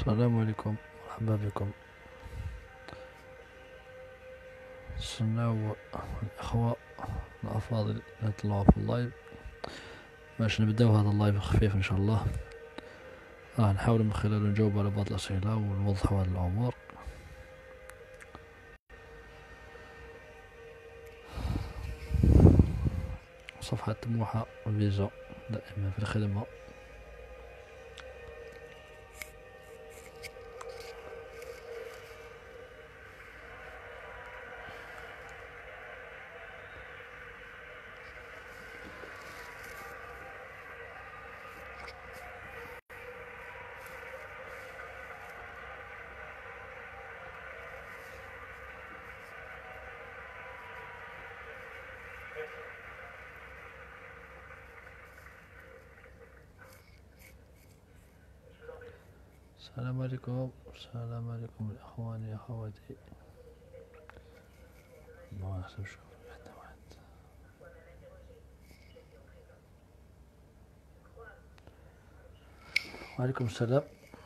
السلام عليكم، مرحبا بكم. نستناو الأخوة الأفاضل يطلعوا في اللايف باش نبداو هذا اللايف خفيف إن شاء الله. نحاول من خلاله نجاوب على بعض الأسئلة ونوضحوا هذه الأمور. صفحة طموحة فيزا دائما في الخدمة. السلام عليكم، السلام عليكم إخواني أخواتي. ما نحسب شوف حتى واحد. وعليكم السلام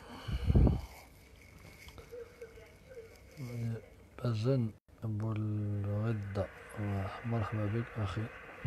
بزن أبو الغدة، مرحبا بك أخي.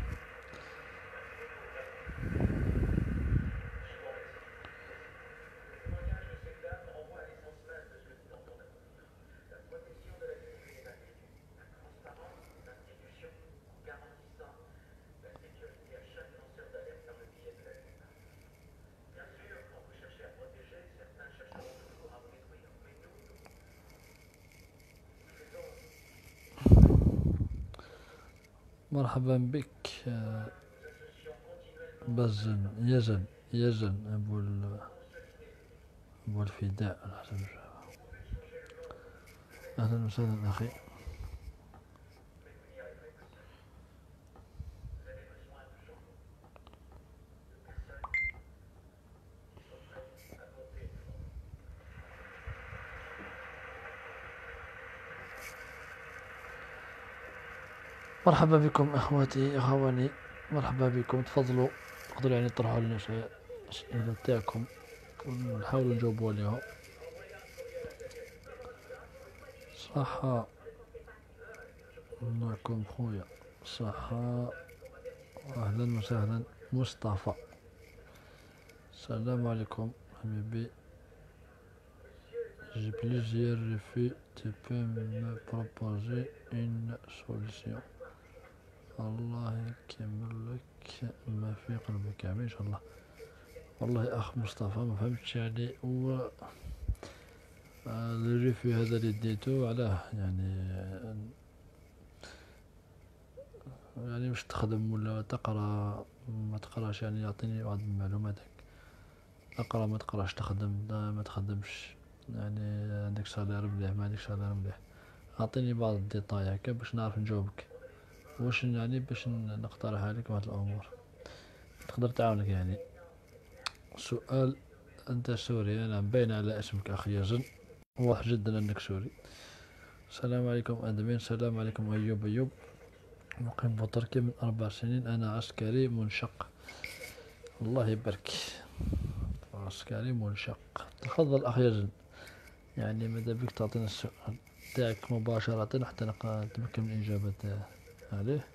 مرحبا بك بزن يزن أبو الفداء. أهلا وسهلا أخي. مرحبا بكم اخواتي اخواني، مرحبا بكم. تفضلوا تقدروا يعني تطرحوا لنا الاسئله تاعكم ونحاولوا نجاوبوا عليها. صحة معكم خويا، صحة. اهلا وسهلا مصطفى. السلام عليكم حبيبي. J'ai plusieurs refus, tu peux me proposer une solution. الله يكمل لك ما في قلبك ان شاء الله. والله اخ مصطفى ما فهمتش يعني هو الريفيو هذا اللي ديتو علاه يعني واش تخدم ولا تقرا ما تقراش، يعني يعطيني بعض المعلومات. اقرا ما تقراش، تخدم ما تخدمش، يعني عندك صالير مليح ما عندكش صالير مليح. اعطيني بعض الديتاي هكا باش نعرف نجاوبك، واش يعني باش نقترح عليك بعض الامور تقدر تعاونك يعني. سؤال، انت سوري؟ نعم باين على اسمك اخي يزن، واضح جدا انك سوري. السلام عليكم ادمين. السلام عليكم ايوب. مقيم بتركيا من 4 سنين، انا عسكري منشق. الله يبارك، عسكري منشق. تفضل اخي يزن، يعني ماذا بك تعطينا السؤال تاعك مباشرة حتى نتمكن من الاجابة عليه.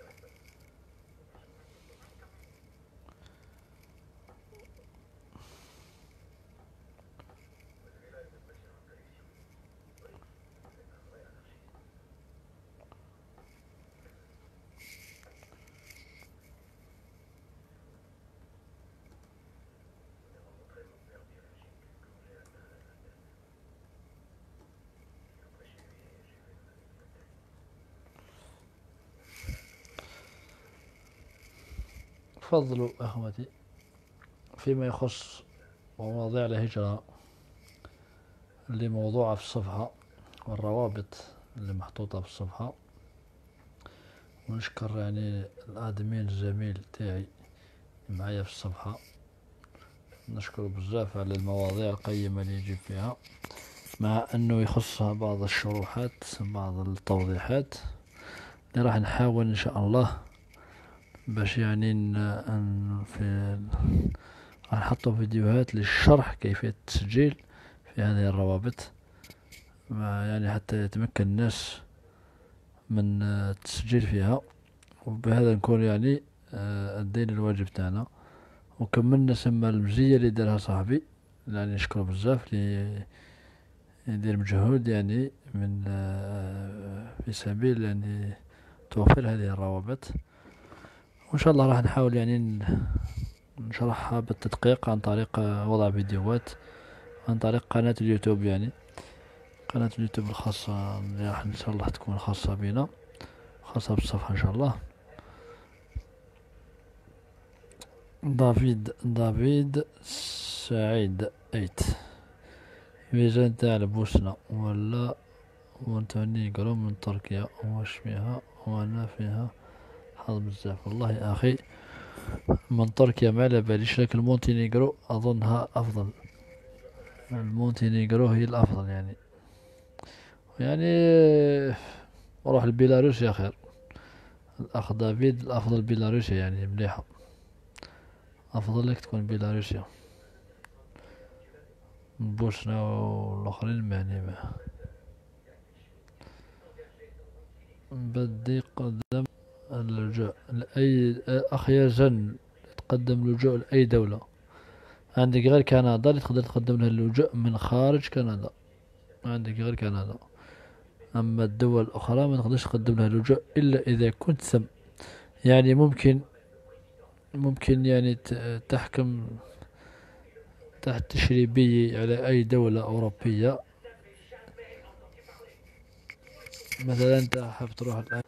تفضلوا اخوتي. فيما يخص مواضيع الهجرة اللي موضوعة في الصفحة والروابط اللي محطوطة في الصفحة، ونشكر يعني الادمين الزميل تاعي معايا في الصفحة، نشكر بزاف على المواضيع القيمة اللي يجيب فيها، مع انه يخصها بعض الشروحات بعض التوضيحات اللي راح نحاول ان شاء الله باش يعني راح نحطوا فيديوهات للشرح كيفية التسجيل في في هذه الروابط، يعني حتى يتمكن الناس من التسجيل فيها، وبهذا نكون يعني أدينا الواجب تاعنا وكملنا. سما المزية اللي دارها صاحبي، يعني نشكره بزاف، اللي يدير مجهود يعني من في سبيل يعني توفير هذه الروابط. وإن شاء الله راح نحاول يعني نشرحها بالتدقيق عن طريق وضع فيديوهات، عن طريق قناة اليوتيوب، يعني قناة اليوتيوب الخاصة اللي راح إن شاء الله تكون خاصة بنا، خاصة بالصفحة إن شاء الله. دافيد سعيد 8 ميزان تاع البوسنة ولا مونتينيغرو من تركيا، واش فيها وانا فيها حظ بزاف. والله يا اخي من تركيا ما على باليش، لكن مونتينيغرو اظنها افضل، المونتينيغرو هي الافضل يعني روح لبيلاروسيا خير. الاخ دافيد الافضل بيلاروسيا يعني مليحة، افضل لك تكون بيلاروسيا. بوسنة والاخرين يعني ما بدي قدم اللجوء لأي أخ يا جن، تقدم لجوء لأي دولة. عندك غير كندا اللي تقدر تقدم لها اللجوء من خارج كندا، عندك غير كندا. أما الدول الأخرى ما تقدرش تقدم لها لجوء إلا إذا كنت ثم، يعني ممكن يعني تحكم تحت تشريبية على أي دولة أوروبية. مثلا أنت حاب تروح الآن.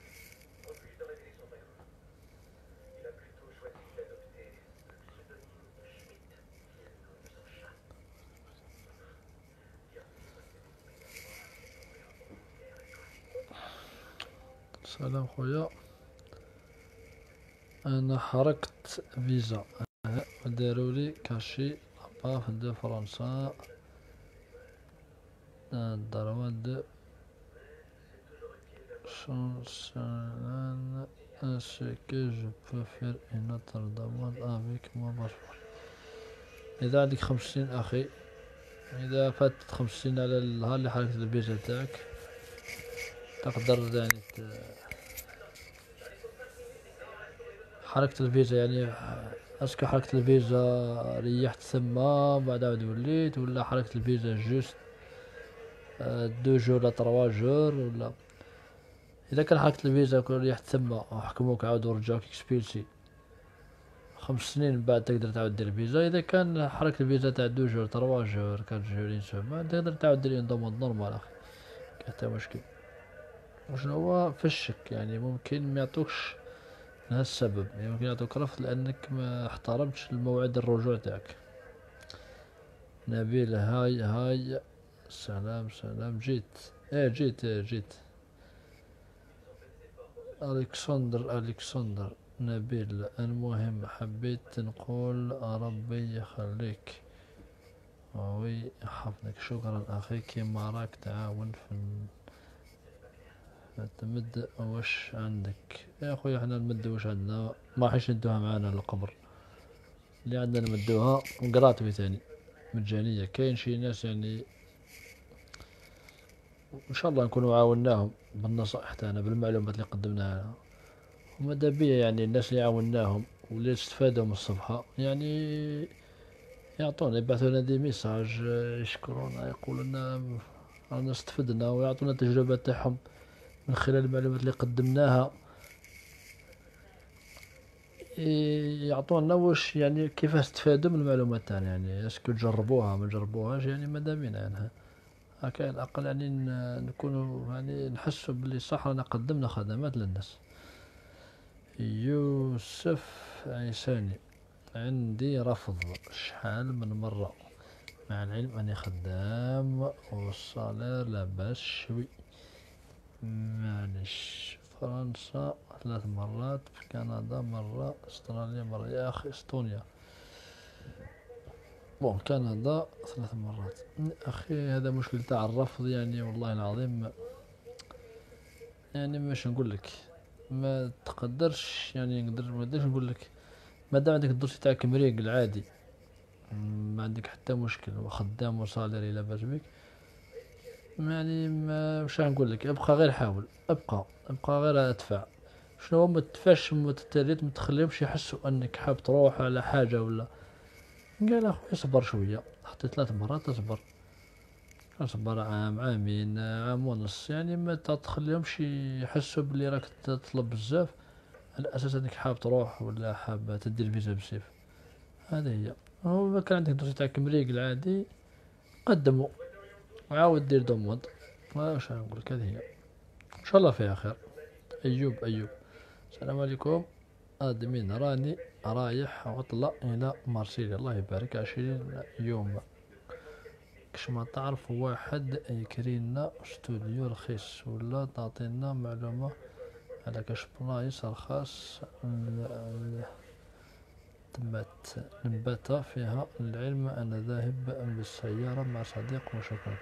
سلام خويا، أنا حركت فيزا دارولي كاشي لاباف دو فرنسا ضربات دو شانسلان اسكي جو بو فير اون اوتر دوموند افيك موا باسبور. إذا عندك 50 أخي، إذا فاتت 50 على النهار اللي حركت الفيزا تاعك، تقدر يعني حركت الفيزا يعني اسكو حركت الفيزا ريحت ثما بعد عاد وليت، ولا حركت الفيزا جوست 2 جور ولا 3 جور، ولا اذا كان حركت الفيزا كل ريحت ثما وحكموك عاود ورجعوك اكسبيلسي 5 سنين بعد تقدر تعاود دير فيزا. اذا كان حركت الفيزا تاع 2 جور 3 جور 4 جور سوما تقدر تعاود دير دوموند نورمال اخي، حتى مشكل. وشنو هو في الشك يعني ممكن ما يعطوكش لهذا السبب، يعني ممكن يعطوك رفض لانك ما احترمتش الموعد الرجوع تاعك. نبيل هاي سلام جيت جيت الكسندر نبيل. المهم حبيت نقول ربي يخليك ويحفظك. شكرا اخي، كيما راك تعاون في تمد واش عندك يا خويا. حنا نمد واش عندنا، ما حيش ندوها معانا للقبر، اللي عندنا نمدوها قراتوي ثاني مجانية. كاين شي ناس يعني ان شاء الله نكونوا عاوناهم بالنصائح تاعنا بالمعلومات اللي قدمناها، وماذا بيا يعني الناس اللي عاوناهم واللي استفادوا من الصفحة يعني يعطونا يبعثوا لنا دي ميساج يشكرونا يقولوا لنا رانا استفدنا، ويعطونا التجربة تاعهم من خلال المعلومات اللي قدمناها، يعطونا واش يعني كيف استفادوا من المعلومات تاعنا، يعني اسكو جربوها ما جربوهاش، يعني ماذا بينا يعني هكا على الأقل يعني نكونوا يعني نحسوا بلي صح رانا قدمنا خدمات للناس. يوسف عيساني، عندي رفض شحال من مرة مع العلم أني خدام والصالير لاباس شوي. معليش، فرنسا 3 مرات، في كندا مرة، استراليا مرة. يا أخي استونيا كندا 3 مرات. أخي هذا مشكل تاع الرفض يعني والله العظيم، يعني مش نقولك ما تقدرش يعني ما نقدرش نقولك مادام عندك الدوسي تاعك مريق العادي ما عندك حتى مشكل وخدام وصاليري لاباس بك، يعني ما واش نقول لك، ابقى غير حاول، ابقى غير ادفع. شنو هو ما تدفعش ما تخليهمش يحسوا انك حاب تروح على حاجه ولا. قال اخويا اصبر شويه، حتى 3 مرات اصبر، اصبر عام عامين عام ونص، يعني ما تخليهمش يحسوا بلي راك تطلب بزاف على اساس انك حاب تروح ولا حاب تدي الفيزا بالسيف. هذه هي. هو ما كان عندك دوسي تاع كمريق العادي قدمه، وعاود دير دوموند. واش نقول لك، هذه هي. ان شاء الله فيها خير. ايوب السلام عليكم. ادمين راني رايح عطلة الى مارسيليا، الله يبارك، 20 يوم. كش ما تعرف واحد يكرينا استوديو رخيص ولا تعطينا معلومة على كاش بلايص رخاص نبات فيها. العلم أنا ذاهب بالسيارة مع صديق وشكرا.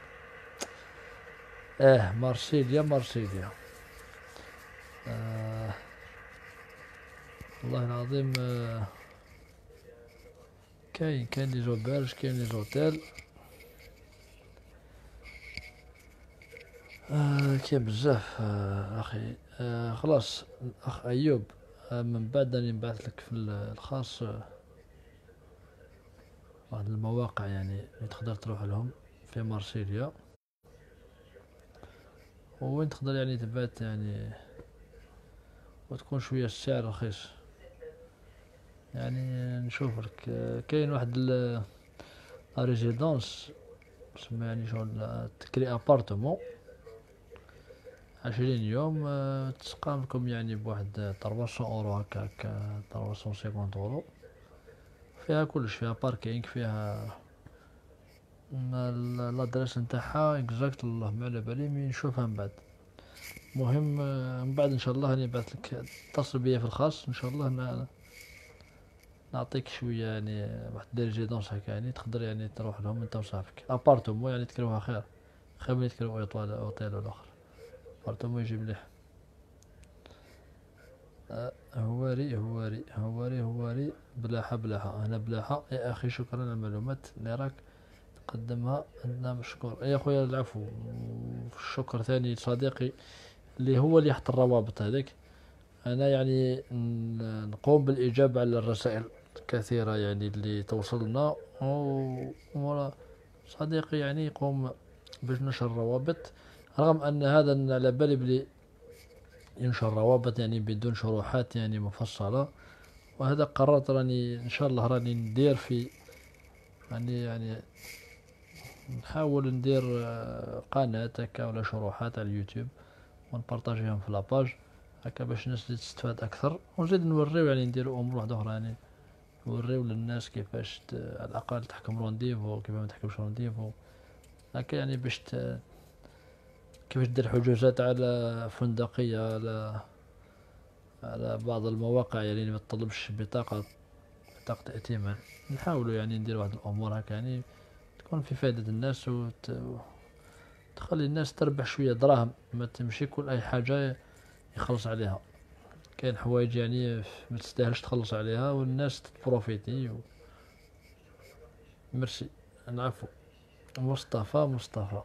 مارسيليا. والله العظيم. كاين لي زوبرج، كاين لي زوتيل. كاين بزاف. اخي. خلاص اخ ايوب. من بعد راني نبعث لك في الخاص واحد المواقع يعني اللي تقدر تروح لهم في مارسيليا، وين تقدر يعني تبات يعني، وتكون شوية السعر رخيص. يعني نشوف لك كاين واحد ريزيدونس تسمى يعني شغل تكري ابارتمون 20 يوم. تسقام لكم يعني بواحد 300 اورو هكاك، 350 اورو. فيها كلش، فيها باركينغ، فيها الادريس نتاعها اكزاكت، الله ما على بالي مي نشوفها من بعد. مهم من بعد ان شاء الله راني نبعث لك، اتصل بيا في الخاص ان شاء الله نعطيك شويه يعني واحد ريزيدونس هكا، يعني تقدر يعني تروح لهم انت وصاحبك. ابارتومو يعني تكريوها خير من تكريو اوتيل ولا اخر. ابارتومو يجي مليح. هواري بلاحة هنا بلاحة يا اخي. شكرا على المعلومات اللي راك تقدمها، عندنا مشكور يا خويا. العفو. الشكر ثاني صديقي اللي هو اللي يحط الروابط هذيك. انا يعني نقوم بالاجابة على الرسائل كثيرة يعني اللي توصلنا، و صديقي يعني يقوم باش نشر الروابط، رغم ان هذا على بالي بلي ينشر روابط يعني بدون شروحات يعني مفصلة. وهذا قررت راني ان شاء الله راني ندير في، يعني نحاول ندير قناة هكا ولا شروحات على اليوتيوب ونبارطاجيهم في لاباج هكا باش الناس تستفاد اكثر، ونزيد نوريو يعني نديرو امور واحدة اخرى يعني نوريو للناس كيفاش على الاقل تحكم رونديفو، كيفاش ما تحكمش رونديفو هكا، يعني باش كيفاش دير حجوزات على فندقية، على بعض المواقع يعني اللي ما تطلبش بطاقة ائتمان. نحاولوا يعني ندير واحد الامور هكا يعني تكون في فائدة الناس، وتخلي الناس تربح شوية دراهم، ما تمشي كل اي حاجة يخلص عليها. كاين حوايج يعني ما تستاهلش تخلص عليها والناس تبروفيتي. ميرسي. العفو. مصطفى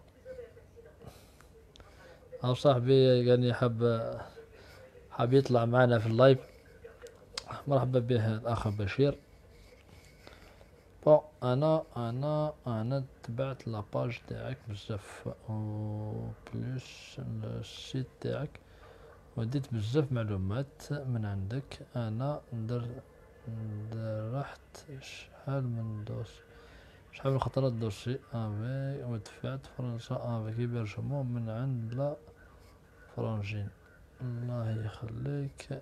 او صاحبي يعني حاب يطلع معنا في اللايف. مرحبا به الاخ بشير. بون انا تبعت لاباج تاعك بزاف، و بلوس السيت تاعك، وديت بزاف معلومات من عندك. انا رحت شحال من خطرات دوسي افي، ودفعت فرنسا افيك هيبرجمون من عند لا فرنجين. الله يخليك.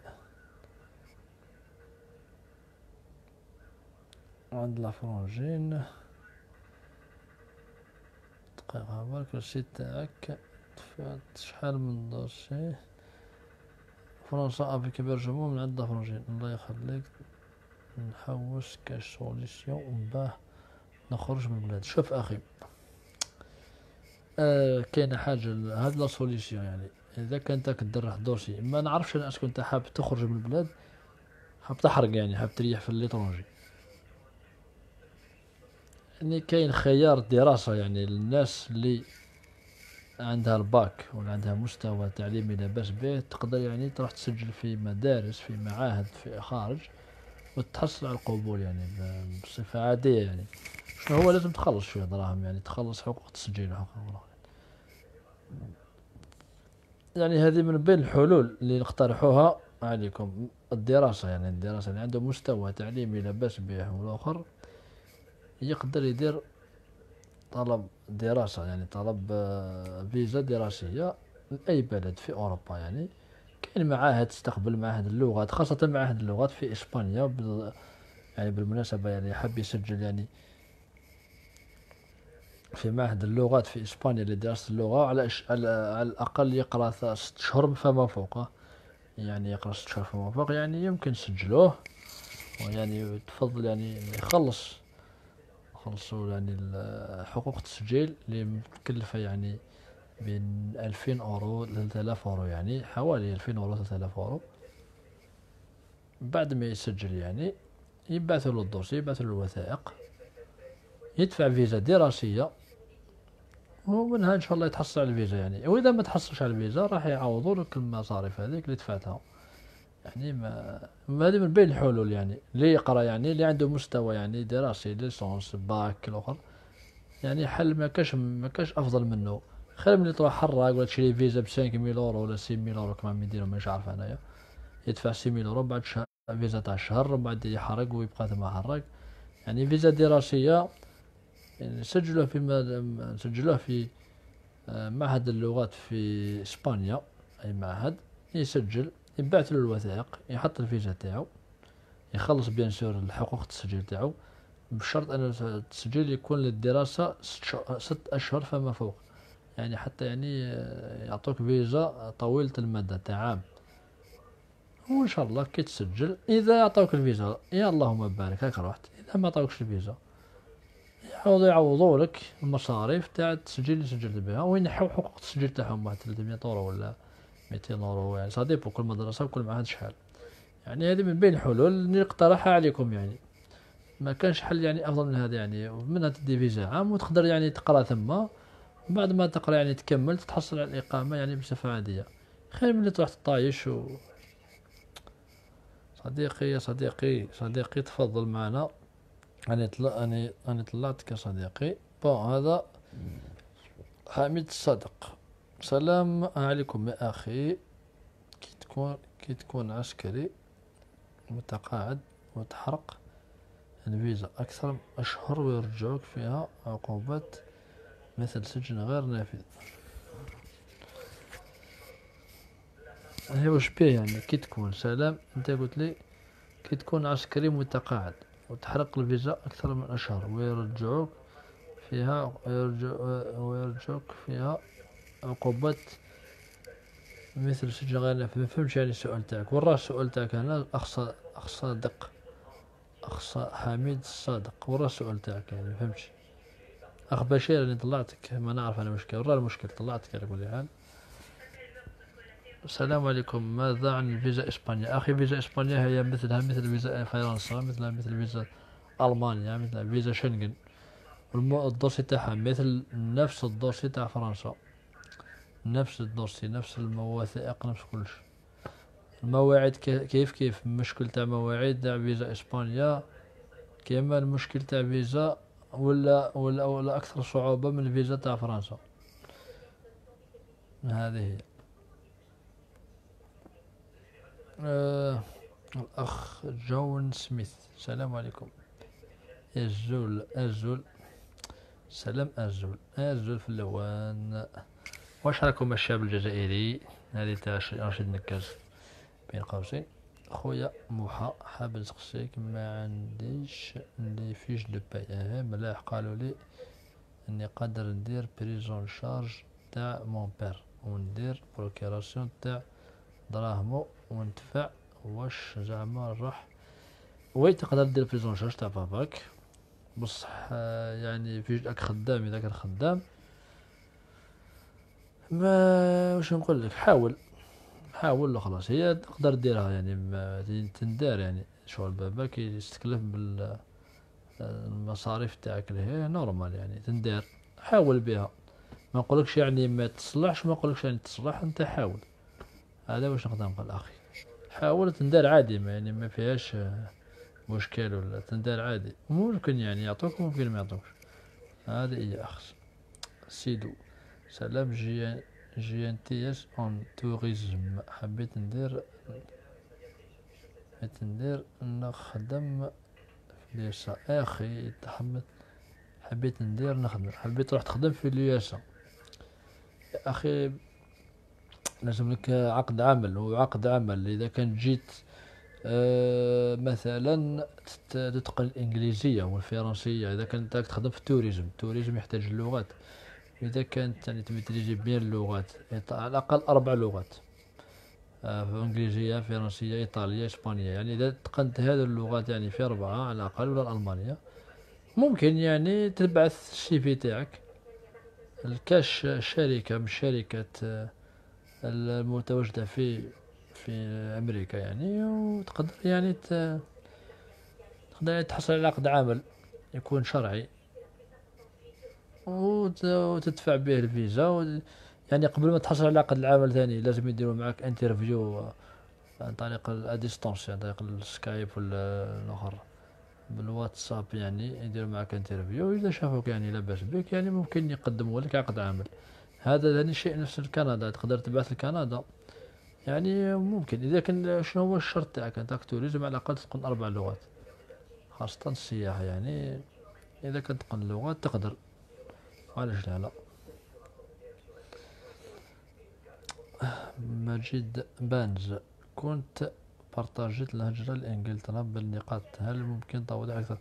عند لا فرنجين دقيقة برك. السيت تاعك دفعت شحال من دوسي فرنسا افيك هيبرجمون من عند لا فرنجين. الله يخليك. نحوس كاش سوليسيون باه نخرج من البلاد. شوف اخي، كاينه حاجه هاد لا سوليسيون يعني اذا كنت كدير واحد الدوسي ما نعرفش انا اسكو انت حاب تخرج من البلاد، حاب تحرق يعني حاب تريح في ليترونجي. يعني كاين خيار دراسة يعني للناس اللي عندها الباك ولا عندها مستوى تعليمي لاباس به، تقدر يعني تروح تسجل في مدارس في معاهد في خارج وتحصل على القبول يعني بصفة عادية يعني. شنو هو لازم تخلص شوية دراهم يعني، تخلص حقوق التسجيل وحقوق يعني. هذه من بين الحلول اللي نقترحوها عليكم. الدراسة يعني الدراسة اللي عنده مستوى تعليمي لاباس به والآخر يقدر يدير طلب دراسة يعني طلب فيزا دراسية لأي بلد في أوروبا يعني. كاين معاهد تستقبل معاهد اللغات، خاصة معاهد اللغات في إسبانيا يعني بالمناسبة يعني حاب يسجل يعني في معهد اللغات في إسبانيا لدراسة اللغة على الأقل يقرأ 6 شهور فما فوق. يعني يقرأ 6 شهور فما فوق يعني يمكن تسجلوه، ويعني تفضل يعني خلصوا يعني حقوق التسجيل اللي مكلفة يعني بين 2000 أورو ل 3000 أورو، يعني حوالي 2000 أورو 3000 أورو. بعد ما يسجل يعني يبعثوا له الدوسي، يبعثوا له الوثائق، يدفع فيزا دراسية، ومنها إن شاء الله يتحصل على الفيزا يعني. وإذا ما تحصلش على الفيزا راح يعوضوا لك المصاريف هذيك اللي دفعتها يعني. هذه من بين الحلول يعني. اللي يقرا يعني اللي عنده مستوى يعني دراسي ليسونس باك الأخر يعني حل ما كاش افضل منه. خير من اللي تروح حراق ولا تشري فيزا ب 5000 اورو ولا 6000 اورو كما يديروا مش عارف انايا. يدفع 6000 اورو بعد شهر فيزا تاع الشهر، وبعد يحرق ويبقى ثم حراق يعني. فيزا دراسية يعني سجلوه في معهد اللغات في اسبانيا، اي معهد يسجل، يبعث له الوثائق، يحط الفيزا تاعو، يخلص بيان سور الحقوق التسجيل تاعو، بشرط ان التسجيل يكون للدراسة 6 اشهر فما فوق يعني. حتى يعني يعطوك فيزا طويلة المدى تاع عام. وان شاء الله كي تسجل اذا يعطوك الفيزا يا اللهم بارك هاك رحت، اذا ما عطوكش الفيزا يعوضوا لك المصاريف تاع التسجيل اللي سجلت بها، وينحوا حقوق التسجيل تاعهم واحد 300 اورو ولا 200 اورو يعني. صديق كل مدرسة وكل معهد شحال يعني. هذه من بين الحلول اللي نقترحها عليكم يعني. ما كانش حل يعني افضل من هذا يعني. منها تدي فيزا عام وتقدر يعني تقرا ثم، بعد ما تقرا يعني تكمل تتحصل على الإقامة يعني بصفة عادية. خير من اللي تروح تطايش صديقي يا صديقي تفضل معنا. أنا طلعتك يا صديقي. هذا حميد الصادق. سلام عليكم يا أخي. كي تكون عسكري متقاعد وتحرق الفيزا أكثر من أشهر ويرجعوك فيها عقوبات مثل سجن غير نافذ. هي وش بيه يعني كي تكون سلام انت قلت لي كي تكون عسكري متقاعد وتحرق الفيزا أكثر من أشهر ويرجعوك فيها عقوبات مثل سجن غير نافذ. ما فهمتش يعني السؤال تاعك. وراه السؤال تاعك هنا أخ حميد الصادق. وراه السؤال تاعك يعني ما فهمتش. أخ بشير اللي طلعتك ما نعرف أنا مشكلة. وراه المشكل طلعتك على كل حال. السلام عليكم. ماذا عن فيزا إسبانيا؟ أخي فيزا إسبانيا هي مثل فيزا فرنسا، مثل فيزا ألمانيا، مثل فيزا شنغن. الدوسي تاعها مثل نفس الدوسي تاع فرنسا، نفس الدوسي، نفس المواثيق، نفس كلش. المواعيد كيف المشكل تاع مواعيد تاع فيزا إسبانيا كيما المشكل تاع فيزا ولا أكثر صعوبة من الفيزا تاع فرنسا. هذه هي. الأخ جون سميث. السلام عليكم. الزول سلام الزول في اللوان. واش راكم الشعب الجزائري؟ هذه تاع رشيد نكاز بين قوسين. خويا موحى حاب نسقسيك ما عنديش لي فيش دو باي. ملاح قالوا لي اني قادر ندير بريزون شارج تاع مون بير وندير بروكيراسيون تاع دراهمو وندفع. واش زعما نروح؟ وي تقدر دير بريزون شارج تاع باباك بصح يعني فيش راك خدام. اذا كان خدام ما واش نقول لك، حاول خلاص. هي تقدر ديرها يعني ما تندار يعني. شغل باباك يستكلف المصاريف تاعك لهيه نورمال يعني تندار. حاول بها، ما نقولكش يعني ما تصلحش، ما نقولكش يعني تصلح، انت حاول. هذا واش نقدر نقول اخي. حاول تندار عادي، ما يعني ما فيهاش مشكل، ولا تندار عادي، ممكن يعني يعطوك ممكن ما يعطوكش. هذا هي اخس. سيدو سلام جي ان تي اس اون توريزم. حبيت ندير نخدم في اليسا اخي تحمد. حبيت ندير نخدم، حبيت تروح تخدم في اليسا يا اخي. لازم لك عقد عمل، وعقد عمل اذا كان جيت مثلا تتقن الانجليزيه والفرنسيه. اذا كنت راك تخدم في التوريزم يحتاج اللغات. اذا كانت يعني تميتريزي بين اللغات، على الاقل 4 لغات، انجليزيه فرنسيه ايطاليه اسبانيه. يعني اذا تقنت هذه اللغات يعني في 4 على الاقل، ولا الالمانيه، ممكن يعني تبعث السي في تاعك الكاش شركه من الشركات المتواجده في امريكا يعني، وتقدر يعني تقدر يعني تحصل على عقد عمل يكون شرعي، وتدفع به الفيزا يعني قبل ما تحصل على عقد العمل ثاني لازم يديروا معك انترفيو عن طريق الاديستونس، عن طريق السكايب ولا الاخر بالواتساب. يعني يديروا معك انترفيو، اذا شافوك يعني لاباس بك يعني ممكن يقدموا لك عقد عمل. هذا ثاني شيء نفس كندا، تقدر تبعث لكندا يعني. ممكن اذا كان شنو هو الشرط تاعك انت توريزم، على الاقل تتقن 4 لغات، خاصة السياحة يعني. اذا كنت تتقن اللغات تقدر، علاش لا. مجيد بانز، كنت بارطاجيت الهجرة لإنجلترا بالنقاط، هل ممكن توضيح أكثر؟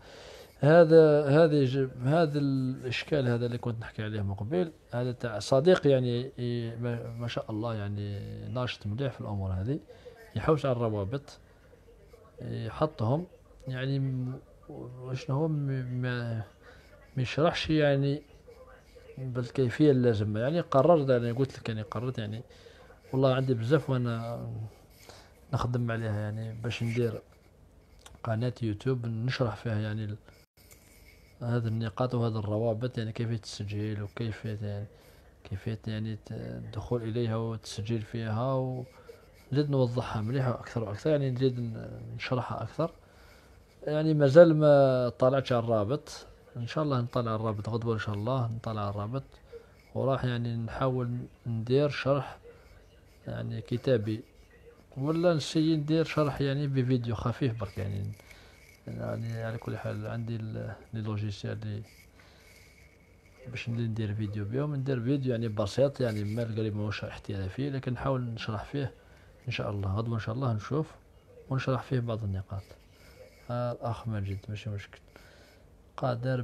هذا الإشكال هذا اللي كنت نحكي عليه من قبل، هذا تاع صديق يعني ما شاء الله يعني ناشط مليح في الأمور هذه. يحوس على الروابط يحطهم يعني شنو هو ما يشرحش يعني بالكيفية اللازمة. يعني قررت، أنا قلت لك يعني قررت يعني والله عندي بزاف وانا نخدم عليها يعني، باش ندير قناة يوتيوب نشرح فيها يعني هذه النقاط وهذه الروابط، يعني كيفية التسجيل، وكيفية يعني كيفية يعني الدخول إليها والتسجيل فيها، ونزيد نوضحها مليحة أكثر وأكثر، يعني نزيد نشرحها أكثر. يعني مازال ما طلعتش على الرابط، إن شاء الله نطلع على الرابط غدوة، إن شاء الله نطلع على الرابط. وراح يعني نحاول ندير شرح يعني كتابي، ولا نسيي ندير شرح يعني بفيديو خفيف برك يعني على كل حال عندي لي لوجيسيال اللي باش ندير فيديو بهم. ندير فيديو يعني بسيط، يعني ما قريب ماهوش احترافي، لكن نحاول نشرح فيه ان شاء الله غدوة، ان شاء الله نشوف ونشرح فيه بعض النقاط. الاخ ماجد ماشي مشكل. قادر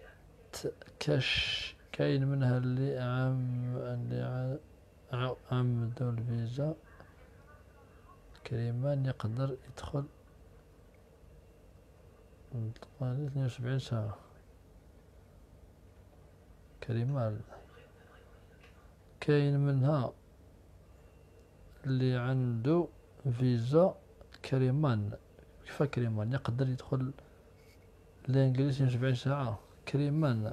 كاش كاين منها اللي عمدوا الفيزا كريمان يقدر يدخل 72 ساعة. كريمان كاين منها اللي عنده فيزا كريمان. كيف كريمان يقدر يدخل الانجليزي 70 ساعة؟ كريمان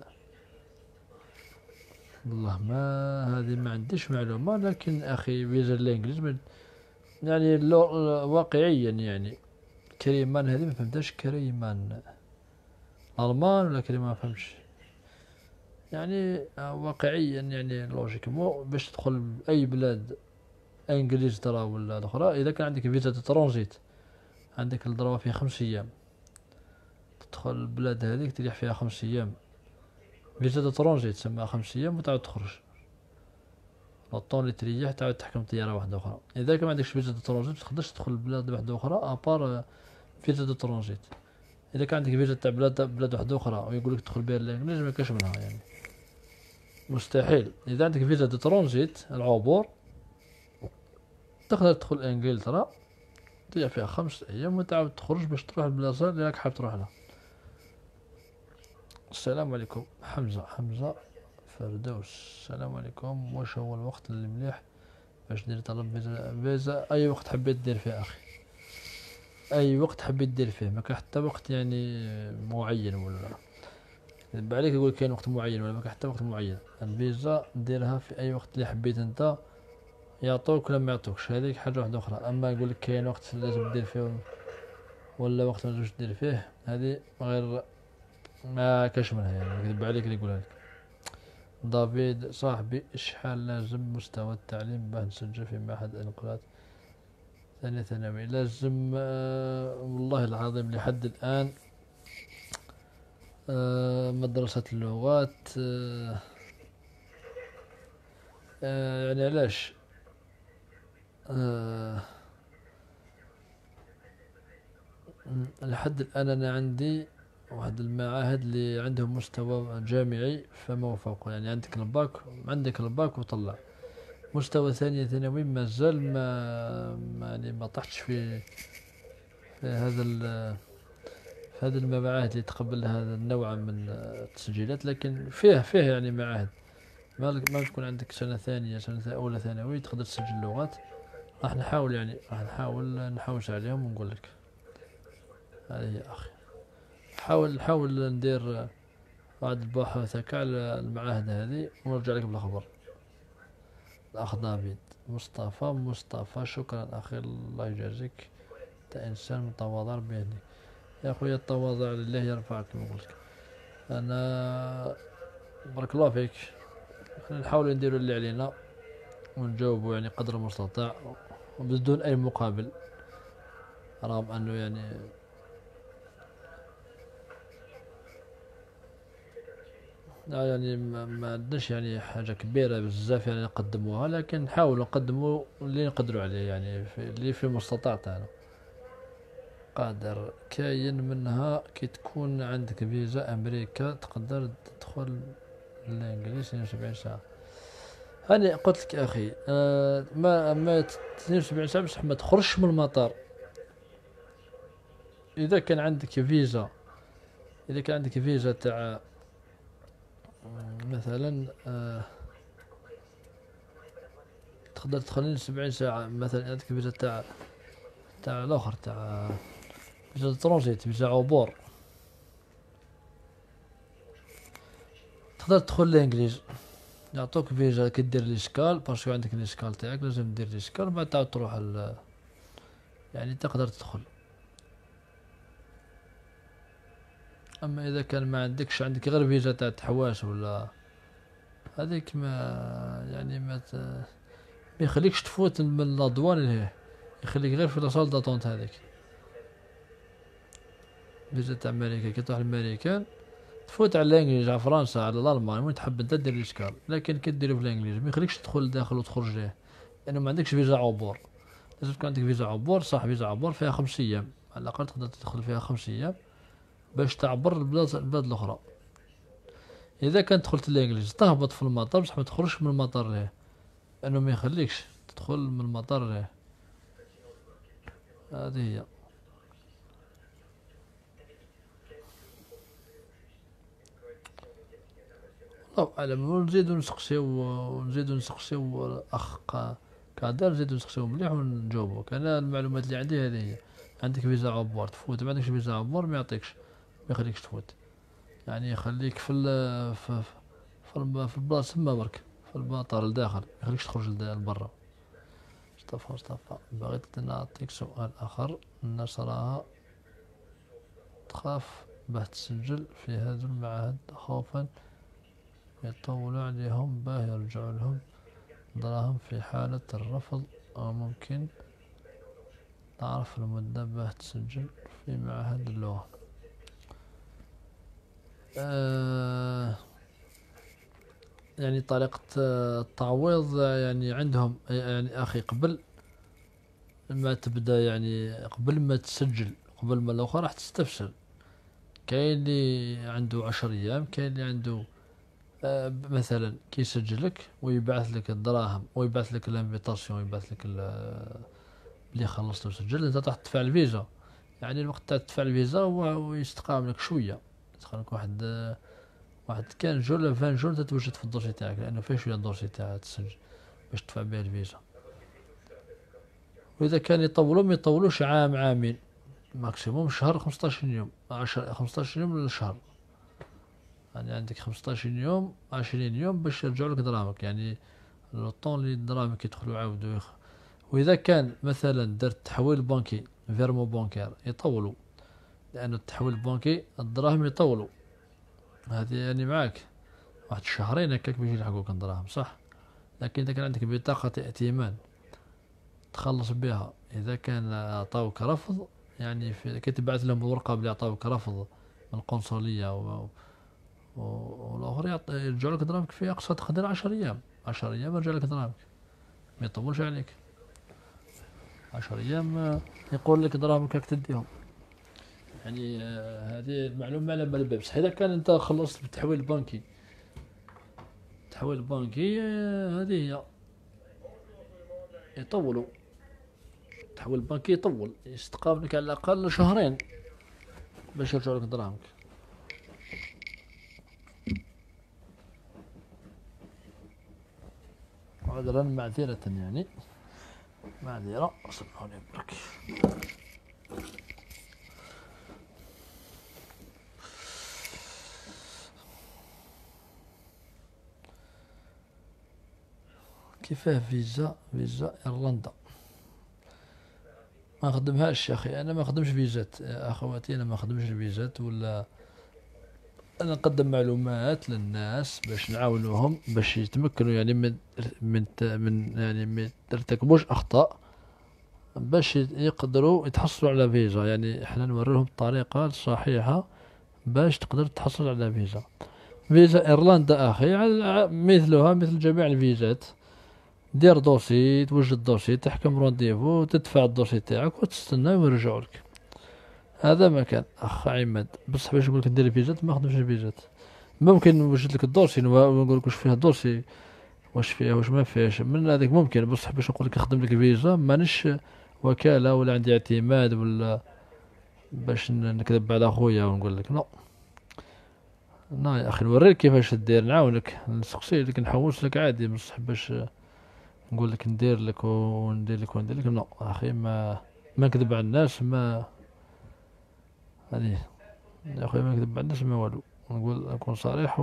والله ما هذه ما عنديش معلومة، لكن اخي فيزا الانجليز يعني واقعيا يعني كريمان هذه ما فهمتهاش. كريمان المان ولا كريمان ما فهمتش يعني. واقعيا يعني لوجيك مو باش تدخل اي بلاد انجلترا ولا الاخرى، اذا كان عندك فيزا ترانزيت عندك الضربة فيها 5 ايام، تدخل البلاد هذيك تريح فيها 5 ايام. فيزا ترانزيت تسمى 5 ايام وتعاود تخرج، الطون اللي تريح تعاود تحكم طيارة واحدة اخرى. اذا كان ما عندكش فيزا ترانزيت متقدرش تدخل بلاد واحدة اخرى ابار فيزا ترانزيت. اذا كان عندك فيزا تاع بلاد واحدة اخرى ويقول لك تدخل بها الانجليز، ما كاش منها يعني، مستحيل. اذا عندك فيزا ترانزيت العبور تقدر تدخل انجلترا تريح فيها 5 ايام وتعاود تخرج باش تروح البلاصة اللي راك حاب تروح لها. السلام عليكم حمزة فردوس. السلام عليكم، واش هو الوقت اللي مليح باش دير طلب فيزا؟ اي وقت حبيت دير فيه اخي. اي وقت حبيت دير فيه، ما كان حتى وقت يعني معين ولا يبقى عليك يقول كاين وقت معين، ولا ما كان حتى وقت معين. الفيزا ديرها في اي وقت اللي حبيت انت، يعطوك ولا ما يعطوكش، هذيك حاجه واحده اخرى. اما يقول لك كاين وقت لازم دير فيه ولا وقت ما لازمش دير فيه، هذه غير ما كاش منها، يعني يكذب عليك اللي يقولها لك. دافيد صاحبي، شحال لازم مستوى التعليم باه نسجل في معهد انقلات ثانية ثانوي؟ لازم والله العظيم لحد الآن مدرسة اللغات. يعني علاش آه لحد الآن أنا عندي واحد المعاهد اللي عندهم مستوى جامعي فما وفوق، يعني عندك الباك وطلع مستوى ثانية ثانوي مازال يعني ما طحتش في هذا في هذه المعاهد اللي تقبل هذا النوع من التسجيلات. لكن فيه يعني معاهد، ما تكون عندك سنة ثانية سنة أولى ثانوي تقدر تسجل لغات. راح نحاول، يعني راح نحاول نحوس عليهم ونقول لك. هذه يا أخي، نحاول ندير بعض البحوث هكا على المعاهد هذه ونرجع لك بالأخبار. الأخ دافيد مصطفى، شكرا أخي، الله يجازيك، أنت إنسان متواضع بيني يا أخويا. التواضع لله يرفعك كما قلت لك. أنا بارك الله فيك، احنا نحاول نديروا اللي علينا ونجاوبوا يعني قدر المستطاع وبدون أي مقابل، رغم أنه يعني ما عندناش يعني حاجة كبيرة بزاف يعني نقدموها، لكن نحاول نقدموا اللي نقدروا عليه، يعني اللي في المستطاع تاعنا. قادر كاين منها كي تكون عندك فيزا أمريكا تقدر تدخل الإنجليز 72 ساعة. أنا قلت لك أخي ما 72 ساعة بصح ما تخرجش من المطار. إذا كان عندك فيزا إذا كان عندك فيزا تاع مثلا تقدر تدخل 70 ساعة. مثلا عندك فيزا تاع الآخر تاع فيزا ترانزيت، فيزا عبور، تقدر تدخل الإنجليز، يعطوك فيزا كدير الإشكال باسكو عندك الإشكال تاعك لازم دير الإشكال بعد تعاود تروح يعني تقدر تدخل. أما إذا كان ما عندكش، عندك غير فيزا تاع تحواس ولا هذيك، ما يعني ما يخليكش تفوت من الأدوان اللي يخليك غير في لاصال داتونت. هذيك فيزا تاع أمريكا كي تروح لأمريكان تفوت على الانجليز، على فرنسا، على الالمان، وين تحب انت دير الاشكال. لكن كي دير في الانجليز ما يخليكش تدخل داخل وتخرج ليه، لانه ما عندكش فيزا عبور. لازم تكون عندك فيزا عبور، صح، فيزا عبور فيها 5 ايام على الاقل، تقدر تدخل فيها 5 ايام باش تعبر البلاد الاخرى. اذا كان دخلت الانجليز تهبط في المطار بصح ما تخرجش من المطار ليه، لانه ما يخليكش تدخل من المطار ليه. هذه هي. الله اعلم. ونزيدو نسقسيو الاخ كادر، نزيدو نسقسيو مليح ونجاوبوك. انا المعلومات اللي عندي هذه هي. عندك فيزا عبور تفوت، ما عندكش فيزا عبور ما يعطيكش، ما يخليكش تفوت، يعني يخليك في البلاصه تما برك في المطار لداخل، ما يخليكش تخرج لبرا. مصطفى بغيت نعطيك سؤال اخر. الناس راها تخاف باه تسجل في هذا المعهد خوفا يطولوا عليهم باه يرجعوا لهم دراهم في حالة الرفض، أو ممكن تعرف المدة باه تسجل في معهد اللغة. يعني طريقة التعويض يعني عندهم، يعني أخي قبل ما تبدأ، يعني قبل ما تسجل، قبل ما الأخرى راح تستفسر. كاين اللي عنده 10 أيام، كاين اللي عنده مثلا كيسجلك ويبعث لك الدراهم ويبعث لك الانفيتاسيون، ويبعث لك اللي خلصت وسجلت انت تروح تدفع الفيزا. يعني الوقت تاع تدفع الفيزا ويستقام لك شويه، يدخل لك واحد كان جور ولا 20 جور تتوجد في الدوسي تاعك، لانه فيه شويه الدوسي تاع تسجل باش تدفع به الفيزا. واذا كان يطولوا ما يطولوش عام عامين، ماكسيموم شهر، 15 يوم، 15 يوم للشهر. يعني عندك 15 يوم، 20 يوم باش يرجعوا لك دراهمك، يعني لو طون اللي دراهمك يدخلوا عاودوا وإذا كان مثلا درت تحويل بنكي فيرمون بانكير يطولوا، لأن التحويل البنكي الدراهم يطولوا. هذه يعني معاك واحد شهرين هكاك باش يلحقوك الدراهم، صح. لكن إذا كان عندك بطاقة ائتمان تخلص بها، إذا كان عطاوك رفض، يعني كي تبعث لهم الورقة بلي عطاوك رفض من القنصلية والآخر يرجعوا لك دراهمك في أقصى تقدير 10 أيام. 10 أيام يرجع لك دراهمك، ما يطولش عليك. 10 أيام يقول لك دراهمك راك تديهم. يعني هذه المعلومة على بالي. بصح إذا كان أنت خلصت بالتحويل البنكي، التحويل البنكي هذه هي يطولوا. التحويل البنكي يطول، يستقام لك على الأقل شهرين باش يرجعوا لك دراهمك. عذرا معذرة، يعني معذرة. سمحوني برك. كيفاه فيزا إيرلندا؟ ما نخدمهاش يا أخي، أنا ما نخدمش فيزات يا أخواتي، أنا ما نخدمش الفيزات. ولا أنا نقدم معلومات للناس باش نعاونوهم باش يتمكنوا، يعني من يعني ما يرتكبوش أخطاء، باش يقدروا يتحصلوا على فيزا. يعني احنا نوريهم الطريقة الصحيحة باش تقدر تحصل على فيزا. فيزا ايرلندا اخي مثلها مثل جميع الفيزات. دير دوسي، توجد دوسي، تحكم رونديفو، تدفع الدوسي تاعك وتستنى ويرجعوا لك. هذا ما كان اخ عماد. بصح باش نقول لك ندير فيزات ما نخدمش الفيزات. ممكن نوجد لك الدوسي ونقول لك واش فيها الدوسي، واش فيها واش ما فيهاش، من هذاك ممكن. بصح باش نقول لك نخدم لك فيزا مانيش وكالة ولا عندي اعتماد ولا باش نكذب على خويا ونقول لك نو. لا يا اخي، نوريك كيفاش دير، نعاونك، نسقسي لك، نحوس لك عادي. بصح باش نقول لك ندير لك وندير لك وندير لك، نو اخي، ما نكذب على الناس. ما هذه يا اخويا، ما نكذب على الناس ما والو. نقول نكون صريح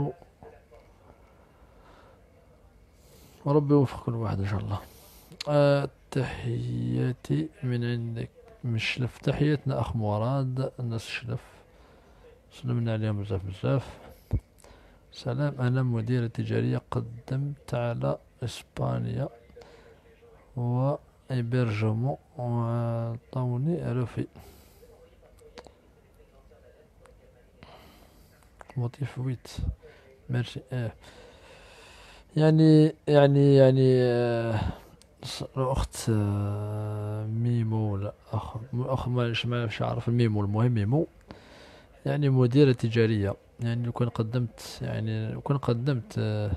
وربي يوفق كل واحد ان شاء الله. تحياتي من عندك من الشلف. تحياتنا اخ مراد، الناس الشلف سلمنا عليهم بزاف بزاف. سلام، انا مديرة تجارية قدمت على اسبانيا وإبرجمو وعطوني رفي موتيف ويت. ميرسي. يعني الأخت ميمو، لا أخ ما عارف الميمو. المهم ميمو يعني مديرة تجارية. يعني لو كان قدمت، يعني لو كان قدمت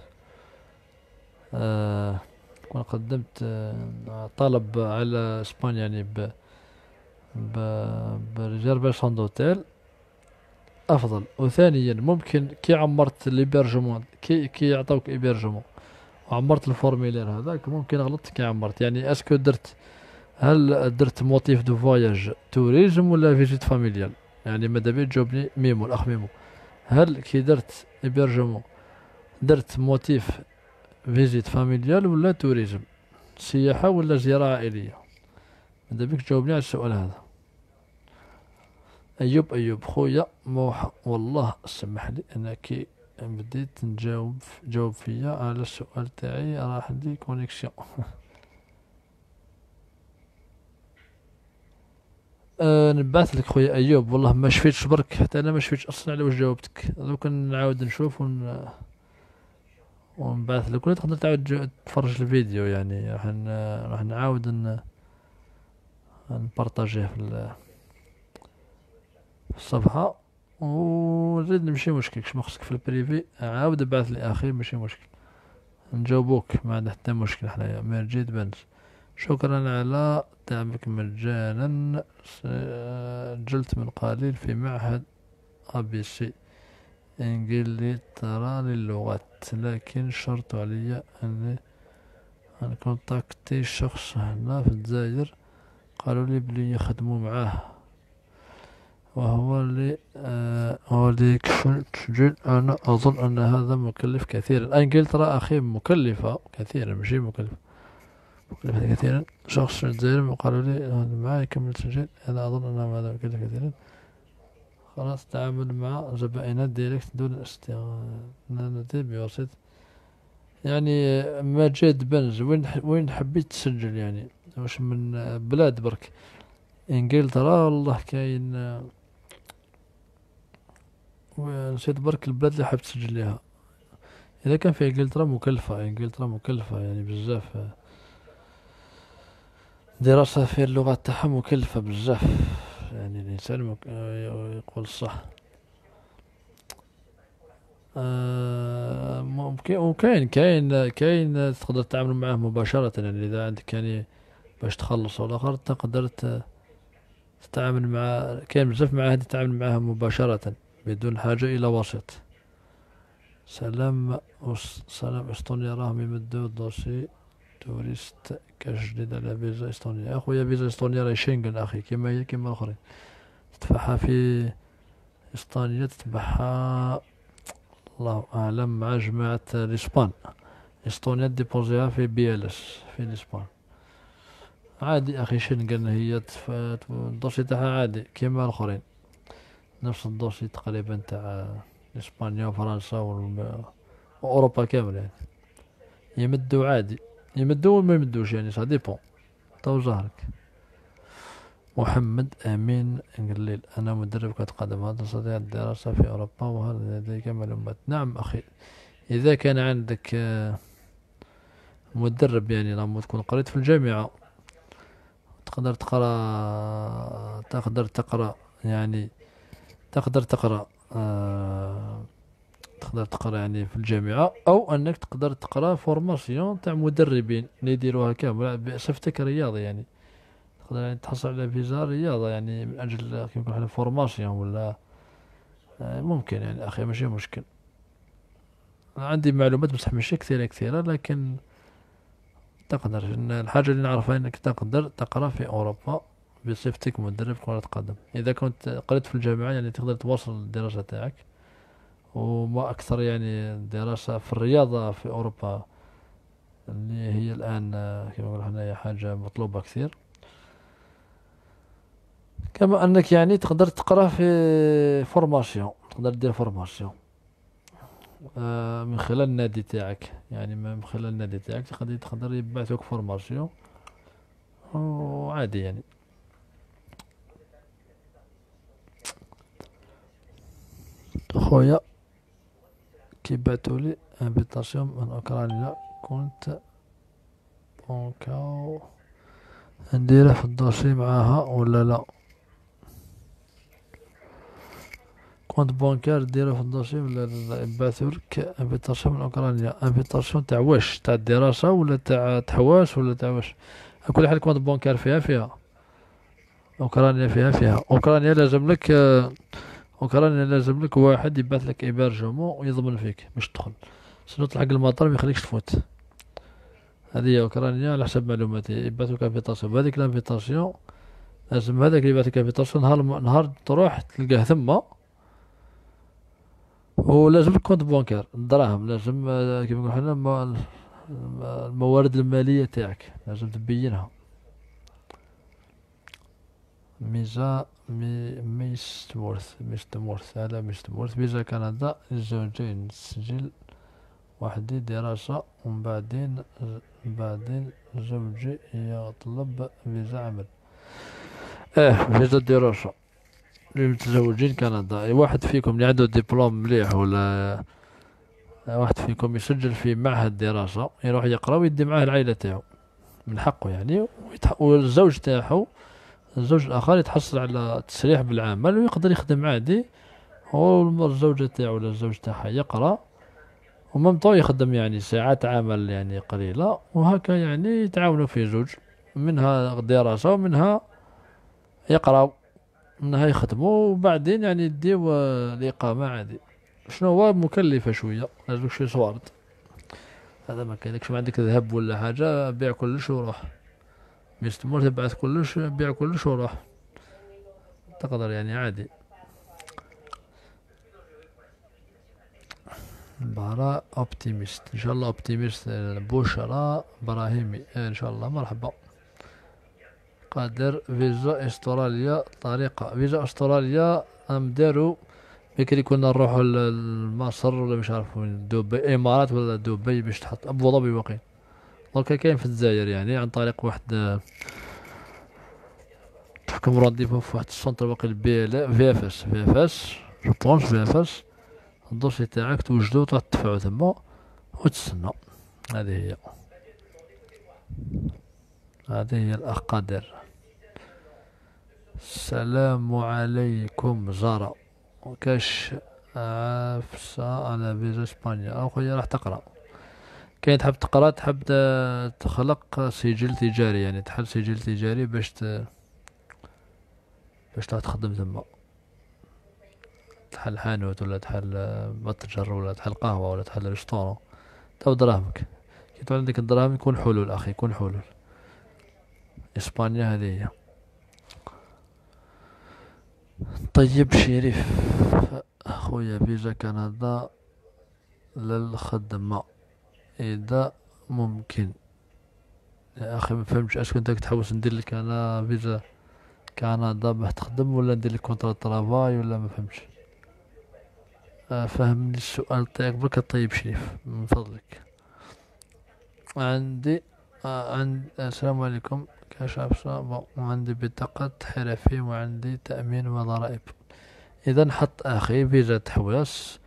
كون قدمت طلب على اسبانيا، يعني ب بريزيرفاسيون دوتيل افضل. وثانيا ممكن كي عمرت ليبرجمون، كي يعطوك ايبرجمون وعمرت الفورميلير هذاك، ممكن غلطت كي عمرت. يعني اسكو هل درت موتيف دو فواياج توريزم ولا فيزيت فاميليال؟ يعني ماذا بيا تجاوبني ميمو، الاخ ميمو. هل كي درت ايبرجمون درت موتيف فيزيت فاميليال ولا توريزم، سياحة ولا زيارة عائلية؟ ماذا بيك تجاوبني على السؤال هذا. أيوب خويا موحى، والله سمح لي أنا كي بديت جاوب فيا على السؤال تاعي راح عندي كونيكسيون. نبعث لك خويا أيوب، والله ما شفيتش برك، حتى أنا ما شفيتش أصلا على واش جاوبتك. لو كان نعاود نشوف ونبعث لك، ولا تقدر تعاود تفرج الفيديو. يعني راح نعاود نبارطاجيه في الصفحة، وزيد ماشي مشكل. كش ما خصك في البريفي عاود ابعث لي اخي، ماشي مشكل، نجاوبوك ما عندنا حتى مشكل. حنايا مجيد بنس، شكرا على دعمك مجانا. سجلت من قليل في معهد ABC انجلترا للغات، لكن شرط علي اني كونتاكتي شخص هنا في الجزائر، قالوا لي بلي يخدموا معاه وهو اللي هو اللي يكفل التسجيل. أنا أظن أن هذا مكلف كثيرا. إنجلترا أخي مكلفة كثيرا، ماشي مكلفة كثيرا. شخص جزائري قالوا لي هذا معاه يكمل التسجيل، أنا أظن أن هذا مكلف كثيرا. خلاص تعامل مع زبائن ديريكت دون الاستعانة بواسطة يعني مجد بنز. وين حبيت تسجل يعني؟ واش من بلاد برك؟ انجلترا والله كاين. نسيت برك البلاد اللي حاب تسجل ليها. اذا كان في انجلترا مكلفة، انجلترا مكلفة يعني بزاف. دراسة في اللغة تاعها مكلفة بزاف، يعني الانسان يقول الصح. ممكن. وكاين تقدر تتعامل معه مباشرة، يعني اذا عندك يعني باش تخلص والاخر تقدر تتعامل مع. كاين بزاف معاهد تتعامل معها مباشرة بدون حاجة إلى وسيط. سلام استونيا راهم يمدوا دوسي توريست كاش جديد على فيزا استونيا. اخويا فيزا استونيا راهي شنغن اخي، كيما هي كيما الاخرين. تدفعها في اسبانيا، تتبعها الله اعلم مع جماعة الاسبان. استونيا ديبوزيها في BLS في الاسبان. عادي اخي، شنغن هي الدوسي تاعها عادي كيما الاخرين، نفس الدوسي تقريبا تاع اسبانيا وفرنسا واوروبا كامل يعني. يمدوا عادي، يمدوا وما يمدوش يعني سا ديبون. تو زهرك. محمد امين قليل، انا مدرب كرة قدم، هل تستطيع الدراسة في اوروبا وهل لديك معلومات؟ نعم اخي، اذا كان عندك مدرب يعني لما تكون قريت في الجامعة تقدر تقرا يعني تقدر تقرا تقدر تقرا يعني في الجامعة، او انك تقدر تقرا فورماسيون تاع مدربين اللي يديروها كامل بصفتك رياضي يعني. تقدر يعني تحصل على فيزا رياضة يعني من اجل كيما نقولوا حنا فورماسيون ولا ممكن يعني اخي ماشي مشكل. أنا عندي معلومات بصح ماشي كثيرة لكن تقدر. الحاجة اللي نعرفها انك تقدر تقرا في اوروبا بصفتك مدرب كرة قدم. اذا كنت قريت في الجامعة يعني تقدر تواصل الدراسة تاعك. وما أكثر يعني الدراسة في الرياضة في أوروبا اللي هي الآن كما نقول حنايا حاجة مطلوبة كثير. كما أنك يعني تقدر تقرأ في فورماسيون، تقدر دير فورماسيون من خلال النادي تاعك، يعني من خلال النادي تاعك تقدر يبعثوك فورماسيون وعادي يعني. خويا كي بعتولي انفيتاسيون من اوكرانيا كنت بونكاو نديره في الدوسي معاها ولا لا؟ كونت بونكار ديره في الدوسي ولا لا؟ يبعثولك انفيتاسيون من اوكرانيا. انفيتاسيون تاع واش؟ تاع الدراسة ولا تاع تحواس ولا تاع واش؟ على كل حال كونت بونكار فيها اوكرانيا فيها اوكرانيا لازم لك اوكرانيا لازم لك واحد يبعث لك ايبرجمون ويضمن فيك باش تدخل، سنو تلحق المطار ما يخليكش تفوت. هذه هي اوكرانيا على حسب معلوماتي. يبعثوك انفيتاسيون، بهذيك الانفيتاسيون لازم هذاك اللي يبعث لك انفيتاسيون نهار تروح تلقاه ثما. ولازم كونت بونكار الدراهم، لازم كيما نقولوا حنا الموارد المالية تاعك لازم تبينها. ميستمورث فيزا كندا للزوجين، تسجيل وحدي دراسة ومن بعدين زوجي يطلب فيزا عمل. فيزا دراسة للمتزوجين كندا. واحد فيكم اللي عنده دبلوم مليح ولا واحد فيكم يسجل في معهد دراسة يروح يقرا ويدي معاه العائلة تاعو من حقه يعني. والزوج تاعو الزوج الآخر يتحصل على تسريح بالعمل ويقدر يخدم عادي. هو الزوجة تاعو ولا الزوج تاعها يقرا ومامتو يخدم يعني ساعات عمل يعني قليلة، وهكا يعني يتعاونوا في زوج، منها دراسة ومنها يقراو منها يخدموا، وبعدين يعني يديو الإقامة عادي. شنو هو مكلفة شوية، لازم شي صوارد. هذا ما كاينكش، ما عندك ذهب ولا حاجة بيع كلش وروح. ميستمر تبعث كلش، بيع كلش وروح. تقدر يعني عادي. براء اوبتيميست ان شاء الله، اوبتيميست. بشرى ابراهيمي ان شاء الله، مرحبا. قادر فيزا استراليا، طريقة فيزا استراليا نديرو بكري كنا نروحو لمصر ولا مش عارف وين، دبي امارات ولا دبي باش تحط ابو ظبي باقي. دركا كاين في الجزائر يعني عن طريق واحد تحكم رونديفو في واحد السونتر باقي البي ال في اف اس، في اف اس جو بونس في اف اس. الدوسي تاعك توجدو تروح تدفعو تما وتستنى. هذه هي، هذه هي الأخ قادر. السلام عليكم زارا. وكاش عفسة على فيزا اسبانيا اخويا، راح تقرا. كاين تحب تقرا، تحب تخلق سجل تجاري، يعني تحل سجل تجاري باش تروح تخدم تما، تحل حانوت ولا تحل متجر ولا تحل قهوة ولا تحل ريستورون. تو دراهمك كي تعود عندك الدراهم يكون حلول اخي، يكون حلول. اسبانيا هذه هي. طيب شريف اخويا، فيزا كندا للخدمة اذا ممكن. يا اخي ما فهمتش، اش كنت تحوس ندير لك انا فيزا كندا باه تخدم، ولا ندير لك كونترا طرافاي، ولا ما فهمتش. فهمني السؤال تاعك برك. طيب شريف من فضلك. عندي السلام عليكم. كاش عفسة وعندي بطاقة حرفي وعندي تأمين وضرائب. إذا حط أخي فيزا تحويس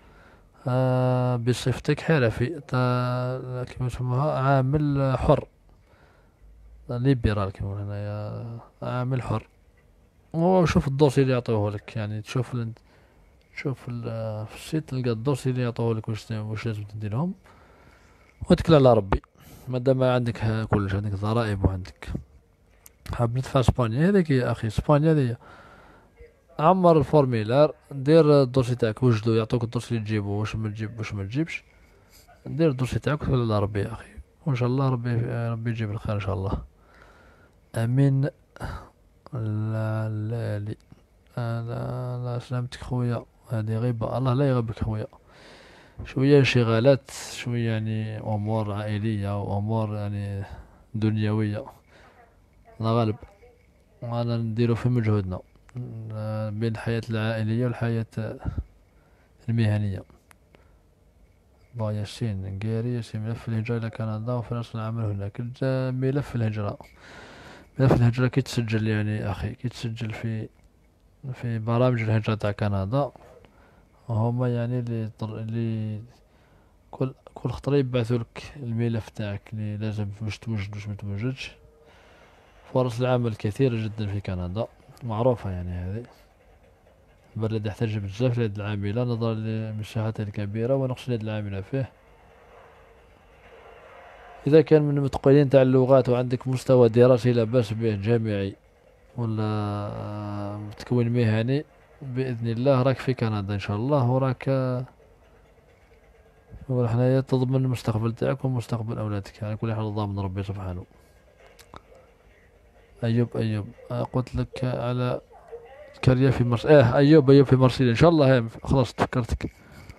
بصفتك حرفي، كيما يسموها عامل حر، ليبرال كيما هنايا، عامل حر. وشوف الدوسي اللي يعطوه لك، يعني تشوف في السيت تلقى الدوسي اللي يعطوه لك واش لازم تديرهم، وتكل على ربي. مادام عندك كلش، عندك ضرائب وعندك حاب ندفع اسبانيا، هذيك يا اخي اسبانيا هذيا. عمر الفورميلار، دير الدوسي تاعك وجدو، يعطوك الدوسي اللي تجيبو، واش ما تجيب واش ما تجيبش. دير الدوسي تاعك وتكل على ربي يا اخي، وان شاء الله ربي يجيب الخير ان شاء الله. امين. لا لا لي. لا لا سلامتك خويا، هذه غيبة، الله لا يغيبك خويا. شوية انشغالات، شوية يعني أمور عائلية وأمور يعني دنيوية، الله غالب. أنا نديرو في مجهودنا بين الحياة العائلية والحياة المهنية. با ياسين قاري، ياسين ملف الهجرة إلى كندا وفرص العمل هناك. ملف الهجرة، ملف الهجرة كيتسجل يعني أخي، كيتسجل في برامج الهجرة تاع كندا. هما يعني اللي كل خطرة يبعثوا لك الملف تاعك اللي لازم باش توجد واش ما توجدش. فرص العمل كثيرة جدا في كندا، معروفة يعني هذه. البلد يحتاج بزاف لهاد العاملة نظرا لمساحته الكبيرة ونقص اليد العاملة فيه. إذا كان من المتقنين تاع اللغات وعندك مستوى دراسي لا بأس به جامعي ولا تكوين مهني، بإذن الله راك في كندا إن شاء الله، وراك حنايا تضمن المستقبل تاعك ومستقبل أولادك، يعني كل حال ضامن ربي سبحانه. أيوب قلت لك على كاريا في مرسى، أيوب في مرسيليا إن شاء الله. خلاص تفكرتك.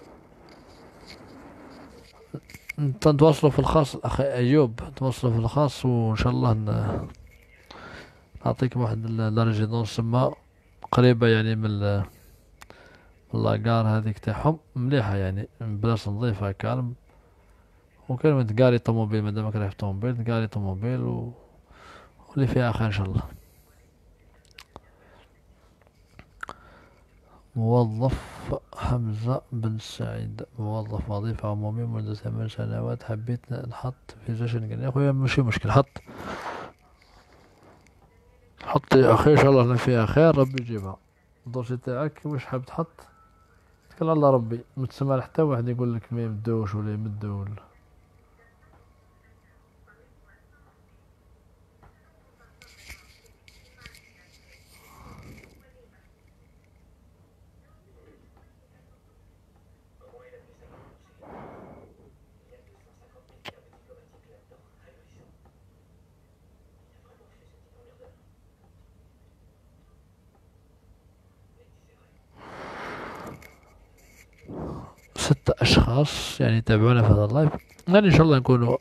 نتواصلوا في الخاص أخي أيوب، نتواصلوا في الخاص وإن شاء الله نعطيك واحد لا ريزيدونس تما قريبة، يعني من لاكار هذيك تاعهم مليحة، يعني بلاصة نظيفة كالم. وكان وين تقاري طوموبيل، مادامك رايح في طوموبيل تقاري طوموبيل واللي فيها خير إن شاء الله. موظف حمزة بن سعيد، موظف وظيفة عمومية منذ 8 سنوات، حبيت نحط في شنغن. يا خويا ماشي مشكل، حط يا أخي إن شاء الله فيها خير، ربي يجيبها. الدوسي تاعك واش حاب تحط، توكل على ربي، ما تسمع حتى واحد يقول لك ما يمدوش ولا يمدوا ولا. 6 اشخاص يعني يتابعونا في هذا اللايف، يعني ان شاء الله نكونوا.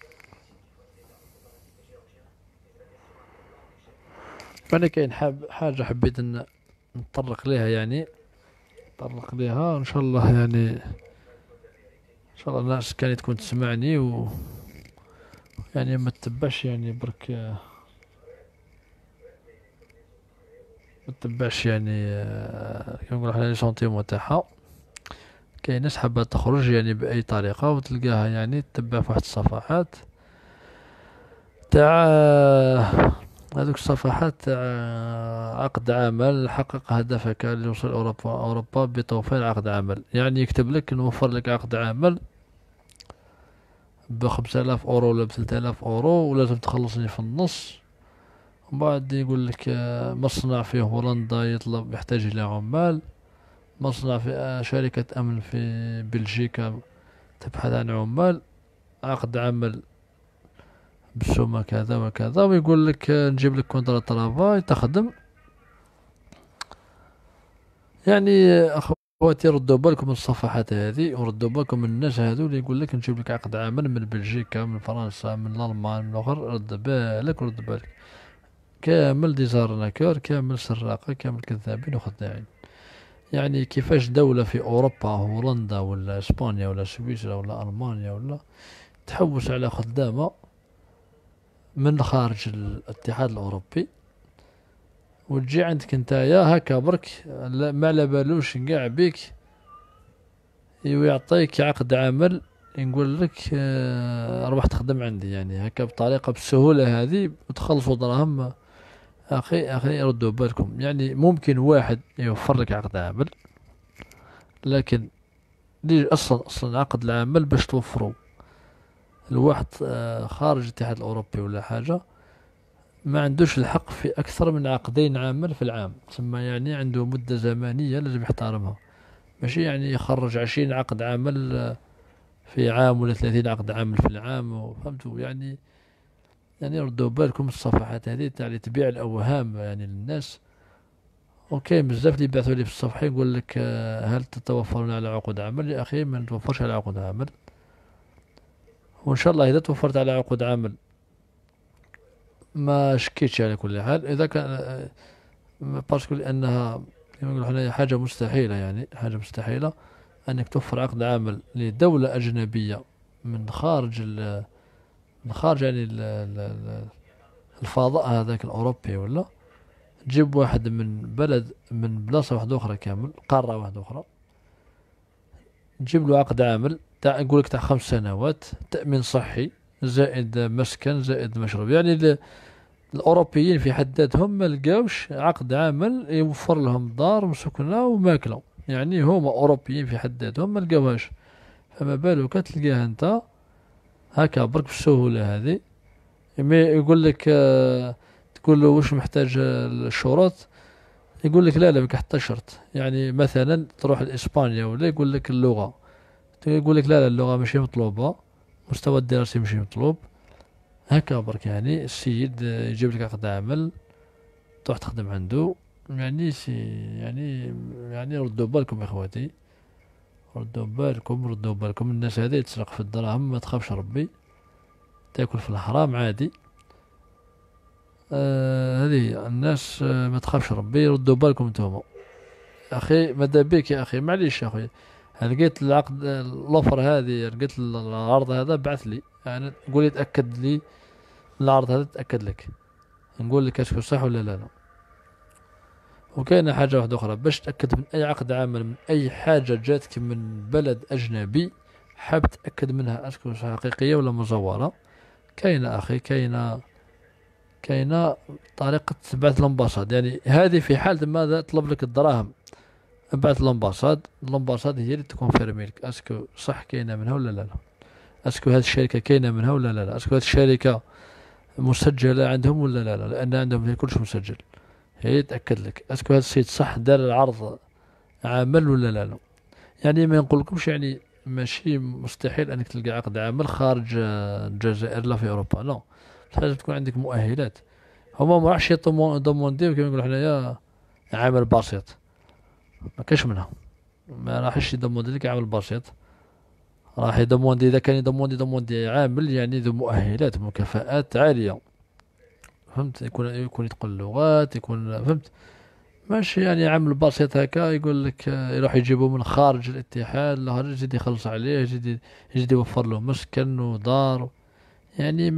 فانا كاين حاجة حبيت ان نتطرق ليها، يعني نتطرق ليها ان شاء الله، يعني ان شاء الله الناس كانت تكون تسمعني يعني ما تتبعش يعني برك، ما تتبعش يعني كما نقولوا حنا لي سونتيمون تاعها. كاين ناس حابة تخرج يعني بأي طريقة وتلقاها يعني تتبع في واحد الصفحات تاع هذوك الصفحات تاع عقد عمل، حقق هدفك لوصول أوروبا بتوفير عقد عمل. يعني يكتب لك نوفر لك عقد عمل ب5000 أورو ولا ب3000 أورو، ولازم تخلصني في النص. ومن بعد يقول لك مصنع في هولندا يحتاج إلى عمال، مصنع في شركة أمن في بلجيكا تبحث عن عمال، عقد عمل بالسومة كذا وكذا، ويقول لك نجيب لك كونترا طرافاي تخدم. يعني اخواتي ردوا بالكم من الصفحات هذه، وردوا بالكم من الناس هذو اللي يقول لك نجيب لك عقد عمل من بلجيكا، من فرنسا، من الالمان، من الاخر. رد بالك، كامل ديزارناكور، كامل سراقة، كامل كذابين وخداعين. يعني كيفاش دولة في اوروبا، هولندا ولا اسبانيا ولا سويسرا ولا المانيا ولا، تحوس على خدامة من خارج الاتحاد الاوروبي، وتجي عندك نتايا هكا برك ما على بالوش كاع بيك، ويعطيك عقد عمل نقول لك روح تخدم عندي، يعني هكا بطريقة بالسهولة هذه وتخلصوا دراهم. اخي ردوا بالكم، يعني ممكن واحد يوفر لك عقد عمل، لكن ليش اصلا عقد العمل باش توفروا الواحد خارج الاتحاد الاوروبي ولا حاجة، ما عندوش الحق في أكثر من عقدين عمل في العام. ثم يعني عنده مدة زمنية لازم يحترمها، ماشي يعني يخرج 20 عقد عمل في عام ولا 30 عقد عمل في العام. فهمتوا يعني؟ يعني ردوا بالكم الصفحات هذه تاع اللي تبيع الأوهام يعني للناس. اوكي بزاف اللي يبعثوا لي في الصفحة يقول لك هل تتوفرون على عقود عمل؟ يا أخي ما نتوفرش على عقود عمل، وإن شاء الله إذا توفرت على عقود عمل ما شكيتش على كل حال. إذا كان باسكو لأنها كما نقولوا حنايا حاجة مستحيلة، يعني حاجة مستحيلة أنك توفر عقد عمل لدولة أجنبية من خارج من خارج يعني الفضاء هذاك الأوروبي، ولا تجيب واحد من بلد من بلاصة واحدة أخرى، كامل قارة واحدة أخرى، تجيب له عقد عمل تاع يقولك تاع 5 سنوات، تأمين صحي زائد مسكن زائد مشروب. يعني الأوروبيين في حد ذاتهم ما لقاوش عقد عمل يوفر لهم دار وسكنة وماكلة، يعني هما أوروبيين في حد ذاتهم ما لقاوهاش، فما بالك تلقاه أنت هكا برك بالسهولة هذه. يقول لك تقول له واش محتاج الشروط، يقول لك لا بك حتى شرط. يعني مثلا تروح لإسبانيا ولا يقول لك اللغة، يقول لك لا اللغة ماشي مطلوبة، مستوى الدراسي ماشي مطلوب. هكا برك يعني السيد يجيب لك عقد عمل تروح تخدم عنده. يعني يعني ردوا بالكم يا اخواتي، ردوا بالكم الناس هذه تسرق في الدراهم، ما تخافش ربي، تاكل في الحرام عادي. هذه الناس ما تخافش ربي، ردوا بالكم نتوما. اخي ماذا بك يا اخي، معليش يا اخوي، لقيت العقد الاوفر هذه، لقيت العرض هذا بعث لي، يعني قولي تاكد لي من العرض هذا، تاكد لك نقول لك اشكو صح ولا لا. وكاينة حاجة واحدة أخرى باش تأكد من أي عقد عمل، من أي حاجة جاتك من بلد أجنبي حاب تأكد منها أشكو حقيقية ولا مزورة، كاينة أخي، كاينة طريقة تبعث الأمباساد. يعني هذه في حال ماذا طلب لك الدراهم، ابعث الأمباساد هي اللي تكونفيرمي لك أسكو صح كاينة منها ولا لا. أسكو هذه الشركة كاينة منها ولا لا، أسكو هذه الشركة مسجلة عندهم ولا لا، لأن عندهم كلش مسجل. هي تأكد لك اسكو هذا السيد صح دار العرض عمل ولا لا. يعني ما نقولكمش يعني ماشي مستحيل انك تلقى عقد عمل خارج الجزائر لا في اوروبا، لا، لازم تكون عندك مؤهلات. هما ما راحش يضمونديو كما نقولوا حنايا عامل بسيط، ما كاش منها، ما راحش يضموندي لك عامل بسيط. راح يدوموندي، إذا كان يدوموندي عامل يعني ذو مؤهلات ومكافآت عالية، فهمت، يكون يتقن اللغات، يكون فهمت. ماشي يعني عامل بسيط هكا يقول لك يروح يجيبه من خارج الاتحاد، لا يجي يخلص عليه، يجي يوفر له مسكن ودار. يعني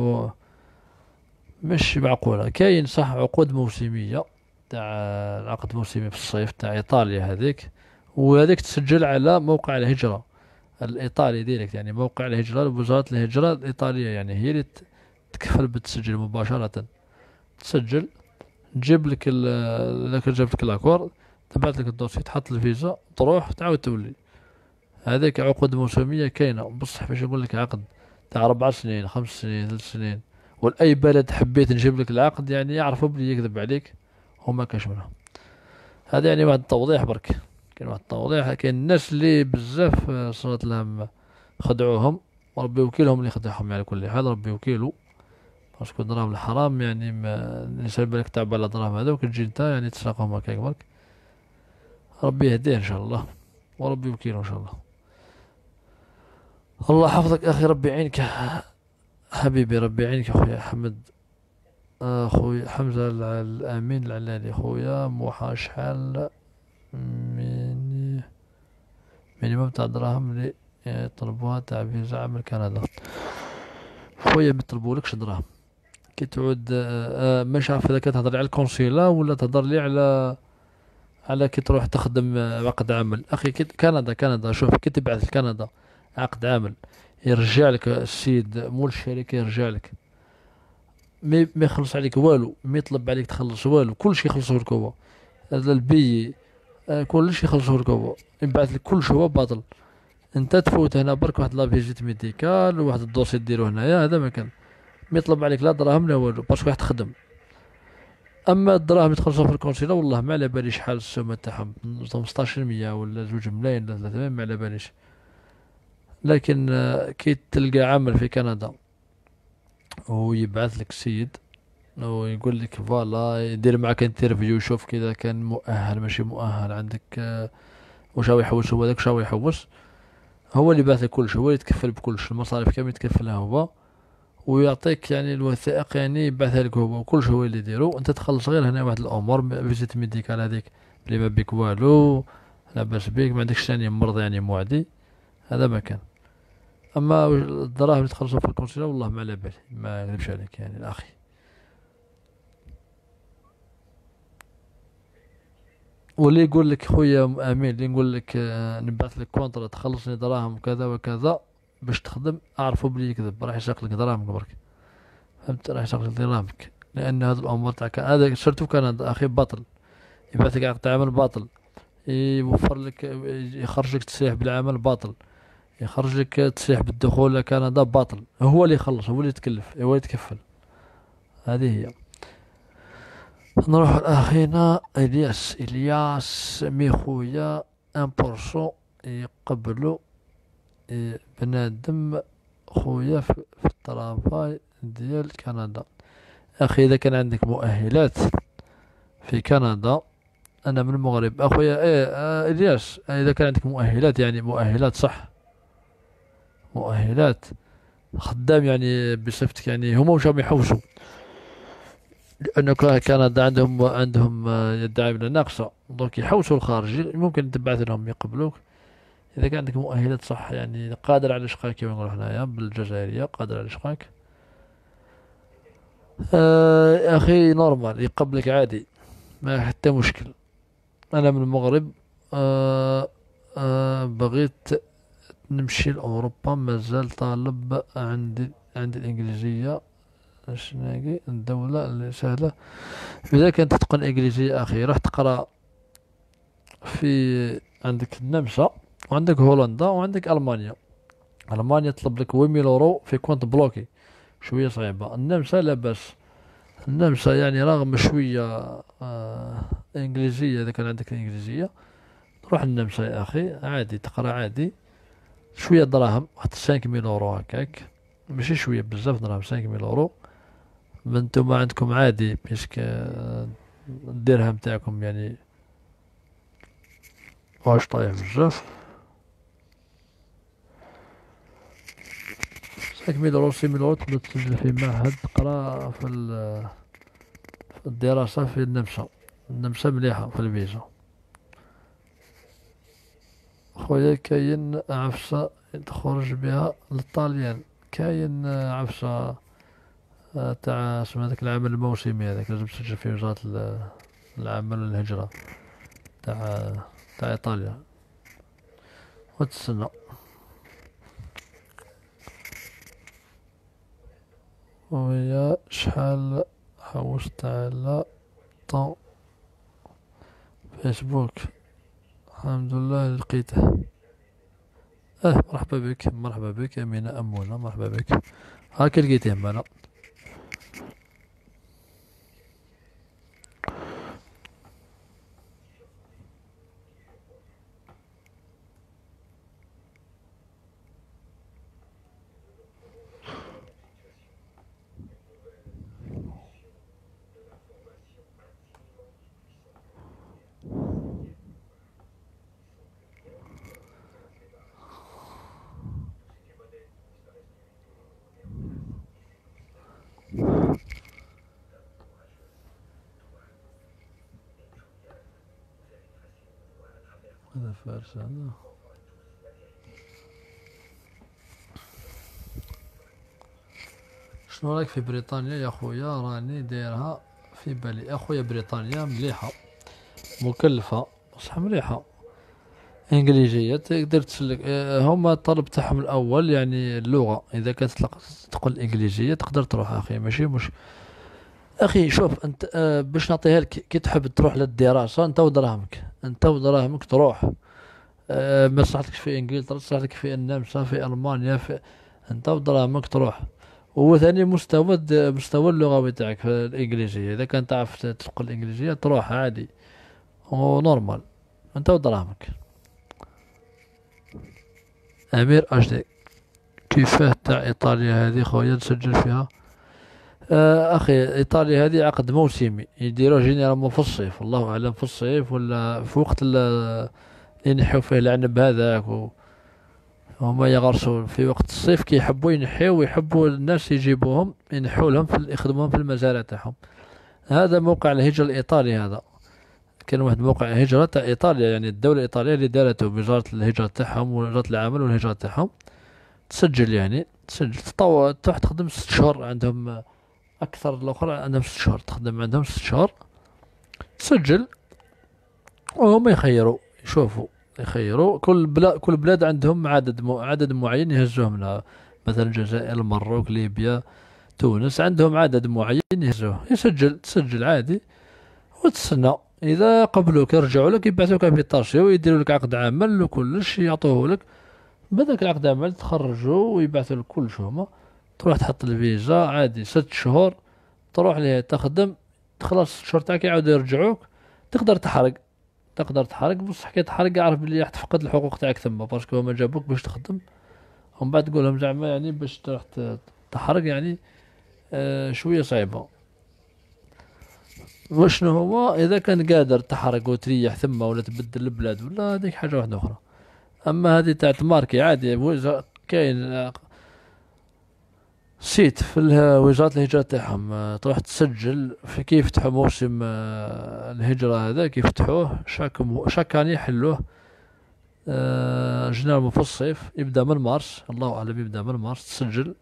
مش معقولة. كاين صح عقود موسمية، تاع العقد موسمي في الصيف تاع إيطاليا هذيك، وهذيك تسجل على موقع الهجرة الإيطالي ديريكت، يعني موقع الهجرة، وزارة الهجرة الإيطالية يعني هي اللي تكفل بالتسجيل مباشرة. تسجل، تجيب لك لك جابت لك لاكور، تبعت لك الدوسي، تحط الفيزا، تروح تعاود تولي. هذيك عقود موسمية كاينة، بصح باش نقول لك عقد تاع 4 سنين 5 سنين 3 سنين، ولأي بلد حبيت نجيب لك العقد يعني يعرفوا بلي يكذب عليك وما كاش منها. هذا يعني واحد التوضيح برك. كاين واحد التوضيح، كاين الناس اللي بزاف صارت لهم خدعوهم، وربي وكيلهم اللي خدعهم. يعني كل حال ربي وكيله، باسكو دراهم الحرام يعني ما الانسان بالك تعب على دراهم هذوك، تجي انت يعني تسرقهم هكاك برك. ربي يهديه ان شاء الله، وربي وكيله ان شاء الله. الله حفظك اخي، ربي يعينك حبيبي، ربي يعينك يا اخويا حمد. اخويا حمزة الامين العلالي، خويا موحى شحال من مينيموم تاع دراهم اللي يطلبوها تاع فيزا عمل كندا. خويا ما يطلبولكش دراهم. كي تعود مش عارف اذا كتهضر لي على الكونسيلا ولا تهضر لي على كي تروح تخدم عقد عمل. اخي كندا شوف، كي تبعث لكندا عقد عمل، يرجع لك السيد مول الشركة، يرجع لك ما يخلص عليك والو، ما يطلب عليك تخلص والو، كل شيء يخلصه لك هو. هذا البي كل شيء يخلصه لك هو، يبعث لك كل شيء هو باطل. انت تفوت هنا برك واحد لا فيزيت ميديكال وواحد الدوسي ديرو هنايا، هذا ما كان. ما يطلب عليك لا دراهم لا والو، باسكو راح تخدم. اما الدراهم اللي تخلصوا في الكونسيلا والله ما على بالي شحال السومه تاعهم، 15% ولا 2 ملايين ولا 3 ما على باليش. لكن كي تلقى عمل في كندا ويبعث لك السيد ويقول لك فوالا، يدير معك انترفيو، يشوف كذا كان مؤهل ماشي مؤهل عندك، واش راهو يحوس هو، هذاك واش راهو يحوس. هو اللي بعث لك كلشي، هو اللي يتكفل بكلشي، المصاريف كامل يتكفلها هو، ويعطيك يعني الوثائق يعني يبعثها لك هو، وكلشي هو اللي يديرو. انت تخلص غير هنا واحد الامور، فيزيت ميديكال هذيك اللي ما بيك والو، لاباس بيك، ما عندكش ثاني مرض يعني معدي، هذا ما كان. اما الدراهم اللي تخلصوا في الكونسيلا والله ما على بالي، ما نكذبش عليك يعني الاخي. واللي يقول لك خويا امين، اللي نقول لك نبعث لك كونترا تخلصني دراهم كذا وكذا باش تخدم، اعرفوا بلي يكذب، راح يسرق لك دراهمك برك. فهمت، راح يسرق لك دراهمك، لان هذه الامور تاع هذا سيرتو كندا اخي باطل. يبعث لك عقد عمل باطل، يوفر لك، يخرج لك تصريح بالعمل باطل، يخرج لك تصريح بالدخول لكندا باطل. هو اللي يخلص، هو اللي يتكلف، هو اللي يتكفل. هذه هي. نروح لأخينا إلياس مي خويا 1% يقبلوا بنادم خويا في الطرافاي ديال كندا. أخي إذا كان عندك مؤهلات في كندا، أنا من المغرب أخويا، إلياس، إذا كان عندك مؤهلات، يعني مؤهلات صح، مؤهلات خدام يعني بصفتك، يعني هما واش راهم يحوسوا، لأنه كندا عندهم الدعاية ناقصة، دونك يحوسوا الخارجي، ممكن تبعث لهم يقبلوك. إذا كان عندك مؤهلات صح، يعني قادر على الإشغال كيما نقولوا حنايا بالجزائرية، قادر على الإشغال. يا أخي نورمال يقبلك عادي، ما حتى مشكل. أنا من المغرب، آه بغيت نمشي لأوروبا، مازال طالب عندي الإنجليزية. شناهي الدولة اللي سهلة؟ إذا كنت تتقن إنجليزية أخي راح تقرأ في، عندك النمسا وعندك هولندا وعندك ألمانيا. ألمانيا تطلب لك 8000 يورو في كونت بلوكي، شوية صعيبة. النمسا لا بأس، النمسا يعني رغم شوية إنجليزية، إذا كان عندك الإنجليزية روح النمسا يا أخي عادي، تقرا عادي. شوية دراهم، واحد 5000 يورو هكاك، ماشي شوية بزاف دراهم، 5000 يورو. انتوما عندكم عادي بيسك الدرهم تاعكم يعني واش طايح بزاف. ميل يورو 6000 يورو تقدر تسجل في معهد تقرا في الدراسة في النمسا. النمسا مليحة في الفيزا. خويا كاين عفسة تخرج بها للطاليان، كاين عفسة تاع سما داك العمل الموسمي هذاك لازم تسجل في وزارة العمل والهجرة تاع إيطاليا وتستنى. ويا شحال حوست على طون فيسبوك؟ الحمد لله لقيته. مرحبا بك، مرحبا بك أمينة أمونة، مرحبا بك. هاك لقيته معنا. هذا فارس هذا. شنو رايك في بريطانيا يا خويا؟ راني دايرها في بالي اخويا. بريطانيا مليحة مكلفة بصح مليحة، انجليزية تقدر تسلك. هما الطلب تاعهم الاول يعني اللغة، اذا كانت تقول الانجليزية تقدر تروح اخي، ماشي اخي. شوف انت باش نعطيها لك، كي تحب تروح للدراسة انت ودراهمك، انت ودراهمك تروح. ما صحتكش في انجلترا، صحتك في النمسا، في المانيا، في انت ودراهمك تروح. وثاني مستوى اللغوي تاعك في الانجليزية، اذا كان تعرف تقول الانجليزية تروح عادي ونورمال انت ودراهمك. امير اشدي كيفاه تاع ايطاليا هذه خويا نسجل فيها؟ اخي ايطاليا هذه عقد موسمي يديروه جينيرالمون في الصيف، الله اعلم في الصيف ولا في وقت اللي ينحيو فيه العنب هذاك هما يغرسوا في وقت الصيف كي يحبوا ينحيو ويحبوا الناس يجيبوهم ينحوا لهم يخدموهم في المزارع تاعهم. هذا موقع الهجرة الإيطالي هذا. كان واحد موقع هجرة تاع إيطاليا، يعني الدولة الإيطالية اللي دارته بوزارة الهجرة تاعهم ووزارة العمل والهجرة تاعهم. تسجل يعني تسجل تروح تخدم 6 شهور عندهم. أكثر الأخرى عندهم 6 شهور تخدم، عندهم 6 شهور تسجل. وهم يخيروا يشوفوا يخيروا كل بلاد عندهم عدد معين يهزوهم لها. مثلا الجزائر، المغرب، ليبيا، تونس عندهم عدد معين يهزوه. تسجل عادي وتستنى. اذا قبلوك يرجعوا لك يبعثوك انفيتاسيون ويديروا لك عقد عمل وكلش يعطوه لك. بدك العقد عمل تخرجوا ويبعثوا لك كلش هما. تروح تحط الفيزا عادي 6 شهور تروح ليها تخدم. تخلص 6 شهور تاعك يعاودوا يرجعوك. تقدر تحرق، بصح كي تحرق اعرف بلي راح تفقد الحقوق تاعك ثم، باسكو هما جابوك باش تخدم ومن بعد تقول لهم زعما يعني باش تروح تحرق يعني شويه صعيبه. وشنو هو اذا كان قادر تحرق وتريح ثم ولا تبدل البلاد ولا هذيك حاجه واحده اخرى. اما هذه تاع تماركي عادي كاين سيت في وزارة الهجرة تاعهم. تروح تسجل في كيف يفتحوا موسم الهجرة هذا كيف يفتحوه شاك يحلوه. جنرال في الصيف يبدأ من مارس، الله أعلم يبدأ من مارس. تسجل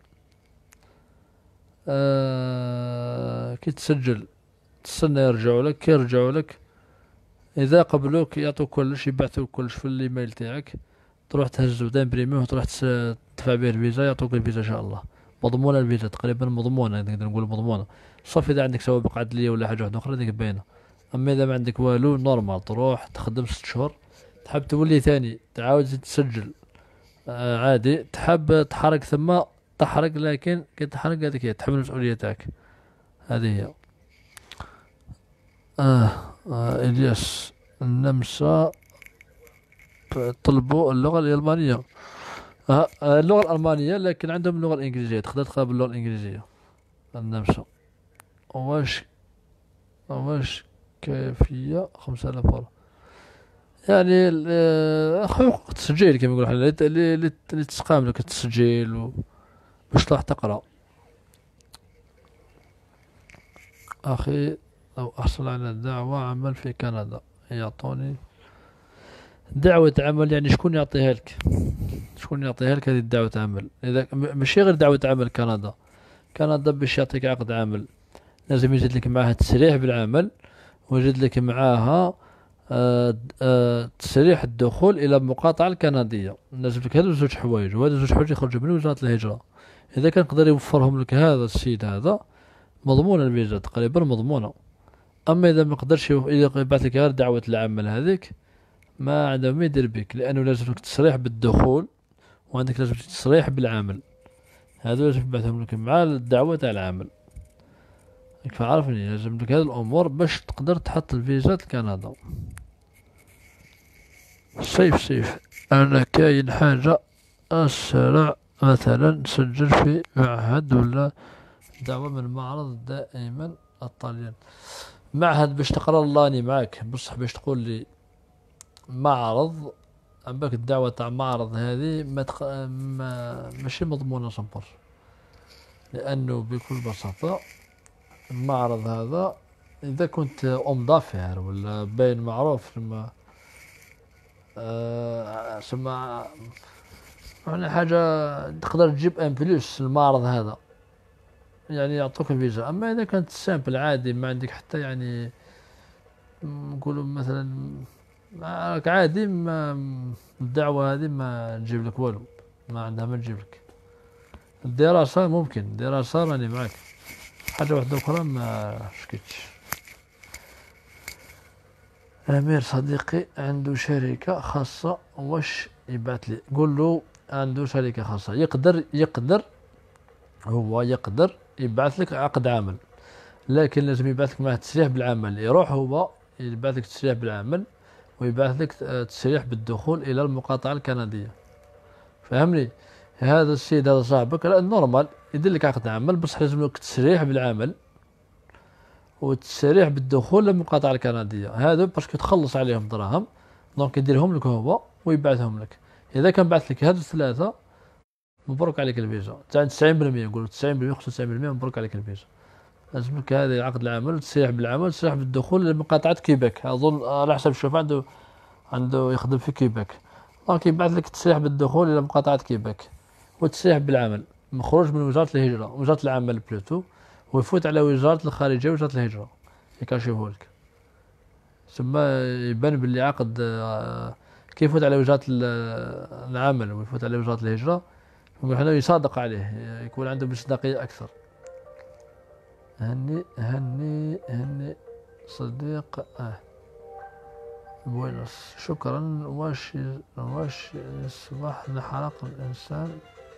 كي تسجل تستنى يرجعوا لك. كي يرجعوا لك إذا قبلوك يعطوك كلش، يبعثوك كلش في الإيميل تاعك. تروح تهزو دامبريميه وتروح تدفع به الفيزا، يعطوك الفيزا إن شاء الله. مضمونة الفيزا تقريبا، مضمونة نقدر نقول مضمونة. صافي إذا عندك سوابق عدلية ولا حاجة واحدة أخرى ديك باينة. أما إذا ما عندك والو نورمال تروح تخدم 6 شهور. تحب تولي ثاني تعاود تسجل عادي. تحب تحرق ثم تحرق، لكن كي تحرق هذيك هي تحمل المسؤولية تاعك. هذه هي. إلياس النمسا طلبوا اللغة الألمانية. اللغة الألمانية لكن عندهم اللغة الإنجليزية، تقدر تقابل اللغة الإنجليزية. النمسا واش كافية 5000 يورو يعني حقوق التسجيل كما يقولوا حنا اللي تسقام لك التسجيل باش تروح تقرا. اخي لو احصل على دعوة عمل في كندا يعطوني دعوة عمل، يعني شكون يعطيها لك؟ شكون يعطيها لك هذه الدعوة عمل؟ اذا ماشي غير دعوة عمل كندا، كندا باش يعطيك عقد عمل لازم يزيد لك معاها تسريح بالعمل، ويزيد لك معاها تسريح الدخول الى المقاطعة الكندية. لازم لك هذو زوج حوايج، وهذو زوج حوايج يخرجوا من وزارة الهجرة. اذا كان قدر يوفرهم لك هذا السيد هذا، مضمونة الفيزا تقريبا مضمونة. اما اذا ما قدرش اذا يبعث لك غير دعوة العمل هذيك، ما عنده ما يدير بك، لانه لازم لك تصريح بالدخول، وعندك لازم تصريح بالعمل. هذا لازم يبعثهم لك مع الدعوة تاع العمل. فعرفني لازم لك هذه الامور باش تقدر تحط الفيزا لكندا. سيف انا كاين حاجة اسرع، مثلا نسجل في معهد ولا دعوة من معرض دائما الطليان. معهد باش تقرا اللاني معاك، بصح باش تقول لي معرض، عم بالك الدعوة تاع معرض هذه ماشي مضمونة صنبر، لأنه بكل بساطة المعرض هذا إذا كنت أم دافير ولا باين معروف سما يعني حاجة تقدر تجيب ان بلوس المعرض هذا، يعني يعطوك الفيزا. أما إذا كانت سامبل عادي ما عندك حتى يعني نقولوا مثلا معك عادي، ما الدعوة هذه ما تجيب لك والو، ما عندها ما تجيب لك. الدراسة ممكن، الدراسة راني معاك، حاجة واحدة أخرى ما شكيتش. أمير صديقي عنده شركة خاصة، واش يبعث لي؟ قول له عنده شركة خاصة، يقدر هو يقدر يبعث لك عقد عمل، لكن لازم يبعث لك معه تسريح بالعمل. يروح هو يبعث لك تسريح بالعمل، ويبعث لك تسريح بالدخول إلى المقاطعة الكندية. فهمني؟ هذا السيد هذا صاحبك نورمال يدير لك عقد عمل، بصح لازم لك تسريح بالعمل وتسريح بالدخول للمقاطعة الكندية. هذا باسكو تخلص عليهم دراهم، دونك يديرهم لك هو ويبعثهم لك. إذا كان بعث لك هذو الثلاثة مبروك عليك الفيزا تاع 90%، نقولوا 90% 95% مبروك عليك الفيزا. لازم لك هذا عقد العمل، تسريح بالعمل، تسريح بالدخول لمقاطعة كيباك. أظن على حسب شوف عنده يخدم في كيباك، دونك يبعث لك تسريح بالدخول إلى مقاطعة كيباك، وتسريح بالعمل، مخروج من وزارة الهجرة، وزارة العمل بلوتو، ويفوت على وزارة الخارجية وزارة الهجرة يكاشفه لك. ثم يبان باللي عقد كيف يفوت على وزارة العمل ويفوت على وزارة الهجرة، هنا يصادق عليه، يكون عنده مصداقية أكثر. هني صديق بوينس، شكرا. واش يصبح لحرق الإنسان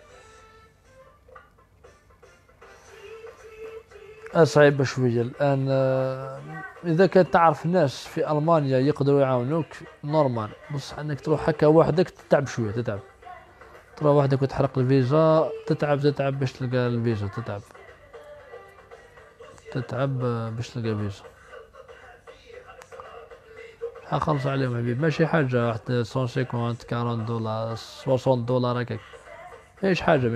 صعيبة شوية الآن. إذا كنت تعرف ناس في ألمانيا يقدروا يعاونوك نورمال، بص أنك تروح هكا وحدك تتعب شوية، تروح وحدك وتحرق الفيزا، تتعب باش تلقى الفيزا، تتعب باش تلقى فيزا. حخلص عليهم حبيبي، ماشي حاجة واحد 150 40 دولار 60 دولار هكاك، ماهيش حاجة.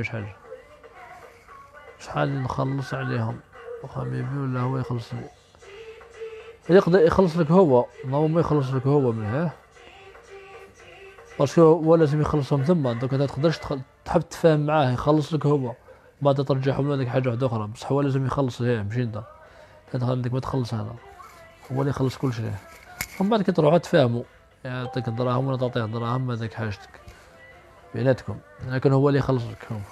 شحال نخلص عليهم حبيبي ولا هو يخلص لي؟ يقدر يخلص لك هو، ما يخلص لك هو منه، باسكو هو لازم يخلصهم ثم دوك ما تقدرش تحب تفاهم معاه، يخلص لك هو بعد ترجعهم لك حاجة واحدة أخرى، بصح هو لازم يخلص ماشي انت عندك ما تخلص، هذا هو اللي يخلص كل شيء. ومن بعد كي تروحوا تفاهموا، يعطيك الدراهم ولا تعطيه دراهم، هذاك حاجتك بيناتكم، لكن هو اللي يخلص لك هو.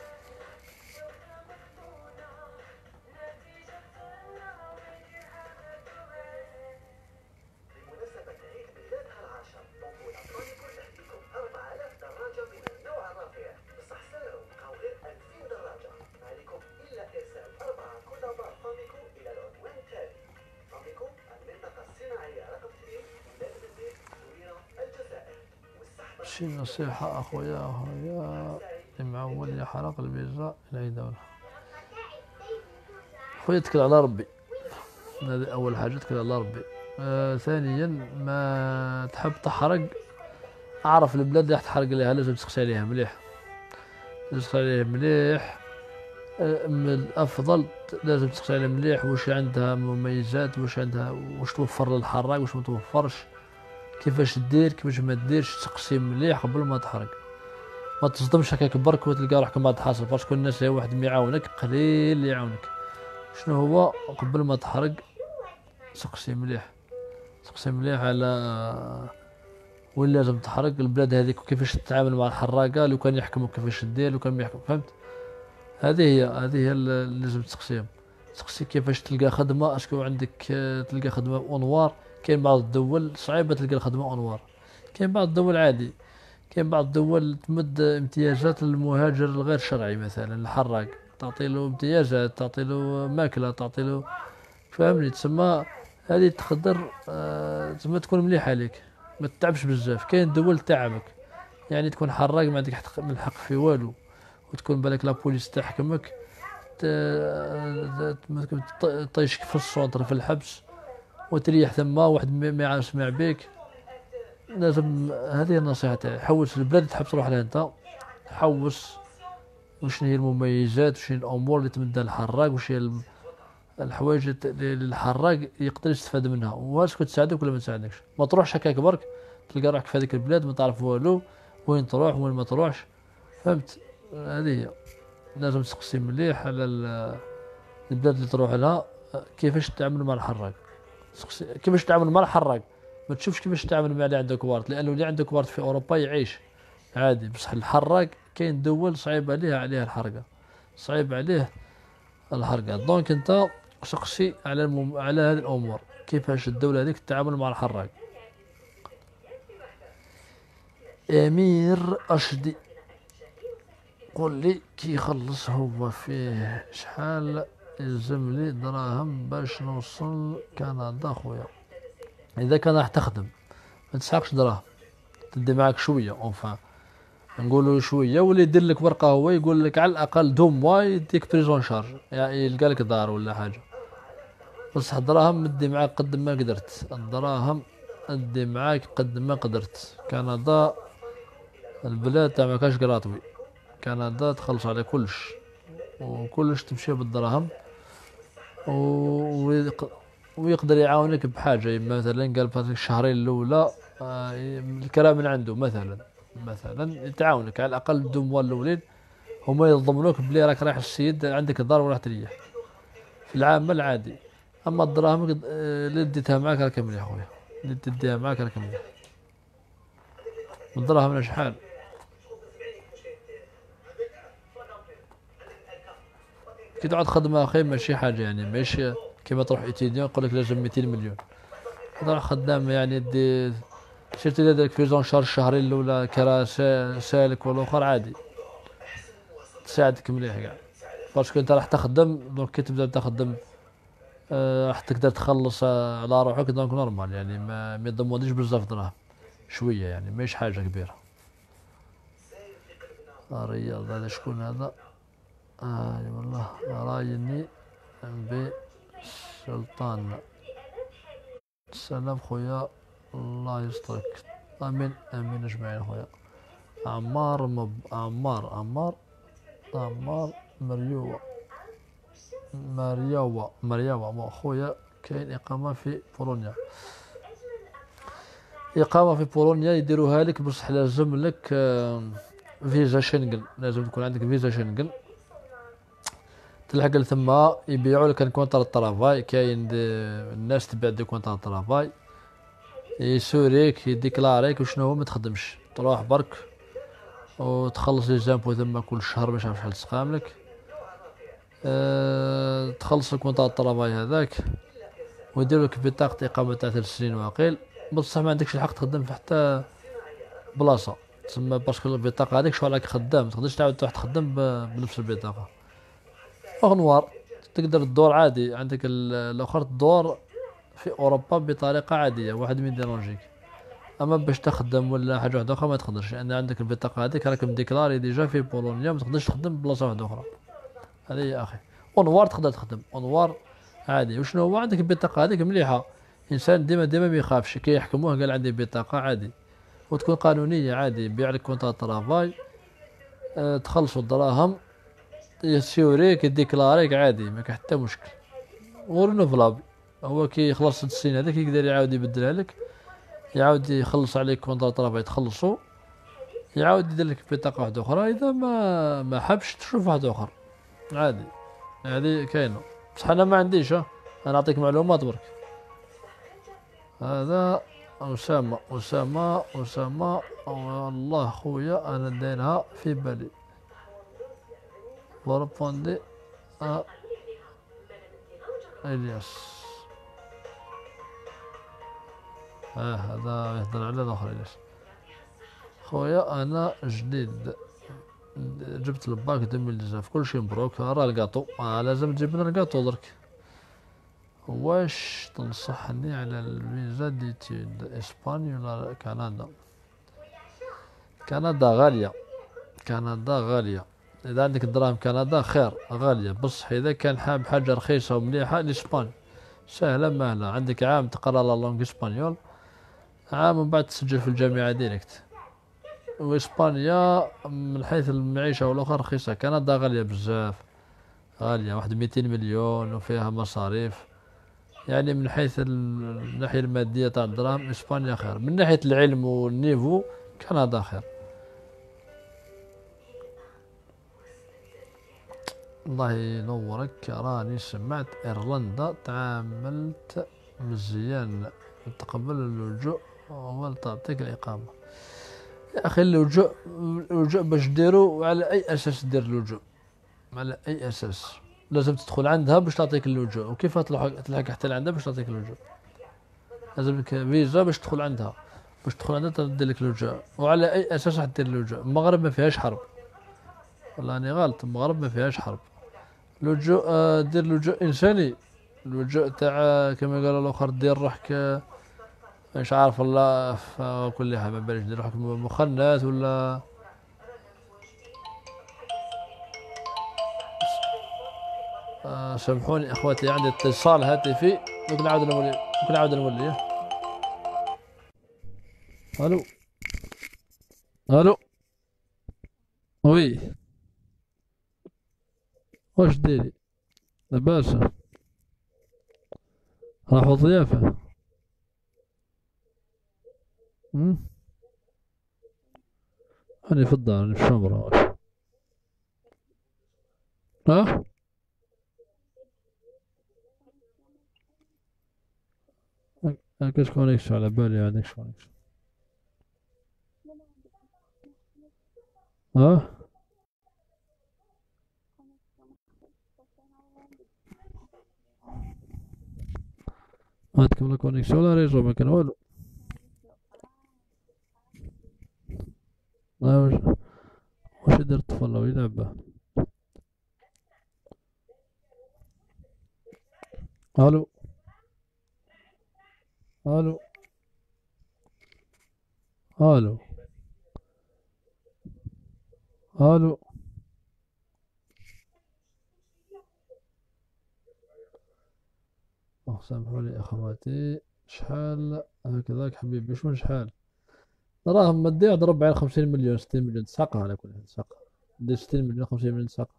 شي نصيحة أخويا معول يحرق الفيزا لأي دولة؟ خويا اتكل على ربي، هذه أول حاجة، اتكل على ربي. ثانيا ما تحب تحرق، أعرف البلاد اللي راح تحرق لها لازم تسقسي عليها مليح، من الافضل لازم تسقسي على مليح واش عندها مميزات، واش عندها، واش توفر للحراق، واش ما توفرش، كيفاش دير كيفاش ما ديرش. تسقسي مليح قبل ما تحرق، ما تصدمش هكاك برك وتلقى روحك ما تحاصل، باسكو الناس هي واحد ما يعاونك قليل اللي يعاونك. شنو هو قبل ما تحرق سقسي مليح، سقسي مليح على وين لازم تحرق البلاد هذيك، وكيفاش تتعامل مع الحراقه لو كان يحكموا كيفاش دير لو كان ما يحكم، فهمت؟ هذه هي اللي لازم تسقسيهم. تسقسي كيفاش تلقى خدمه، اسكو عندك تلقى خدمه اونوار. كاين بعض الدول صعيبه تلقى الخدمه اونوار، كاين بعض الدول عادي، كاين بعض الدول تمد امتيازات للمهاجر الغير شرعي، مثلا الحراق تعطي له امتيازات، تعطي له ماكله، تعطي له، فهمني؟ تسمى هذه تقدر تسمى تكون مليحه عليك، ما تتعبش بزاف. كاين دول تعبك، يعني تكون حراق ما عندك حق من الحق في والو، وتكون بالك لابوليس تحكمك، طيشك في السونتر في الحبس وتريح ثما، واحد ما يعرف يسمع بيك. لازم هذه النصيحة تاعي، حوس البلاد تحب تروح لها انت، حوس وشنو هي المميزات، وشنو هي الامور اللي تمدها الحراق، وش هي الحوايج اللي الحراق يقدر يستفاد منها، واسكو تساعدك ولا ما تساعدكش. ما تروحش هكاك برك تلقى روحك في هذيك البلاد ما تعرف والو، وين تروح وين ما تروحش، فهمت؟ هذه هي. لازم تسقسي مليح على البلاد اللي تروح لها كيفاش تتعامل مع الحراق. كيفاش تتعامل مع الحراق، ما تشوفش كيفاش تتعامل مع اللي عنده كوارت، لانه اللي عنده كوارت في اوروبا يعيش عادي، بصح الحراق كاين دول صعيب عليها الحرقه، صعيب عليه الحرقه. دونك انت سقسي على هذه الامور، كيفاش الدوله هذيك تتعامل مع الحراق. امير اشدي قل لي كي يخلص هو فيه شحال يلزم لي دراهم باش نوصل كندا خويا؟ اذا كان راح تخدم ما تسحقش دراهم، تدي معاك شويه اونفان، نقولوا شويه، واللي يدير لك ورقه هو يقول لك على الاقل 2 موا يديك بريزون شارج، يعني يلقى لك دار ولا حاجه. بصح الدراهم مدي معاك قد ما قدرت، الدراهم ادي معاك قد ما قدرت. كندا البلاد تاع ما كاش قراطوي، كندا تخلص على كلش، وكلش تمشي بالدراهم، ويقدر يعاونك بحاجة. مثلا قال فاتك الشهرين الأولى الكلام من عنده، مثلا يتعاونك على الأقل 2 موا الأولين، هما يضمنوك بلي راك رايح السيد عندك الدار وراح تريح في العام العادي. أما الدراهم اللي ديتها معاك راك مليح خويا، اللي تديها معاك راك مليح. الدراهم شحال؟ كي تقعد خدمة أخي ماشي حاجة، يعني ماشي كيما تروح إتيديون يقول لك لازم 200 مليون. تروح خدام يعني دي شفت اللي داك فيزون شهر الشهرين الأولى كرا سالك والاخر عادي تساعدك مليح كاع، باسكو انت راح تخدم. دونك كي تبدا تخدم راح تقدر تخلص على روحك، دونك نورمال يعني ما يضمنيش بزاف دراهم، شويه يعني ماهيش حاجه كبيره. الرياض هذا شكون هذا؟ والله رايني بسلطان. السلام خويا، الله يسترك، امين امين اجمعين خويا. عمار مريوة خويا، كاين إقامة في بولونيا. إقامة في بولونيا يديروها لك، بصح لازم لك فيزا شنغن، لازم تكون عندك فيزا شنغن تلحق لثما. يبيعوا لك كونطرا طرافاي، كاين الناس تبيع دي كونطرا طرافاي، يسوريك يديكلاريك وشنو هو، ما تخدمش تروح برك وتخلص لي زامبو ثما كل شهر باش شحال تسقام لك. تخلص الكونطرا الطرافاي هذاك ويديروا لك بطاقة إقامة تاع 3 سنين واقيل، بصح ما عندكش الحق تخدم في حتى بلاصة، تسمى باسكو البطاقة هذيك شغل راك خدام، ما تقدرش تعاود تروح تخدم بنفس البطاقة. نوار تقدر تدور عادي، عندك الاخر تدور في اوروبا بطريقة عادية، واحد من ديرونجيك. اما باش تخدم ولا حاجة واحدة اخرى ما تقدرش، لان عندك البطاقة هذيك راك مديكلاري ديجا في بولونيا، ما تقدرش تخدم بلاصة واحدة اخرى. هذه يا اخي اونوار تقدر تخدم اونوار عادي. وشنو هو عندك البطاقة هذيك مليحة، انسان ديما ما يخافش كي يحكموه قال عندي بطاقة عادي، وتكون قانونية عادي. يبيع لك كونطرا طرافاي، تخلصوا الدراهم يسيوريك يديكلاريك عادي ما كاين حتى مشكل، ورينوفلابل. هو كي يخلص 6 سنين هذاك يقدر يعاود يبدلها لك، يعاود يخلص عليك كونطرا طرافاي تخلصو، يعاود يدير لك بطاقة واحدة أخرى إذا ما حبش تشوف واحد آخر عادي. هذه كاينة، بصح أنا ما عنديش أنا نعطيك معلومات برك. هذا أسامة والله خويا أنا دايرها في بالي وربوندي إلياس. هذا يهضر على الآخر إلياس. خويا أنا جديد، جبت الباك 2019 كلشي مبروك. راه الكاطو لازم تجيب لنا الكاطو درك. واش تنصحني على الفيزا ديتود اسبانيا ولا كندا؟ كندا غالية، كندا غالية. إذا عندك دراهم كندا خير، غالية بصح إذا كان حاب حاجة رخيصة ومليحة لإسبانيا سهلة مهلة. عندك عام تقرا لا لونغ اسبانيول، عام من بعد تسجل في الجامعة ديريكت. وإسبانيا من حيث المعيشة والأخرى رخيصة، كندا غالية بزاف، غالية واحد 200 مليون وفيها مصاريف. يعني من حيث الناحية المادية تاع الدراهم إسبانيا خير، من ناحية العلم والنيفو كندا خير. الله ينورك. راني سمعت إيرلندا تعاملت مزيان تقبل اللجوء ولتعطيك الإقامة. يا أخي اللجوء باش ديرو على أي أساس دير اللجوء؟ على أي أساس؟ لازم تدخل عندها باش تعطيك اللجوء، وكيف تلحق حتى لعندها باش تعطيك اللجوء؟ لازم لك فيزا باش تدخل عندها، باش تدخل عندها تدير لك اللجوء. وعلى أي أساس حدير اللجوء؟ المغرب ما فيهاش حرب، والله أني غلط، المغرب ما فيهاش حرب. لجوء دير لجوء إنساني، اللجوء تاع كما قال الآخر دير روحك مش عارف الله في كل حال، ما باليش دير روحك مخنث ولا. سامحوني اخواتي عندي اتصال هاتفي، ممكن نعاود نولي. الو الو وي، واش ديري لاباس؟ راحوا ضيافة. راني في الدار، راني في الشمبرة. واش ها؟ كاش كونيكسيون على بالي عندك كونيكسيون. ها؟ عندكم لا كونيكسيون لا ريزو ما كان والو. واش يدير الطفل ولا يلعب به؟ الو الو الو الو. سامحوني اخواتي، شحال هكذاك حبيبي؟ شو شحال دراهم مادية؟ ضرب على 50 مليون 60 مليون تساقها على كل حال، تساقها دير 60 مليون 50 مليون تساقها.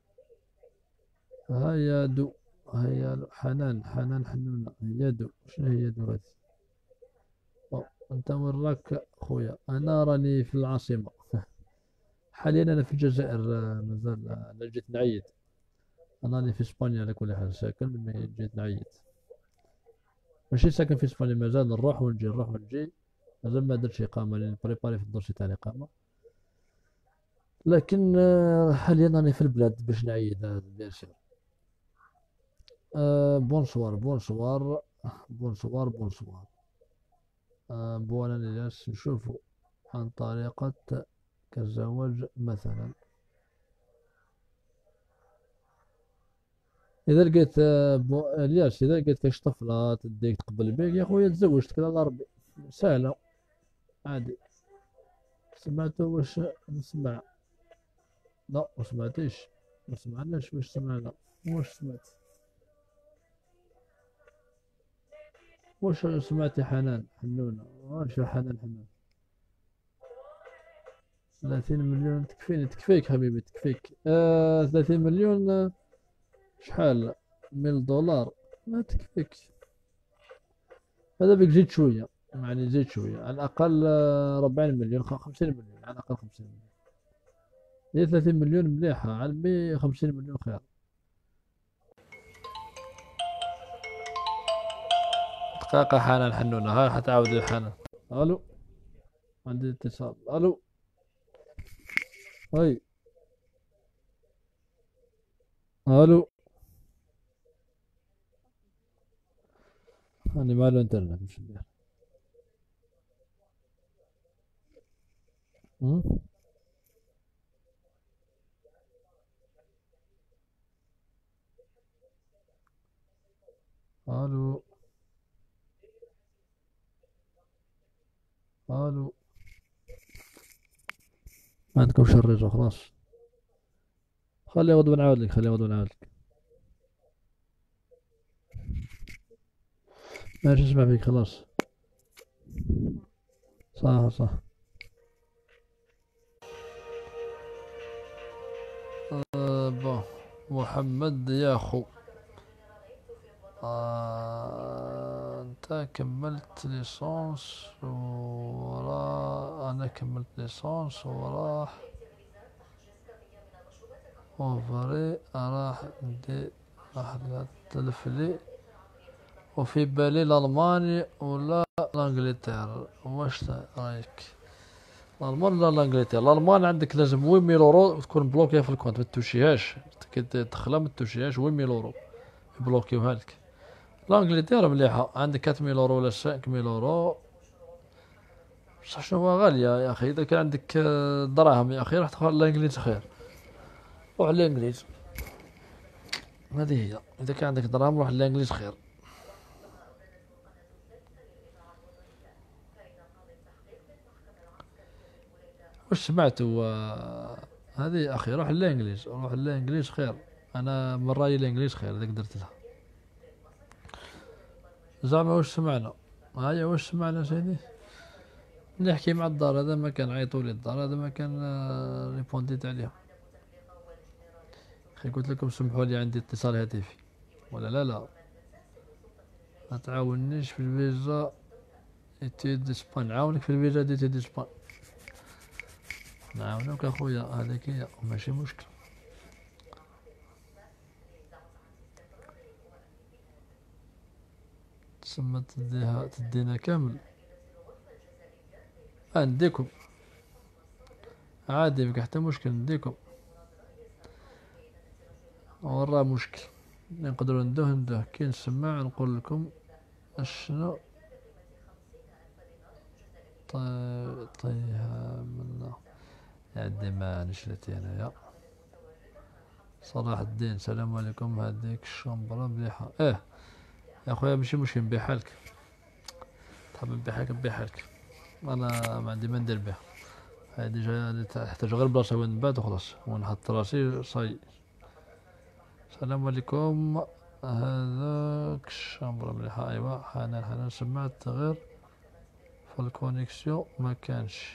هيا دو، هيا حنان حنونة، هيا دو. شنو هي دو هذه؟ انت وين راك خويا؟ انا راني في العاصمة حاليا، انا في الجزائر. مازال انا جيت نعيد. انا راني في اسبانيا على كل حال ساكن، مي جيت نعيد. ماشي ساكن في اسبانيا، مازال نروح ونجي نروح ونجي. مازال ما درتش اقامة لان بريباري في الدوسي تاع الاقامة. لكن حاليا راني في البلاد باش نعيد بيان سور. بونسوار بونسوار بونسوار بونسوار. بوانا الياس نشوفوا عن طريقة كالزواج مثلا. إذا لقيت الياس، إذا لقيت كاش طفلة تديك تقبل بيك يا خويا تزوج تكل على ربي، سهلة عادي. سمعتوا واش نسمع؟ لا ما سمعتيش، ما سمعناش واش سمعنا. واش سمعت؟ واش سمعتي حنان حنونة؟ واش حنان حنون؟ 30 مليون تكفيني، تكفيك حبيبي تكفيك. 30 مليون شحال؟ 1000 دولار ما تكفيك. هذا بك زيد شوية، يعني زيد شوية على الأقل 40 مليون، 50 مليون على الأقل 50 مليون. هي 30 مليون مليحة، على 50 مليون خير. دقيقة حنان حنونة، ها حتعاود لي حنان. ألو، عندي اتصال. ألو، هاي. ألو، أنا مالو إنترنت مش ندير. أم؟ ألو، ألو، ما عندكم شريجة خلاص. خلي غدوة نعاود لك، خلي غدوة نعاود لك. ماشي نسمع فيك خلاص. صح صح. بون، محمد يا خو. انت كملت ليسونس ورا، انا كملت ليسونس وراح اوفري، راح ندي، راح تلف لي، وفي بالي الالماني ولا الانجلتير، واش رايك؟ الالمان ولا الانجلتير؟ الالمان عندك لازم 8000 اورو تكون بلوكي في الكونت، ما تمشيهاش كي تدخلها، ما تمشيهاش 8000 اورو يبلوكيوها لك. الانجلتير مليحه، عندك 4000 اورو ولا 5000 اورو. بصح شنو هو غاليه يا اخي، اذا كان عندك دراهم يا اخي راح تدخل الانجليز خير، روح الانجليز. هذه هي، اذا كان عندك دراهم روح الانجليز خير. وش سمعتوا؟ هذه يا اخي روح الانجليز، روح الانجليز خير. انا من رايي الانجليز خير اذا قدرت لها. زعما وش سمعنا؟ هيا وش سمعنا سيدي؟ نحكي مع الدار، هذا ما كان عيطوا لي الدار، هذا ما كان ريبونديت عليهم. اخي قلت لكم سمحوا لي عندي اتصال هاتفي، ولا لا لا؟ ما تعاونيش في الفيزا ايتيد اسبان، نعاونك في الفيزا دي ايتيد اسبان، نعاونك اخويا، هذيك هي ماشي مشكل. تسمى تديها تدينا كامل، نديكم عادي، بك حتى مشكل نديكم، وراه مشكل. نقدروا ندوه كي نسمع نقول لكم شنو. طيها منا يا عدي، ما نشلتي انايا. صلاح الدين، السلام عليكم. هذيك الشومبرا مليحة يا خويا، ماشي مشكل نبيع حالك، تحب نبيع حالك نبيع حالك، انا ما عندي ما ندير بها. هادي جا تحتاج غير بلاصة وين نبات وخلاص، ونحط راسي صاي. السلام عليكم. هذاك الشومبرا مليحة، ايوا حنان حنان سمعت غير في الكونيكسيون ما كانش.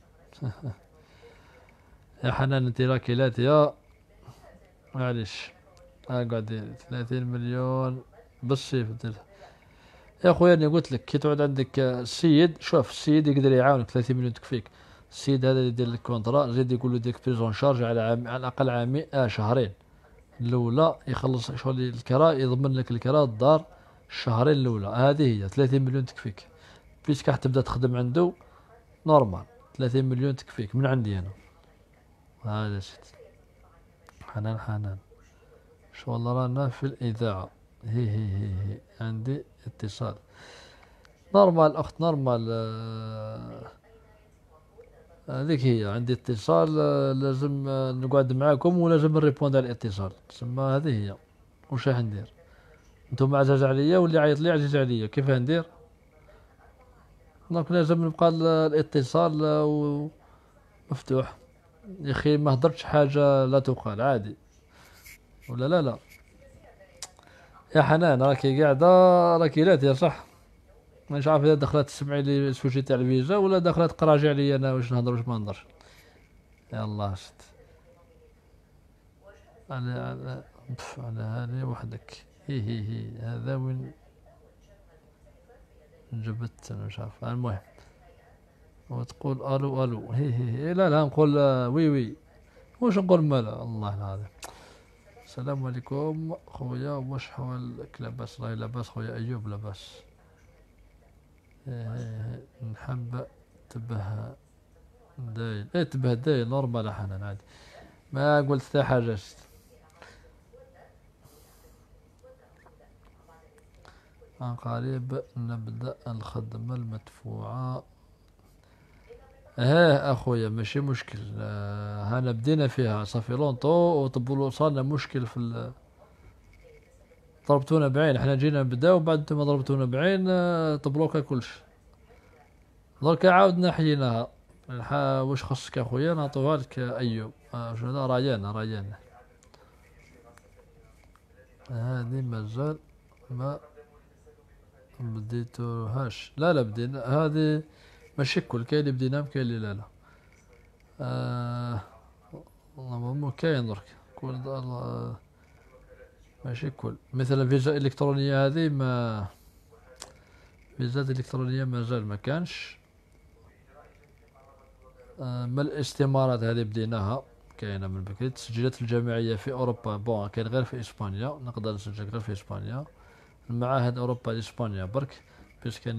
يا حنان انت راكي لاتيا، معليش. اقعد 30 مليون بالصيف دير. يا خويا انا قلت لك كي تعود عندك السيد، شوف السيد يقدر يعاونك، 30 مليون تكفيك. السيد هذا اللي يدير لك كونطرا، زيد يقول له ديك بريزون شارج على عام، على الاقل عامين شهرين الاولى، يخلص شغل الكراء، يضمن لك الكراء الدار الشهرين الاولى. هذه هي 30 مليون تكفيك، بيسك راح تبدا تخدم عنده نورمال. 30 مليون تكفيك من عندي انا. هذا سيدي. حنان حنان، شو والله رانا في الاذاعه. هي عندي اتصال نورمال، اخت نورمال. هذيك هي عندي اتصال، لازم نقعد معاكم ولازم نريبوند على الاتصال، تسمى هذه هي. وش راح ندير؟ نتوما عزاز عليا واللي عيط لي عزيز عليا، كيف ندير؟ دونك لازم نبقى الاتصال مفتوح. يا اخي ما هدرتش حاجه لا تقال عادي، ولا لا لا؟ يا حنان راكي قاعده، راكي لاتي صح؟ مانيش عارف اذا دخلت تسمعي لي السوجي تاع الفيزا ولا دخلت تقراجي عليا انا واش نهضر واش ما نهضرش. يلا شت على هذه وحدك. هي هذا وين جبت انا مش عارف. المهم وتقول الو الو هي لا لا نقول وي وي. واش نقول مالا الله العظيم. السلام عليكم خويا، واش حوالك؟ لاباس راهي لاباس خويا ايوب لاباس. نحب تبه دايل تبه دايل نورمال حنان عادي ما قلت حتى حاجة. عن قريب نبدأ الخدمة المدفوعة. اخويا ماشي مشكل. هانا بدينا فيها صافي لونطو وطبلو صارنا مشكل في ضربتونا بعين. احنا جينا نبداو بعد نتوما ضربتونا بعين. طبلوكا كلش دركا عاودنا حييناها. واش خصك اخويا نعطوها لك ايوب. شنو هذا ريان هذه مازال ما بديتوهاش. لا بدينا هذه ماشي كل كاين اللي بدينا كاين اللي لا. والله كاين درك كل ماشي كل. مثلا فيزا الكترونيه هذه ما فيزات الكترونيه مازال ما كانش. ما الاستمارات هذه بديناها كاينه من بكري. التسجيلات الجامعيه في اوروبا بون كاين غير في اسبانيا. نقدر نسجل غير في اسبانيا. المعاهد اوروبا لاسبانيا برك باش كان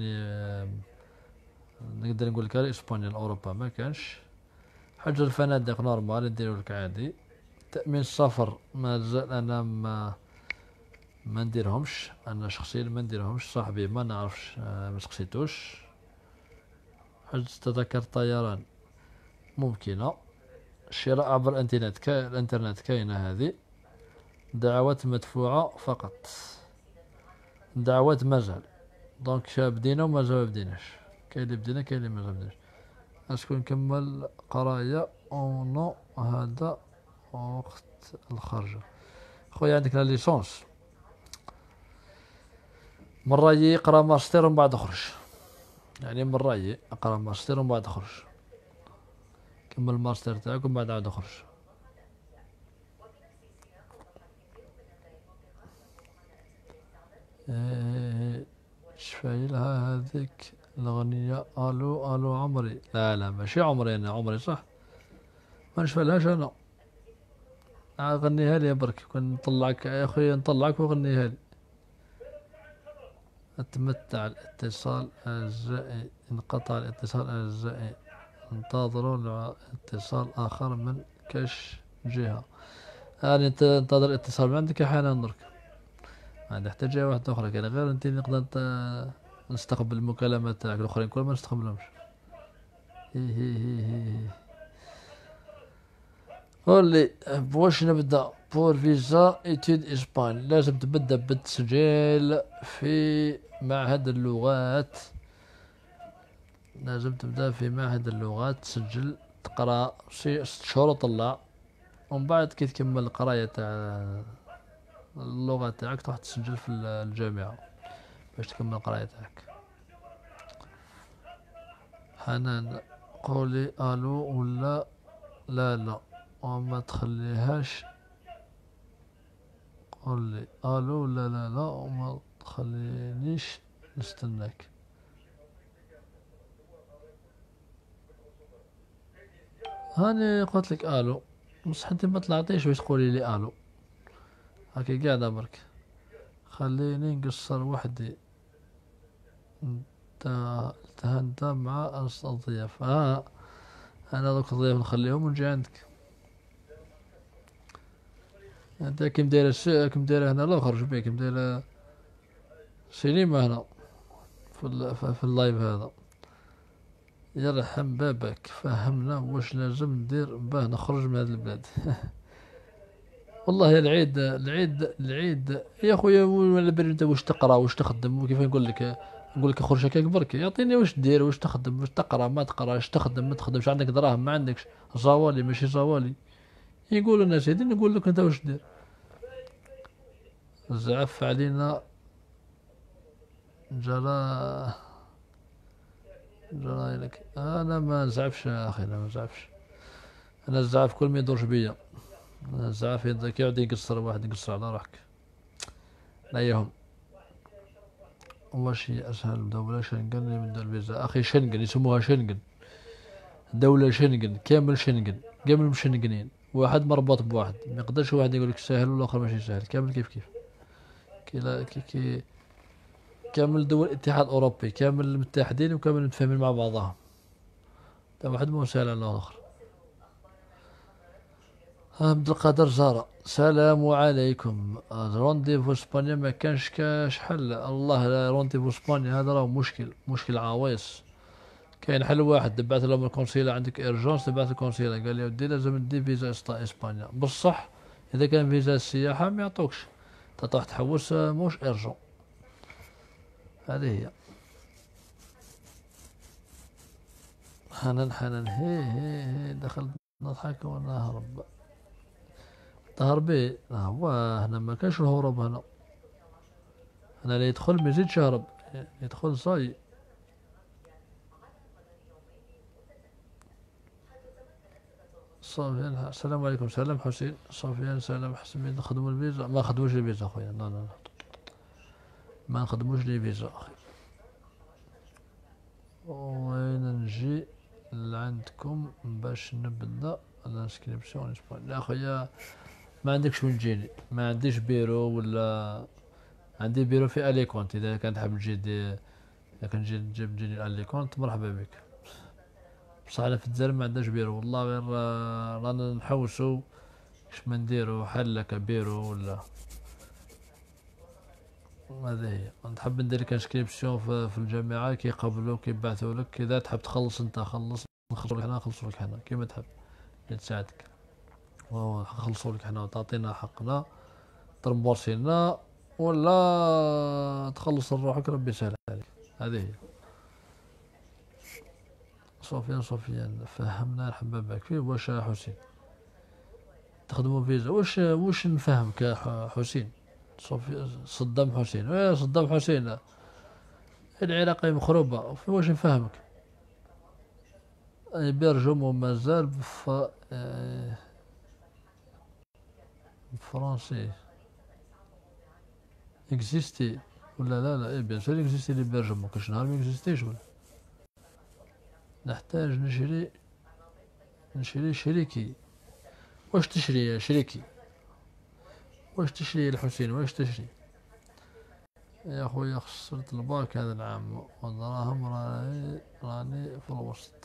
نقدر نقول لك اسبانيا لاوروبا ما كانش. حجز الفنادق نورمال نديرو لك عادي. تأمين السفر مازال انا ما نديرهمش. انا شخصيا ما نديرهمش. صاحبي ما نعرفش ما سقسيتوش. حجز تذكرة طيران ممكنة. الشراء عبر الانترنت كاينة هذه. دعوات مدفوعة فقط. دعوات مازال دونك بدينا ومازال ما بديناش. كاين اللي بدينا كاين اللي مازال بديناش. اسكو نكمل قراية او نو هذا وقت الخرجة. خويا عندك لا ليسونس من رايي اقرا ماستر ومن بعد اخرج. يعني من رايي اقرا ماستر ومن بعد اخرج. كمل الماستر تاعك ومن بعد عاد اخرج. شفايلها هذيك الأغنية ألو ألو عمري. لا ماشي عمري أنا عمري صح ما نشفالهاش أنا. غنيها لي برك كون نطلعك يا أخوي نطلعك وغنيها لي. أتمتع الاتصال أعزائي. انقطع الاتصال أعزائي. انتظروا اتصال آخر من كاش جهة. أنا انتظر اتصال من عندك أحيانا درك. ما عندي حتى جهة واحدة أخرى كان غير أنت نقدر نستقبل المكالمات تاعك. الآخرين كل ما نستقبلهمش. هي قولي بواش نبدا. بور فيزا ايتود اسبان لازم تبدا بالتسجيل في معهد اللغات. لازم تبدا في معهد اللغات تسجل تقرا 6 شهور وطلع. ومن بعد كي تكمل القرايه تاع اللغه تاعك تروح تسجل في الجامعه باش تكمل القرايه تاعك. حنان قولي الو ولا لا وما تخليهاش. قولي الو لا وما تخلينيش نستناك. هاني قلت لك الو بصح انت ما طلعتيش باش تقولي لي الو. هاكي قاعده برك. خليني نقصر وحدي. تهنت مع الضياف. انا دوك الضياف نخليهم ونجي عندك. انت كيم دايره هنا لا خرج بيك كيم دايره سينما هنا في اللايف هذا. يرحم بابك فهمنا واش لازم ندير باه نخرج من هذه البلاد. والله العيد يا خويا ولا بالي انت واش تقرا واش تخدم وكيف نقول لك خرج هكاك برك. يعطيني واش دير واش تخدم واش تقرا ما تقراش تخدم ما تخدمش عندك دراهم ما عندكش زوالي ماشي زوالي. يقولوا الناس هادي نقول لك انت واش دير. زعف علينا جرى لك. انا ما نزعفش يا اخي انا ما نزعفش. انا الزعاف كل ما يدورش بيا، أنا الزعاف كي يعود يقصر واحد يقصر على روحك. لا يهم. واش هي اسهل دولة شنغن من دول الفيزا؟ اخي شنغن يسموها شنغن، دولة شنغن كامل شنغن، كامل مشنغنين، واحد مربوط بواحد، ما يقدرش واحد يقول لك ساهل والاخر ماشي ساهل، كامل كيف كيف. كي لا كي كامل دول الاتحاد الاوروبي كامل متحدين وكامل متفاهمين مع بعضهم، تا واحد مو ساهل على الاخر. عبد القادر زارا، السلام عليكم. رونديفو اسبانيا ما كانش كشحال الله، لا رونديفو اسبانيا هذا راه مشكل عويص. كاين حل واحد، دبعت لهم الكونسيلا عندك ايرجونس، دبعت الكونسيلا قال لي ودي لازم ندي فيزا اسبانيا بصح، اذا كان فيزا السياحه ما يعطوكش، تروح تحوس موش ايرجون. هذه هي. حنان هي دخلت نضحك ونهرب. تهربي هو هنا ما كانش الهروب هنا، هنا اللي يدخل ما يزيدش يهرب، يدخل صاي. صافي السلام عليكم. سلام حسين. صافي سلام حسين. نخدموا الفيزا؟ ما خدموش الفيزا خويا، لا لا لا، ما نخدموش لي فيزا اخي. وين نجي لعندكم باش نبدا الانسكريبسيون اسبانيا؟ لا خويا ما عندكش وين تجيني، ما عنديش بيرو، ولا عندي بيرو في اليكونت، اذا كان تحب تجي اذا كان تجيني اليكونت مرحبا بك، بصح انا في الجزائر ما عندناش بيرو والله، غير رانا نحوسو اش ما نديرو حل هكا بيرو ولا. هذه هي. نحب ندير لك انسكريبسيون في الجامعة، كيقبلوك كيبعثوا لك، اذا تحب تخلص انت خلص، نخلصوا لك حنا نخلصوا لك حنا كيما تحب اللي تساعدك، نخلصوا لك حنا وتعطينا حقنا ترمبورسينا، ولا تخلص لروحك ربي يسهل عليك. هذه هي. سفيان فهمنا الحبابك فيه. واش حسين تخدموا فيزا؟ واش نفهمك يا حسين؟ صدام حسين، صدام حسين العراقي مخروبة، واش نفهمك؟ بيرجم ومازال فرنسي اكزيستي ولا لا لا؟ اي بيان سور اكزيستي لي بيرجم، مكاش نهار ما اكزيستيش ولا. نحتاج نشري شريكي. واش تشري يا شريكي؟ واش تشري الحسين؟ واش تشري يا خويا؟ خسرت الباك هذا العام والدراهم راني في الوسط.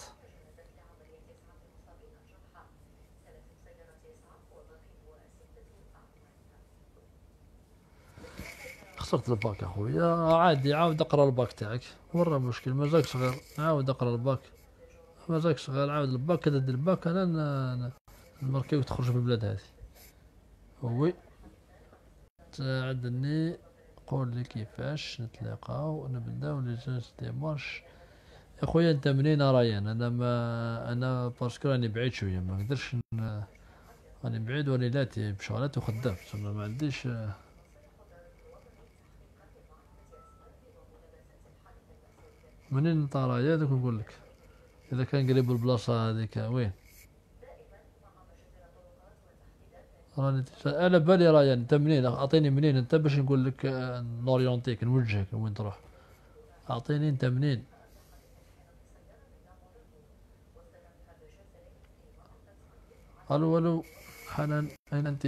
خسرت الباك اخويا، عادي عاود اقرا الباك تاعك، ورا مشكل مازالك صغير، عاود اقرا الباك، مازالك صغير، عاود الباك كذا دير الباك، انا نمركيك تخرج من البلاد هذه. وي تساعدني، قول لي كيفاش نتلاقاو نبداو لي جونس ديمارش. يا خويا انت منين رايان؟ انا ما انا باسكو راني بعيد شويه، ما نقدرش راني بعيد وليلاتي بشغلات وخدام، ما عنديش. منين انت رايان دوك نقول لك، اذا كان قريب البلاصه هذيك وين. راني على بالي رايان، انت منين؟ اعطيني منين انت باش نقول لك نوريونتيك نوجهك وين تروح. اعطيني انت منين. الو الو حنان، اين انت؟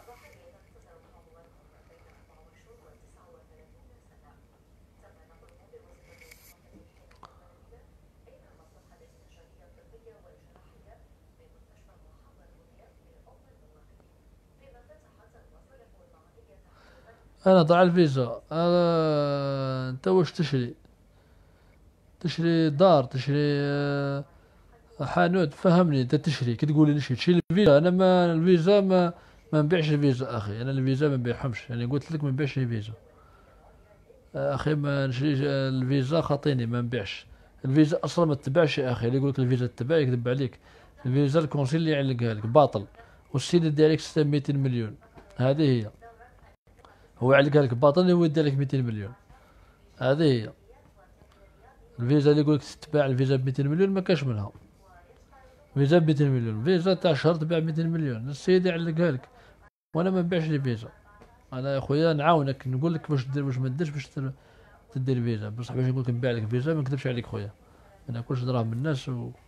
انا ضاع الفيزا. انت واش تشري؟ تشري دار؟ تشري حانوت؟ فهمني انت تشري كي تقول لي نشري تشري الفيزا؟ انا ما الفيزا ما نبيعش الفيزا اخي، انا الفيزا ما نبيعهمش، يعني قلت لك ما نبيعش الفيزا اخي، ما نشريش الفيزا، خاطيني ما نبيعش الفيزا اصلا، ما تتباعش يا اخي، اللي يقول لك الفيزا تتباع يكذب عليك. الفيزا الكونسيل اللي يعلقها لك باطل، والسيد يدي عليك 600 مليون، هذه هي. هو يعلقها لك باطل، هو يدي عليك 200 مليون، هذه هي. الفيزا اللي يقول لك تتباع الفيزا ب 200 مليون ما كاش منها. فيزا ب 200 مليون، فيزا تاع شهر تبيع 200 مليون، السيد يعلقها لك. وانا ما نبيعش لي فيزا. انا يا خويا نعاونك، نقول لك واش دير واش ما ديرش باش تدير فيزا، بصح باش نقول لك نبيع لك فيزا ما نكذبش عليك خويا. ما ناكلش دراهم الناس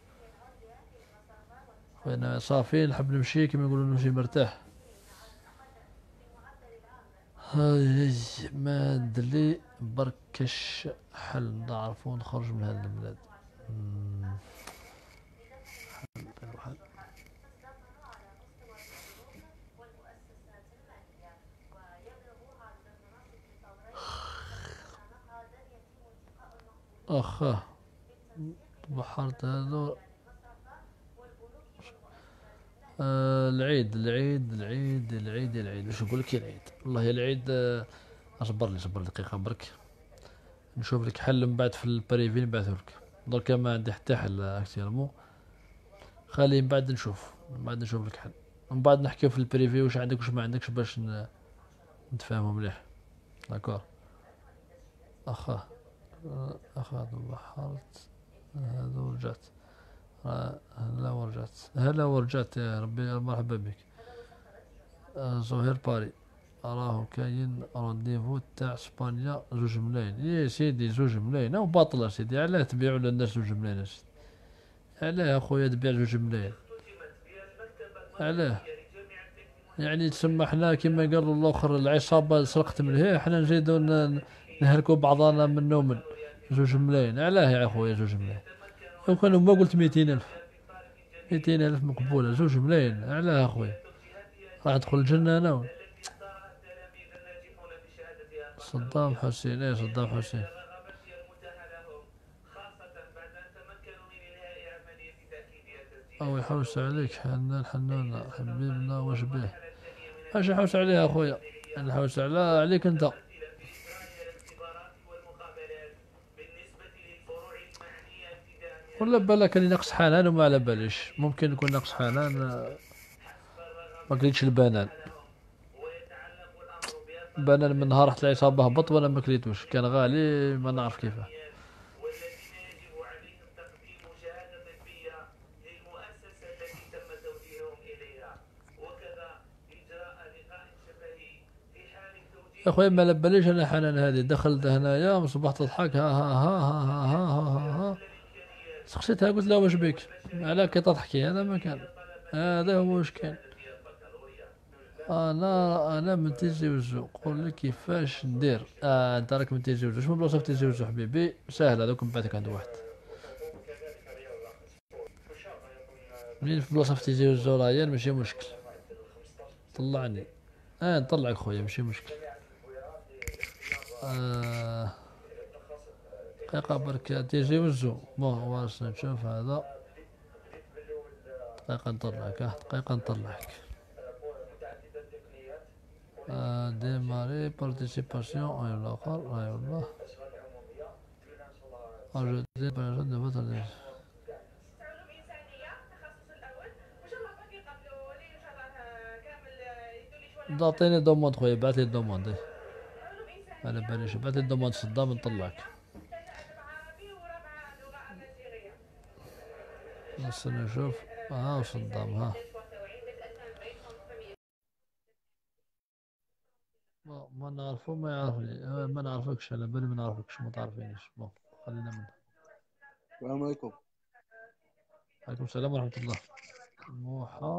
خويا انا صافي نحب نمشي كيما يقولوا نمشي مرتاح. هاي ما ندري بركش حل نعرفو نخرج من هذا البلاد. مم، حل. اخ بحرت هذا. العيد واش نقول لك يا العيد، والله يا العيد. اصبر لي دقيقة برك، نشوف لك حل من بعد في البريفي نبعثهولك. دركا ما عندي حتى حل اكتيرمون، خلي من بعد نشوف، لك حل، من بعد نحكيو في البريفي واش عندك واش ما عندكش باش نتفاهموا مليح. داكور اخا. اخا بحرت هذا ورجعت. هلا ورجعت يا ربي مرحبا بك. زهير باري، راه كاين رونديفو تاع اسبانيا 2 ملاين. يا سيدي 2 ملاين او باطلة سيدي، علاه تبيعوا للناس 2 ملاين يا سيدي؟ علاه اخويا تبيع 2 ملاين؟ علاه؟ يعني تسمى حنا كيما قالوا الاخر العصابة سرقت من هي، حنا نزيدو نهلكوا بعضنا من ومن. 2 ملاين علاه يا خويا 2 ملاين؟ لو كانوا ما قلت 200 ألف، 200 ألف مقبولة، 2 ملاين علاه اخويا؟ راح ادخل الجنة انا صدام حسين، ايه صدام حسين. او يحوس عليك حنان حنان حبيبنا واش بيه؟ اش نحوس عليها اخويا؟ نحوس عليك انت. ولا بالك اني ناقص حنان وما على باليش، ممكن يكون ناقص حنان. ما كليتش البنان. بنان من نهار رحت العصابة هبط وانا ما كليتوش، كان غالي ما نعرف كيفاه. يا خويا ما على باليش انا حنان هذه دخلت هنايا مصباح تضحك ها ها ها ها ها ها ها ها. سقسيتها قلت لها واش بك، على كي تضحكي هذا ما كان، هذا هو واش كان. انا من تيجي وزو، قول لي كيفاش ندير. انت راك من تيجي وزو، شنو بلاصه في تيجي وزو حبيبي؟ سهله دوك نبعثك عند واحد. منين في بلاصه في تيجي وزو رايان ماشي مشكل. طلعني. نطلعك خويا ماشي مشكل. آه دقيقة برك تيجي وزو، بون واش نشوف هذا. دقيقة نطلعك، دقيقة نطلعك. ديماري بارتيسيباسيون، اي الاخر اي والله. اجوتي بيريود دو فوتر. تعطيني دوموند خويا، بعثلي الدوموند. على باليش بعثلي الدوموند صدام نطلعك. بس نشوف. صدام ما نعرفو ما يعرفني. ما نعرفكش، على بالي ما نعرفكش ما تعرفينيش. بون خلينا منه. السلام عليكم. عليكم السلام ورحمة الله. موحى.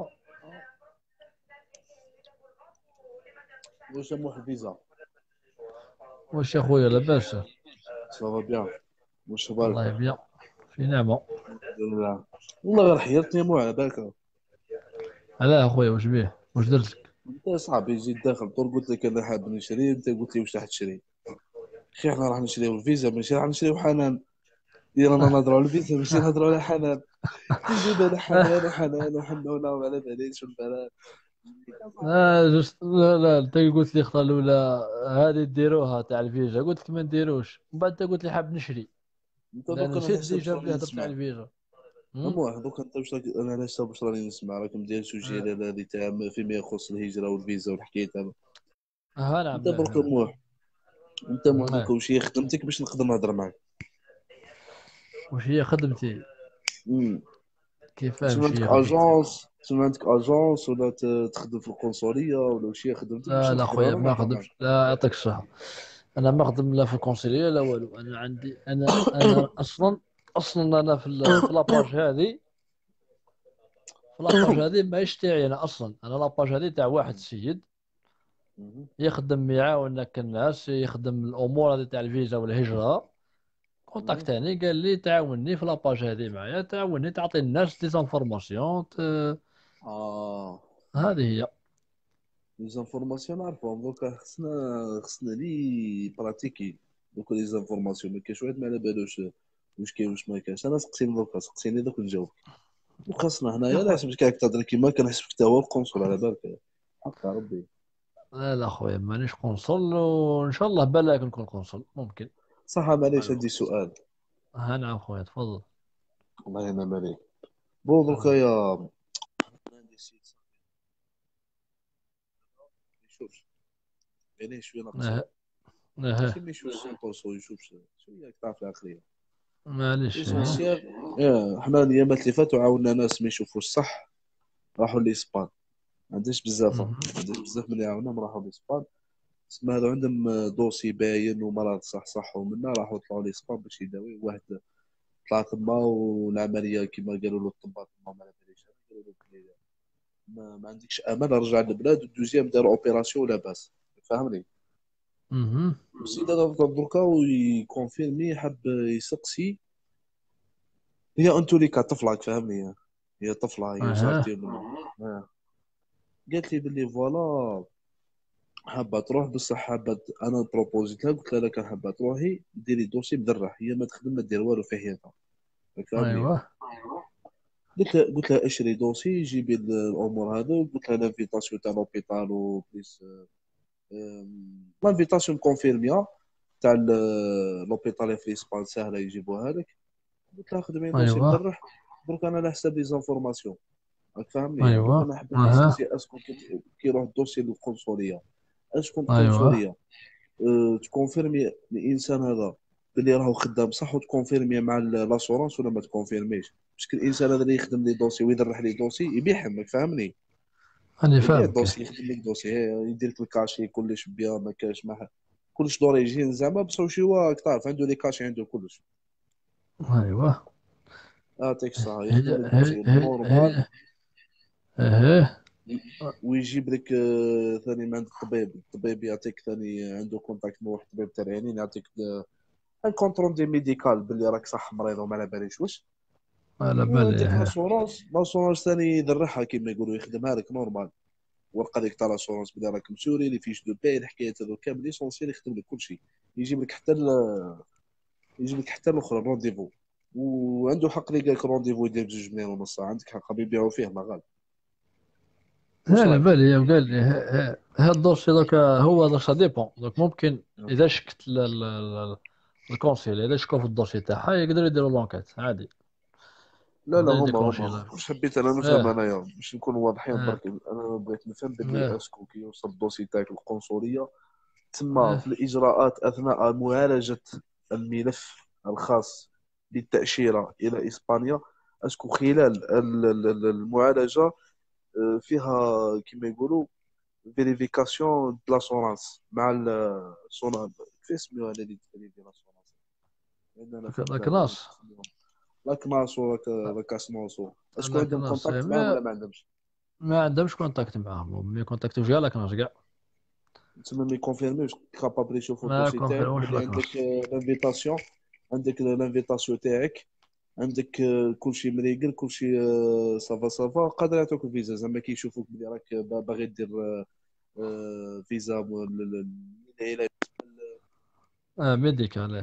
واش موح الفيزا؟ واش يا خويا لاباس؟ صافا بيان. واش والله اخبارك؟ بيان، في نعمة. الحمد لله. والله غير حيرتني مو على بالك. علاه اخويا واش بيه واش درتلك؟ انت صاحبي جيت داخل طول قلت لك انا حاب نشري، انت قلت لي واش راح تشري. اخي احنا راح نشريو الفيزا ماشي راح نشريو حنان. رانا نهضروا على الفيزا ماشي نهضروا على حنان. تزيد على حنان وحنان وحنونه وعلى باليش والبنات. جست لا لا، انت قلت لي الخطره الاولى هذه ديروها تاع الفيزا، قلت لك ما نديروش، من بعد انت قلت لي حاب نشري. انت لان دوك انا نسيت علاش ديجا باش بلي راني هضرت على نسمع. الفيزا. مو دوك انت انا علاش باش راني نسمع راك مدير سوجي اه هذه تاع فيما يخص الهجره والفيزا والحكايه هذا. نعم انت ملاح برك ملاح. موح. انت موح دوك اه واش هي خدمتك باش نقدر نهضر معاك. وش هي خدمتي؟ كيفاه تسمى باش عندك ياخذوا؟ اجونس، تسمى عندك اجونس، ولا تخدم في القنصليه، ولا شي خدمتك باش لا لا نخدم خويا انا ما نهضر معاك. خدمش، لا يعطيك الصحة. انا ما خدم لا في القنصلية لا والو. انا عندي انا اصلا انا في لاباج هذه، في لاباج هذه ماهيش تاعي انا اصلا. انا لاباج هذه تاع واحد السيد مهم. يخدم يعاونك الناس، يخدم الامور هذه تاع الفيزا والهجرة. مهم. كونتاكتاني قال لي تعاوني في لاباج هذه معايا، تعاوني تعطي الناس دي زانفورماسيون. اه، هذه هي. لي زانفورماسيون نعرفهم دوكا، خصنا لي براتيكي دوك لي زانفورماسيون. ما كاينش واحد ما على بالوش واش كاين واش ما كاينش. انا سقسيني دوكا، سقسيني دوك نجاوب. وخاصنا يا هنايا لا خويا حسبتك راك تهضر كيما كنحسبك تا هو القنصل على بالك. حق ربي. لا لا خويا مانيش قنصل، وان شاء الله بالك نكون قنصل ممكن. صح، معليش عندي سؤال. ها نعم خويا تفضل. الله ينعم عليك. بون دوكا تفضل. يا عندي سيد صاحبي ما يشوفش، يعني شويه ناقصين، اه اه ماشي ما يشوفش 100% يشوف شويه تعرف العقليه. معليش اه. ليسونسيال. حنا الايامات اللي فاتوا عاونا ناس ما يشوفوش صح، راحوا لإسبان. ما عندناش بزاف، ما مهم. عندناش بزاف من اللي عاوناهم راحوا لإسبان. تسمى هذا عندهم دوسي باين ومرض صح ومنا راحوا طلعوا لإسبان باش يداوي واحد. طلع تما والعمليه كما قالوا له الطباط تما ما على باليش، قالوا له بلي ما عندكش امل رجع للبلاد، والدوزيام دار اوبيراسيون لاباس. فهمني. مهم. السيد هذا دركا ويكونفيرمي، حب يسقسي. هي انتو ليكا طفله، فهمني. هي طفله، هي اه جارتي منه. قالت لي باللي فوالا حابه تروح، بصح حابه انا بروبوزيت لها، قلت لها لا، كان حابه تروحي ديري دوسي مدرح، هي ما تخدم ما دير والو في حياتها. فهمني. ايوه قلت لها اشري دوسي، جيبي الامور هذا. قلت لها لانفيتاسيون تاع لوبيتال وبليس، لانفيتاسيون كونفيرميا تاع لوبيتال في اسبان سهله يجيبوها لك. قلت لها خدمي دوسي ايوه مدرح. درك انا على حساب لي زانفورماسيون، راك فاهمني. درك ايوه انا حبيت اها نسقسي اسكو كي يروح الدوسي للقنصليه، اسكو ايوه القنصليه تكونفيرمي الانسان هذا باللي راهو خدام صح، وتكونفيرمي مع لاسورونس، ولا ما تكونفيرميش. باسكو الانسان هذا اللي يخدم لي دوسي ويدرح لي دوسي يبيع حمك، فهمني. انا يبيع فاهمك. الدوسي، يخدم لك دوسي، يدير لك الكاشي كلش بيان، ما كاش ما كلش دوريجين زعما. بصح شي هو تعرف عنده لي كاشي، عنده كلش. ايوه يعطيك الصحة، هي يخدم لك هي دوسي هي نورمال. هي اه ويجيب لك ثاني من عند الطبيب يعطيك ثاني عنده كونتاكت مع واحد الطبيب تاع العينين، يعطيك ان كونترول دي ميديكال باللي راك صح مريض وما على باليش واش. على بالي وعندك اه. لاسورونس ثاني يدرعها كيما يقولوا، يخدمها لك نورمال. ورقه ديك تاع لاسورونس بلي راك مسوري، لي فيش دو باي، الحكايات هذو كامل ليسونسيال، يخدم لك كل شيء. يجيب لك حتى يجيب لك حتى الاخرى الرونديفو. وعنده حق اللي قال لك رونديفو يدير بجوج ملايين ونص، عندك حق بيبيعوا فيه ما غالب. واش على رايك؟ بالي قال لي هاد الدوسي دوك هو دوك سا ديبون. دوك ممكن اذا شكت الكونسيل، اذا شكوا في الدوسي تاعها يقدروا يديروا لونكيت عادي. لا لا، يقدر هما يديكلونشي لا. واش حبيت انا نفهم اه انايا باش نكونوا واضحين اه برك. انا بغيت نفهم باللي اه اسكو كي يوصل الدوسي تاعك للقنصليه، تما اه في الاجراءات اثناء معالجه الملف الخاص بالتاشيره الى اسبانيا، اسكو خلال المعالجه فيها كما يقولوا فيريفيكاسيون لاسورانس مع السونا، كيف اسمها هذا اللي تفري في لاسورانس؟ لان انا فهمت ذاك بالي ناس. لاك ماسو لاك اسموسو. اسكو ذاك عندهم ناس كونتاكت معاهم ولا ما عندهمش؟ ما عندهمش كونتاكت معاهم، ما يكونتاكتوش كاع لك ناس كاع. تسمى ما يكونفيرميوش كابابل يشوفوا ما الدوسي تاعك كونفيرموش باللي لك عندك ناس. لانفيتاسيون، عندك لانفيتاسيون تاعك، عندك كلشي مريقل، كلشي صافا قادر يعطوك الفيزا. زعما كي يشوفوك بلي راك باغي دير فيزا للعلاج، ميديكال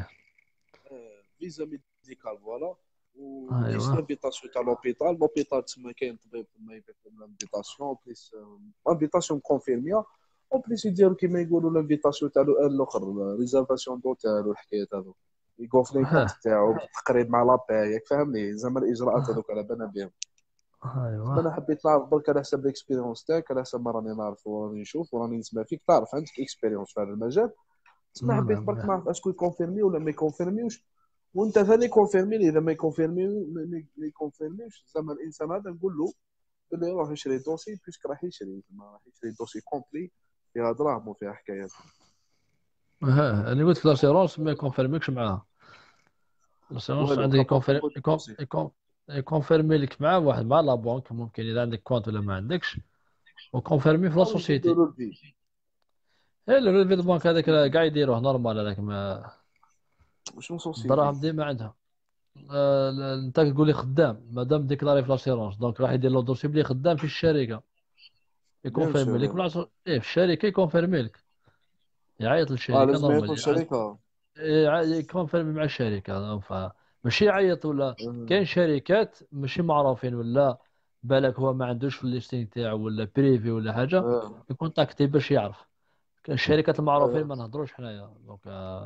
فيزا ميديكال فوالا. وبليس ايوه لانفيتاسيون تاع لوبيتال تسمى كاين طبيب تما يبعث لهم لانفيتاسيون، بليس انفيتاسيون كونفيرميا. او بليس يديروا كيما يقولوا لانفيتاسيون تاع الاخر، ريزرفاسيون دوتيل والحكايات هذو، يقوف لي كونت اه تاعو بالتقريب مع لاباي، ياك فاهمني. زعما الاجراءات هذوك على بالنا بهم. ايوه تما انا حبيت نعرف برك على حسب الاكسبيريونس تاعك، على حسب ما راني نعرف وراني نشوف وراني نسمع فيك، تعرف عندك اكسبيريونس في هذا المجال. تسمى حبيت برك نعم. نعرف اسكو يكونفيرمي ولا ما يكونفيرميوش. وانت ثاني كونفيرمي لي، اذا ما يكونفيرميش زعما الانسان هذا نقول له بلي روح يشري دوسي، بيسك راح يشري، زعما راح يشري دوسي كومبلي فيها دراهم وفيها حكايات. انا قلت في لاسيرونس ما يكونفيرميكش معاها. لاسيرونس والو عندك كابا تاخذ دوسي. يكونفيرمي لك مع واحد مع لا بنك، ممكن اذا عندك كونت ولا ما عندكش، وكونفيرمي في لا او يزيدوا سوسيتي. له الفي. ايه الريفي بنك هذاك كاع يديروه نورمال، هذاك ما شنو سوسيتي؟ الدراهم ديما عندها. انت تقول لي خدام، مادام ديكلاري في لاسيرونس دونك راح يدير له دوسي بلي خدام في الشركه، بيان يكونفيرمي لك سور. ايه في الشركه يكونفيرمي لك، يعيط اه للشركه لازم يعيطوا نورمال الشركه. يكونفيرمي مع الشركه. ماشي يعيط ولا. اه. كاين شركات ماشي معروفين ولا بالك هو ما عندوش في الليستينغ تاعو ولا بريفي ولا حاجه، اه. يكونتاكتي باش يعرف. كاين الشركات المعروفين آه. ما نهضروش حنايا دونك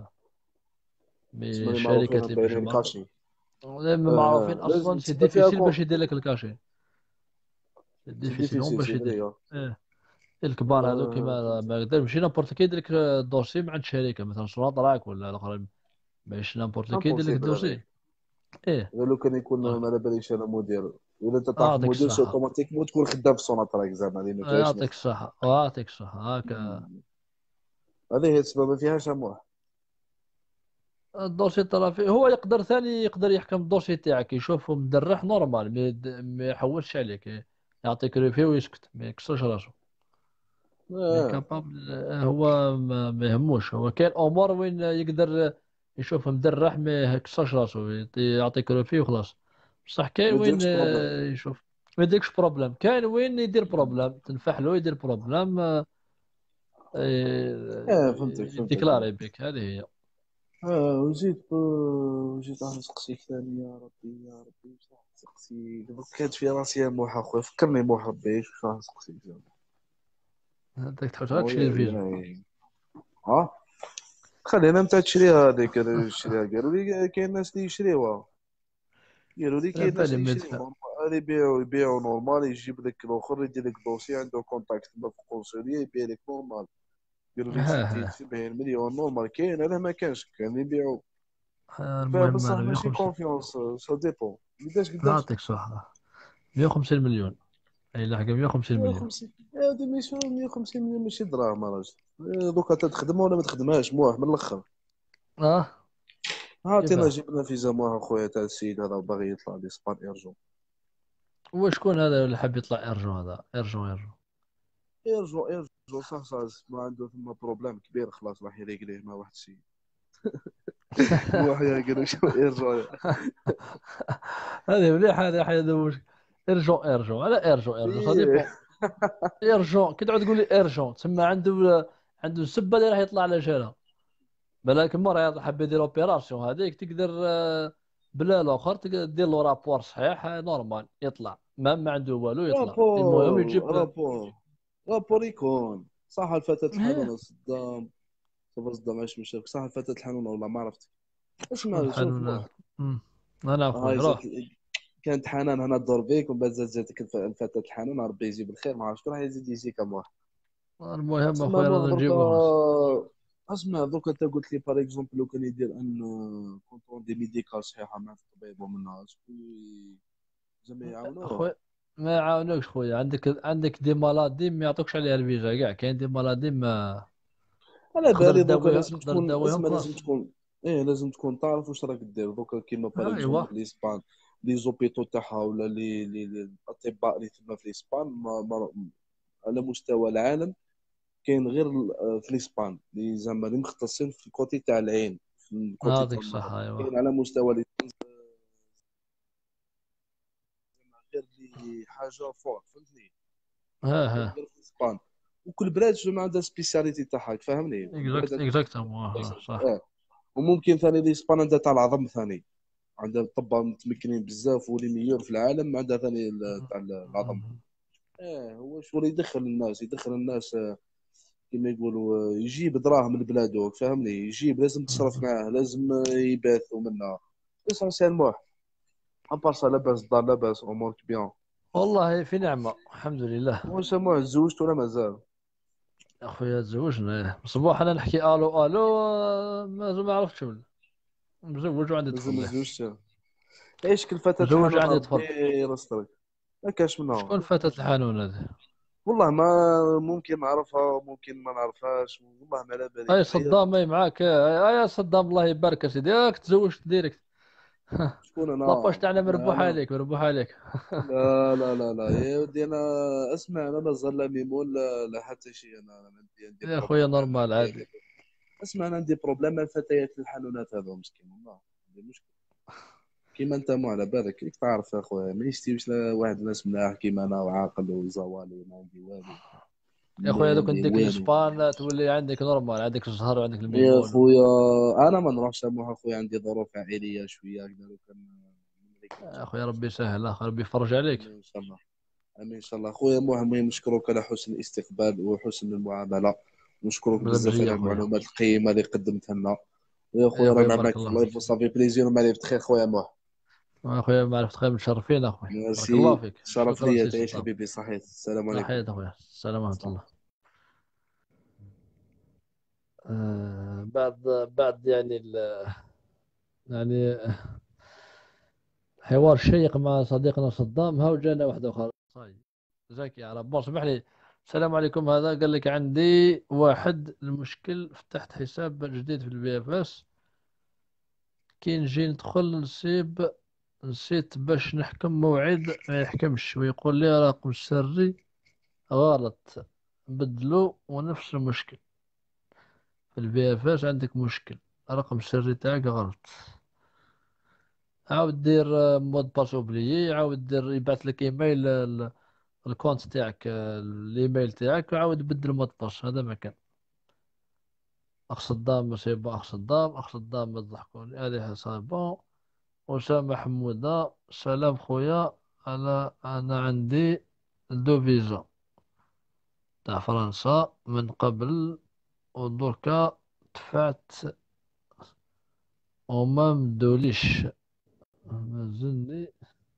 مي تسمى لي معروفين الشركات اللي ماشي باينين كاشي. معروفين اصلا لازم سي تبقى فيها ديفيسيل باش يدير لك الكاشي. سي سي ديفيسيل هم ديفيسيل باش سي يدير. فري. إيه. الكبار هذو كيما فهمتك. ما يقدر ماشي نابورت كي يدير لك الدوسي مع الشركه، مثلا سوناطراك ولا الاخرين، ماشي نابورت كي يدير لك امبوسيبل الدوسي. هذاك. ايه. غير لو كان يكون دونك ما على باليش انا مدير. اذا انت تعرف يعطيك مدير سي الصحه. اوتوماتيكمون تكون خدام في سوناتراك زعما اللي ما فيهاش يعطيك ناس. الصحه ويعطيك الصحه هكا. هذه هي السبب، ما فيهاش اموال. الدوسي طرا فيه، هو يقدر ثاني يقدر يحكم الدوسي تاعك، يشوفه مدرح نورمال، ما يحولش عليك، يعطيك ريفيو ويسكت ما يكسرش راسه. مي اه. كابابل هو ما يهموش، هو كاين امور وين يقدر يشوف مدرح ما يكسرش راسه، يعطيك ريفيو وخلاص. بصح كاين ما وين يديركش بروبليم. يشوف ما يديركش بروبليم، كاين وين يدير بروبليم تنفح له يدير بروبليم، فهمتك يديكلاري انا. بك، هذه هي. وجيت راح نسقسيك ثاني، يا ربي يا ربي واش راح نسقسيك؟ دوك كانت في راسي يا موحى خويا، فكرني موحى بيك واش راح نسقسيك زعما. هذاك تحوس غير تشري خويا الفيزا. إلهي. ها. خلينا متى تشريها هذيك، أنا نشريها قالوا لي كاين ناس اللي يشريوها. قالوا لي على كاين ناس بالي اللي ما يشريو يدفع. نورمال، هذا يبيعوا نورمال، يجيب لك الاخر يدير لك دوسي، عنده كونتاكت تما في القنصليه يبيع لك نورمال. قالوا لي ها 60 ها 70 مليون نورمال كاين، هذا ما كانش كان يبيعوا. المهم بصح انا ماشي 150. كونفيونس، سا ديبون قداش. يعطيك صح. 150 مليون، اي لحقه 150 مليون. 150 هذه ماشي 150 مليون ماشي دراهم يا راجل. دوكا تخدمها ولا ما تخدمهاش مواه من الاخر. اه. عطينا كيفاه؟ جبنا فيزا مواه خويا تاع السيد هذا باغي يطلع لإسبان ايرجون. وشكون هذا اللي حاب يطلع ارجون؟ هذا ارجون ارجون. ايرجون صح ما عنده ثم بروبليم كبير، خلاص راح يريقليه مع واحد السيد. مو حيا قالوا شو ايرجون. هذه مليحه، هذه حاجه مش. ارجون ارجون على ارجون ارجون سا إيه. ديبون. ارجون كي تعود تقول لي ارجون تسمى عنده السبه اللي راح يطلع على جالها. بالك مريض حاب يدير اوبيراسيون هذيك تقدر بلا الاخر تقدر دير له رابور صحيح نورمال يطلع، ما عنده والو يطلع، المهم يجيب. رابور رابور يكون صح. الفتاة ايه. الحنونة صدام. صدام عايش مشاك صح. الفتاة الحنونة والله ما عرفت. شكون اسمع شوف الحنون هذا؟ موه. انا اخوي هاي زاد. راه. كانت حنان هنا تدور بيك، ومن بعد زادتك الفتاة الحنونة ربي يجيب الخير، ما عرفتش راح يزيد يجيك موه. المهم تسمى اخوي موه رانا دركا. نجيبو الناس. اسمع دوك انت قلت لي باغ اكزومبل لو كان يدير ان كونترول دي ميديكال صحيحة مع الطبيب ومن الناس زعما يعاونوه. اخوي ما يعاونوكش خويا، عندك دي مالادي ما يعطوكش عليها الفيزا كاع، كاين دي مالادي ما على تقدر بالي دوكا تداويها لازم تقدر تكون تداويهم اسمع لازم خلاص. تكون. ايه لازم تكون تعرف واش راك دير دوكا كيما باغ ايوا. اكزومبل ليسبان. لي زوبيتو تاعها ولا الاطباء اللي تما في اسبان على مستوى العالم. كاين غير في الاسبان اللي زعما اللي مختصين في الكوتي تاع العين، في الكوتي يعطيك تاع النظر. الصحة ايوا. كاين على مستوى غير اللي حاجه فوق فهمتني. ها كاين ها. غير في اسبان. وكل بلاد زعما عندها سبيسياليتي تاعها تفهمني، كل بلاد عندها اكزاكتومون صح. اه. وممكن ثاني الاسبان عندها تاع العظم ثاني. عندها طبا متمكنين بزاف ولي ميور في العالم، عندها ثاني تاع العظم. اه هو شغل يدخل الناس كما يقولوا يجيب دراهم لبلادو فهمني، يجيب لازم تصرف معاه، لازم يباثوا منها. ليسونسيال موح. ابار سا لاباس الدار لاباس امورك بيان. والله في نعمة الحمد لله. واش موح تزوجت ولا مازال؟ اخويا تزوجنا صباح انا نحكي الو الو ما عرفتش ولا. مزوج وعندي مازال طفل ما له. تزوجتش؟ عيش كل فتاة مزوج الحنون وعندي طفل. ربي يرزقك. ما كاش منها. شكون فتاة الحانون هذه؟ والله ما ممكن نعرفها ممكن ما نعرفهاش، والله ما على بالي اي انا هي. صدام، اي معاك، يا صدام الله يبارك يا سيدي، ياك تزوجت ديريكت. شكون لاباش انا؟ تاعنا لا مربوح انا. عليك، مربوح عليك. لا لا لا لا يا ودي انا. اسمع انا لا زال لا ميمون لا حتى شيء. انا عندي يا خويا بروبليم مع نورمال عادي. اسمع انا عندي بروبليم مع الفتيات الحنونات هذو مسكين والله. عندي مشكل. كيما انت مو على بالك كيف تعرف اخويا ما يشتيوش واحد ناس ملاح كيما انا وعاقل وزوالي ما عندي والو. يا ما خويا دوك عندي نديك والو. الاسبان تولي عندك نورمال، عندك الزهر وعندك يا الميمون. خويا انا ما نروحش سامح اخويا عندي ظروف عائليه شويه هكذا لو كان نملك يا نمشي خويا ربي نتزوج. يسهل، ربي يفرج عليك. امين ان شاء الله. امين ان شاء الله اخويا. المهم نشكرك على حسن الاستقبال وحسن المعامله. ونشكرك بلا بزاف بجي على يا خويا. المعلومات القيمه اللي قدمتها لنا. يا يا خويا خويا رانا بارك معك في الله اللايف فيك. وصافي بليزير ومالي بخير خويا موح. يا خويا معرفة خير، متشرفين اخويا، بارك الله ميرسي فيك، شرف شكرا ليا سي تعيش صدام. حبيبي صحيح السلام عليكم. صحيح اخويا، السلام ورحمة صح. الله. بعد يعني يعني حوار شيق مع صديقنا صدام، ها وجانا واحد اخر صاي زكي عرب. بون اسمح لي، السلام عليكم. هذا قال لك عندي واحد المشكل، فتحت حساب جديد في البي اف اس، كي نجي ندخل نسيت باش نحكم موعد ما يحكمش، ويقول لي رقم سري غلط، بدلو. ونفس المشكل في البي اف اس، عندك مشكل رقم السري تاعك غلط، عاود دير مود باس اوبليي، عاود دير يبعث لك ايميل الكونت تاعك، الايميل تاعك، وعاود بدل مود باس. هذا ما كان. اقصد دام سي بون، اقصد دام ما تضحكوني، هذه صار بون. أسامة حمودة، سلام خويا، أنا عندي دو فيزا تاع فرنسا من قبل، ودركا دفعت وما مدوليش، مازلني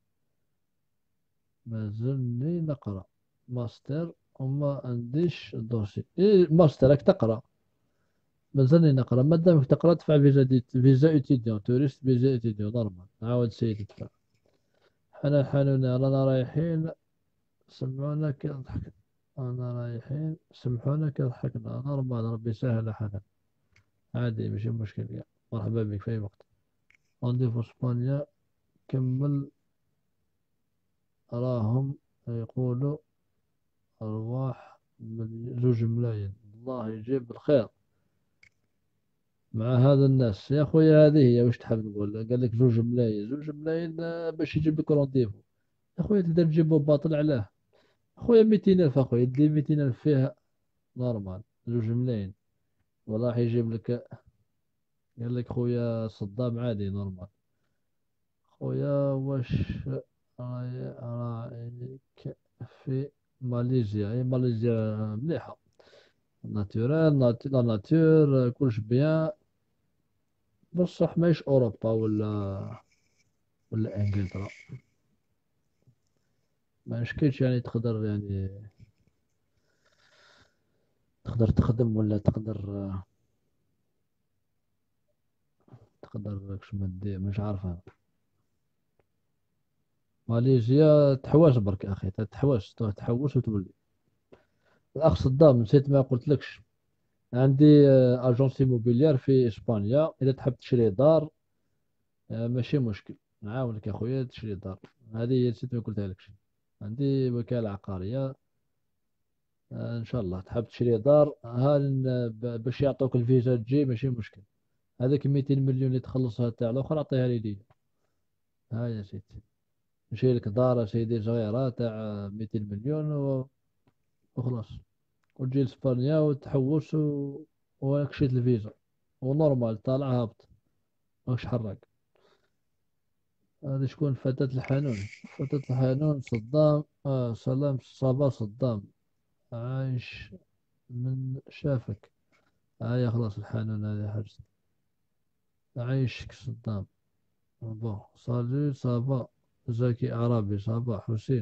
نقرا ماستر، وما عنديش دوسي. إيه ماستر راك تقرا؟ مازلني نقرا. مادامك تقرا تدفع فيزا فيزا اتيديون توريست، فيزا اتيديون نورمال. عاود سيدي تدفع. حنا حنونا رانا رايحين، سمعونا كي ضحكنا، أنا رايحين سمحونا كي ضحكنا نورمال. ربي يسهل حالك، عادي ماشي مشكل يعني. مرحبا بك في أي وقت. عندي في إسبانيا كمل، راهم يقولوا أرواح زوج ملايين، الله يجيب الخير مع هذا الناس. يا خويا هذه هي، واش تحب نقول؟ قال لك زوج ملايين، زوج ملايين باش يجيب لك رونديفو. يا خويا تقدر تجيبه باطل علاه. خويا 200 ألف، أخويا دي 200 ألف فيها نورمال. زوج ملايين والله راح يجيب لك. قال لك خويا صدام عادي نورمال. خويا واش رايك في ماليزيا؟ اي ماليزيا مليحة، ناتورال، لا ناتور كلش بيان، بصح ماهيش اوروبا ولا انجلترا. ما نشكيش يعني، تقدر يعني تقدر تخدم، ولا تقدر كش ما دير مش عارف أنا. ماليزيا تحواس برك اخي، تحواس تحوس وتولي. الاخ صدام نسيت ما قلت لكش، عندي اجونسي موبيليار في اسبانيا، اذا تحب تشري دار ماشي مشكل، نعاونك يا خويا تشري دار. هذه نسيت ما قلتها لكش. عندي وكالة عقارية، ان شاء الله تحب تشري دار باش يعطوك الفيزا تجي ماشي مشكل. هذيك 200 مليون اللي تخلصها تاع الاخر اعطيها لي دي. هاي يا سيدي، نشري لك دار يا سيدي صغيرة تاع 200 مليون وخلاص، وتجي لإسبانيا وتحوس وراك شريت الفيزا، ونورمال طالع هابط ماكش حراك. هذا شكون؟ فتاة الحانون. فتاة الحانون صدام، سلام صبا صدام، عايش من شافك. يا خلاص الحانون هذه حجز. عايشك صدام. بون صالي صبا، زكي عربي صبا حسين.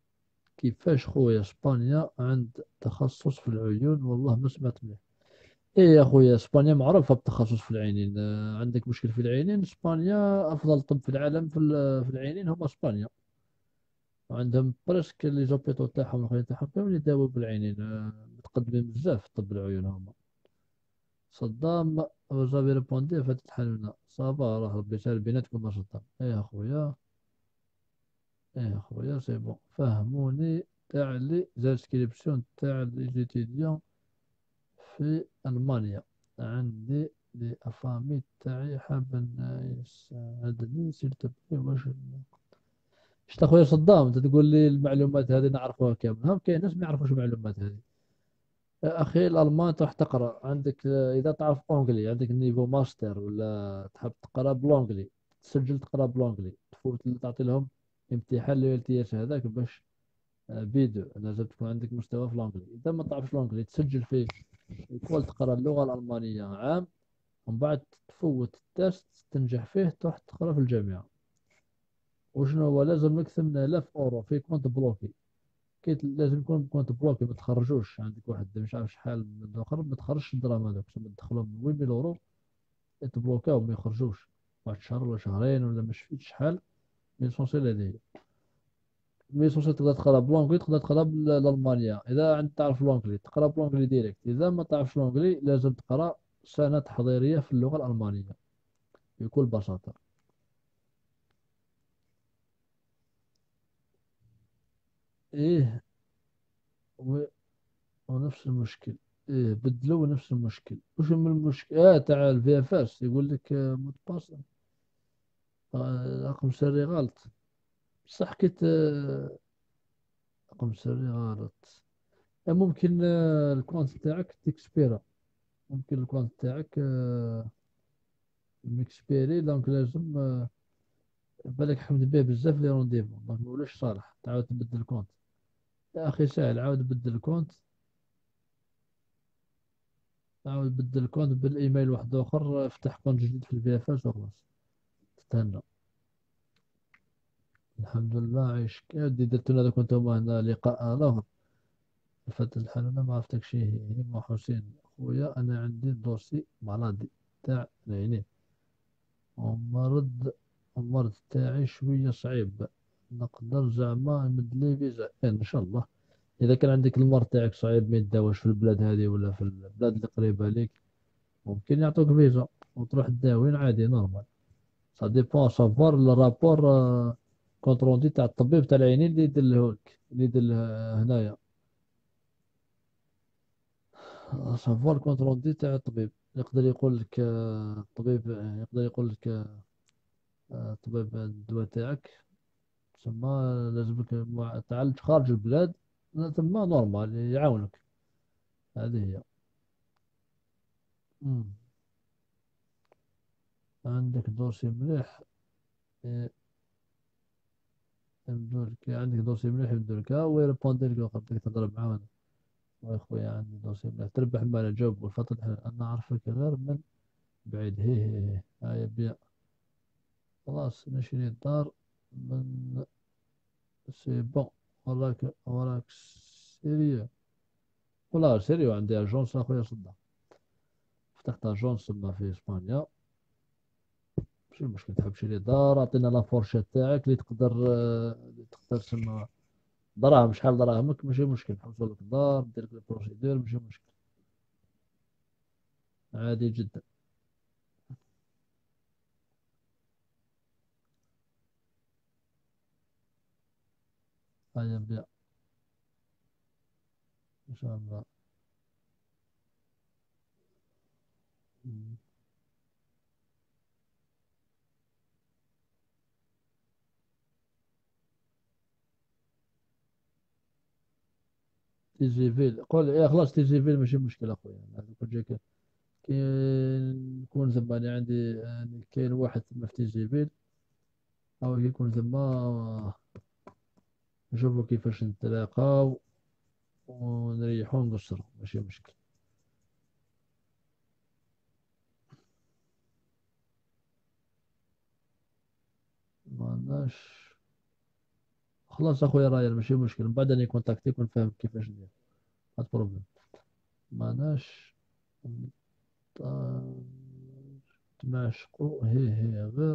كيفاش خويا اسبانيا عند تخصص في العيون؟ والله ما سمعت به. ايه يا خويا، اسبانيا معروفة بالتخصص في العينين. عندك مشكل في العينين، اسبانيا افضل طب في العالم في العينين هم اسبانيا. وعندهم بريسك لي زوبيتو تاعهم الخليج تاعهم كامل يداووا بالعينين. متقدمين بزاف في طب العيون هما. صدام جافي ريبوندي فاتت حالنا صافا، راه ربي سهل بيناتكم. ما صدام ايه يا خويا، ايه يا خويا سي بون فهموني. تاع لي زانسكريبسيون تاع لي زيتيديون في ألمانيا. عندي لي أفامي تاعي حاب يساعدني سير تبقي واش. شتا خويا صدام، انت تقول لي المعلومات هذه نعرفوها كامل؟ هم كاين ناس ما يعرفوش المعلومات هذه. يا اخي الالمان تروح تقرا عندك، اذا تعرف اونجلي عندك نيفو ماستر ولا تحب تقرا بلونجلي، تسجل تقرا بلونجلي، تفوت تعطي لهم امتحان لو ال تي اس هذاك باش بيدو لازم تكون عندك مستوى في الانجلي. اذا ما تعرفش الانجلي تسجل فيه يقول تقرا اللغه الالمانيه عام، ومن بعد تفوت التست تنجح فيه تروح تقرا في الجامعه. وشنو هو لازم لك 8000 اورو في كونت بلوكي. كيت لازم يكون كونت بلوكي ما تخرجوش. عندك واحد مش عارف شحال من الاخر ما تخرجش الدراهم هذوك تسمى تدخلهم من 8000 اورو يتبلوكاو ما يخرجوش واحد شهر ولا شهرين ولا مش فيت شحال. ليسونسيال هذه هي. ليسونسيال تقدر تقرا بلونجلي تقدر تقرا بالالمانيا. اذا انت تعرف لونجلي تقرا بلونجلي ديريكت. اذا ما تعرفش لونجلي لازم تقرا سنه تحضيريه في اللغه الالمانيه بكل بساطه. ايه و- ونفس المشكل. ايه بدلوا نفس المشكل. وش من المشكل تاع الفي اف اس يقول لك مود باس رقم سري غلط. بصح حكيت رقم سري غلط. ممكن الكونت تاعك تكسبيرا. ممكن الكونت تاعك مكسبيري دونك لازم بالك حمد به بزاف لي رونديفو دونك ما ولاش صالح تعاود تبدل الكونت. يا اخي سهل، عاود بدل الكونت. عاود بدل الكونت بالايميل واحد اخر، افتح كونت جديد في الفي اف اس وخلاص تتهنى. الحمد لله عايش يا ودي. درت لنا كنت هنا لقاء اخر فات الحال. انا ما عرفتك شي هي مع حسين خويا. انا عندي دوسي مرضي تاع العينين ومرض. المرض تاعي شوية صعيب. نقدر زعما نمدلي فيزا ان شاء الله. اذا كان عندك المرض تاعك صعيب ما يداوش في البلاد هذه ولا في البلاد اللي قريبة ليك، ممكن يعطوك فيزا وتروح تداوين عادي نورمال. سا ديبون سافوار الرابور كونتروندي تاع الطبيب تاع العينين اللي يديرلهولك اللي يدير هنايا. سافوار كونتروندي تاع الطبيب يقدر يقول لك الطبيب يقدر يقول لك طبيب الدواء تاعك تسمى لازمك تعالج خارج البلاد ثم نورمال يعاونك. هذه هي. مم. عندك دوسي مليح يمدولك. عندك دوسي مليح يمدولك ويريبوندي لك وقت بدك تهضر معاه. يا خويا عندي دوسي مليح تربح مال الجوب والفضل. انا اعرفك غير من بعيد. هي هاي بيع. خلاص نشري الدار من سي بون. وراك سيريو. ولا سيريو عندي اجونس اخويا صدق. فتحت اجونس تما في اسبانيا. ماشي مشكل تحب تشري دار اعطينا لافورشيت تاعك اللي تقدر اللي تقدر تسمى دراهم شحال دراهمك ماشي مشكل نحوسوا لك دار ندير لك البروسيدور ماشي مشكل عادي جدا. هيا نبيع ان شاء الله. مم. تيجي فيل قول إيه خلاص تيجي فيل ماشي مشكل اخويا. هذا كل جاك كي نكون زعما عندي كاين واحد تما في تيجي فيل او يكون زعما نشوفوا كيفاش نتلاقاو ونريحوا ونقصروا ماشي مشكل. معناش. خلاص اخويا راير ماشي مشكل من بعد اني كونتاكتيك ونفهم كيفاش ندير. ما بروبليم. معناش. طيب، تماشقوا هي غير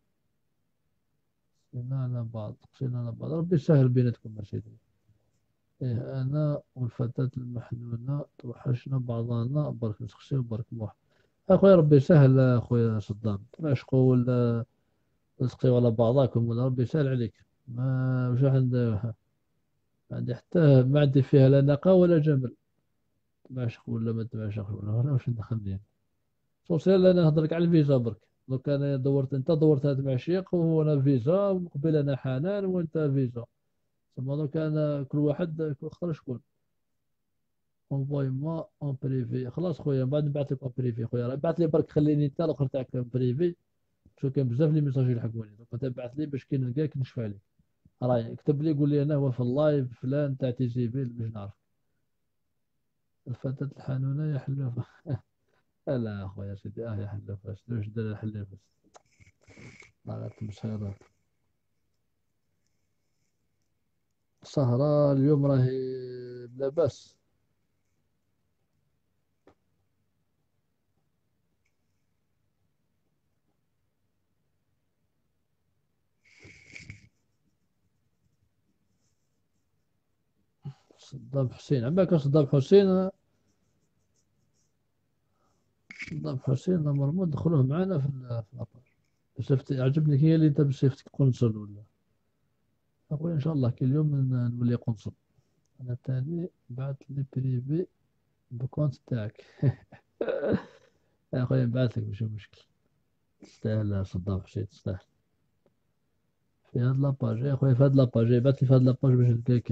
قسينا على بعض، قسينا على بعض، ربي يسهل بيناتكم أسيدي. إيه أنا والفتاة المحنونة توحشنا بعضنا، برك نسخسي وبرك موح. أخويا ربي يسهل أخويا صدام، تماشقوا ولا تسقيوا على بعضاكم، ولا ربي يسهل عليك. ما وش عندي حتى ما عندي فيها لا ناقة ولا جمل. تماشق ولا ما تماشقش ولا أنا واش ندخلني يعني. سوسيال انا نهضر لك على الفيزا برك. دوك انا دورت، انت دورت هاد معشيق وانا فيزا، ومقبل انا حنان وانت فيزا. ثم دوك انا كل واحد اختار شكون. اونفوي ما اون بريفي، خلاص خويا من بعد نبعث لك اون بريفي خويا، راه بعث لي برك خليني انت الاخر تاعك اون بريفي. شو كان بزاف لي ميساج يلحقوني، دوك انت بعث لي باش كي نلقاك نشفى عليك. راي اكتب لي قول لي انا هو في اللايف فلان تاع تي جي بي باش نعرف. الفتاة الحانونة يا حلوفة. لا اخويا سيدي اه يا حلوفة، شنو واش دار الحلوفة. طلعت مسيرات. سهرة اليوم راهي لا بأس. صدام حسين عماك صدام حسين. صدام حسين مرمود دخلوه معنا في الأبر. بصفتي عجبني هي اللي انت بصفتك قنصل ولا. أقول إن شاء الله كل يوم نولي قنصل. أنا تاني بعت لي بريفي بكونت تاعك. يا أخويا نبعث لك مش مشكل. تستاهل يا صدام حسين تستاهل. في هاد لاباج يا أخويا، في هاد لاباج بعت لي في هاد لاباج باش نلقاك.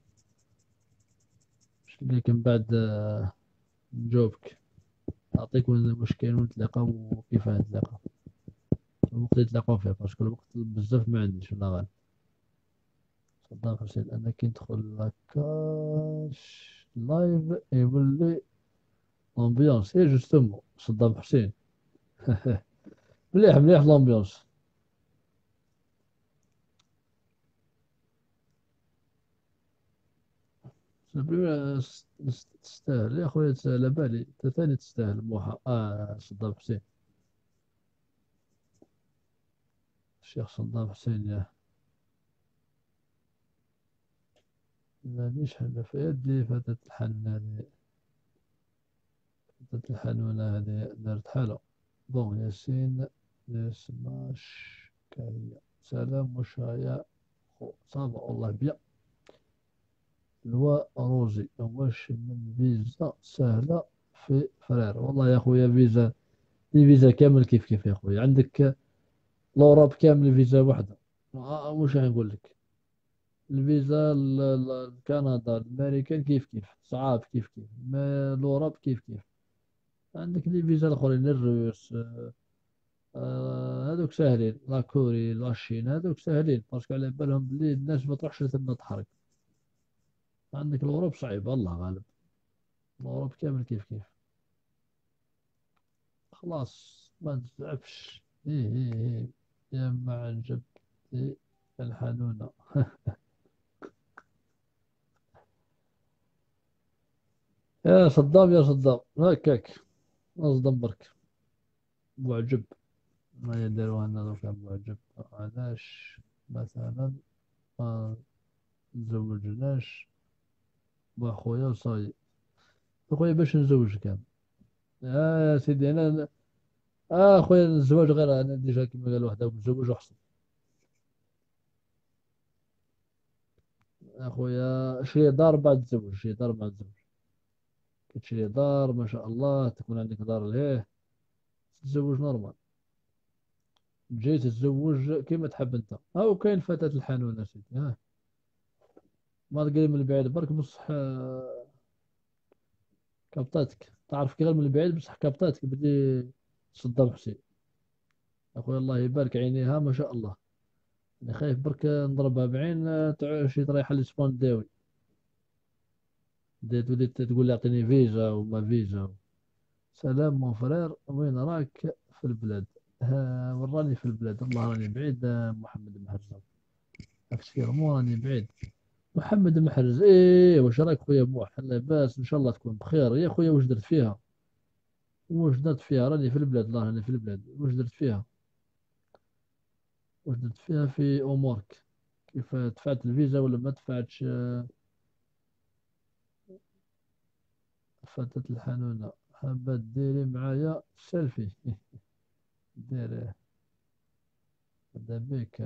باش نلقاك من بعد نجاوبك. نعطيك واش كاين ونتلاقاو وكيف نتلاقاو. الوقت اللي تلاقاو فيه باسكو الوقت بزاف ما عنديش والله غالب. صدام حسين انا كي ندخل هكاش لايف يولي امبيونس اي جوستومون صدام حسين. مليح مليح الامبيونس. تستاهل يا خويا على بالي انت ثاني تستاهل موحى صدام حسين. الشيخ صدام حسين يا. مانيش حنا في يدي فتاة الحنان. فتاة الحنونة هذه دارت حالة. بون ياسين سماش كاهية سلام وشايا. صافا والله بيان. لواء روزي واش من فيزا سهلة في فرير والله يا خويا فيزا. دي فيزا كامل كيف كيف يا خويا عندك. الأوروب كامل فيزا واحدة. واش نقول لك. الفيزا كندا الأمريكان كيف كيف صعاب كيف كيف ما الأوروب كيف كيف. عندك لي فيزا الآخرين الروس. هذوك ساهلين لا كوري لا الصين هذوك ساهلين باسكو على بالهم بلي الناس ما تروحش لثما تحرك. عندك الغروب صعيب الله غالب. الغروب كامل كيف كيف. خلاص ما تزعفش إيه. يا ما عجبتي الحنونة. يا صدام يا صدام هكاك. اصدم برك. معجب. ما يديروا لنا لو كان معجب. علاش مثلا ما تزوجناش بأخويا وصاي. أخويا باش نزوج كان. يا سيدي أنا. خويا الزواج غير انا ديجا كيما قال واحد متزوج احسن. اخويا شري دار بعد تزوج شري دار بعد تزوج. كي تشري دار ما شاء الله تكون عندك دار ليه. تتزوج نورمال. جاي تتزوج كيما تحب انت. او كاين فتاة الحانون سيدي ما تقريب من البعيد برك بصح كابتاتك تعرف كي غير من البعيد بصح كابتاتك بدي. صدام حسين. اخويا الله يبارك عينيها ما شاء الله. انا خايف برك نضربها بعين تعود شي طريحه الاسبان داوي. تولي تقول لي اعطيني فيزا وما فيزا. سلام مون فرير وين راك في البلاد. وراني في البلاد والله راني بعيد محمد محرز. أفسير مو راني بعيد. محمد محرز واش راك خويا موح لاباس ان شاء الله تكون بخير يا خويا واش درت فيها. واش درت فيها؟ راني في البلاد، الله راني في البلاد. واش درت فيها؟ واش درت فيها في امورك؟ كيف دفعت الفيزا ولا ما دفعتش؟ فتاة الحنونة، حابة ديري معايا سيلفي؟ ديري. هذا بك.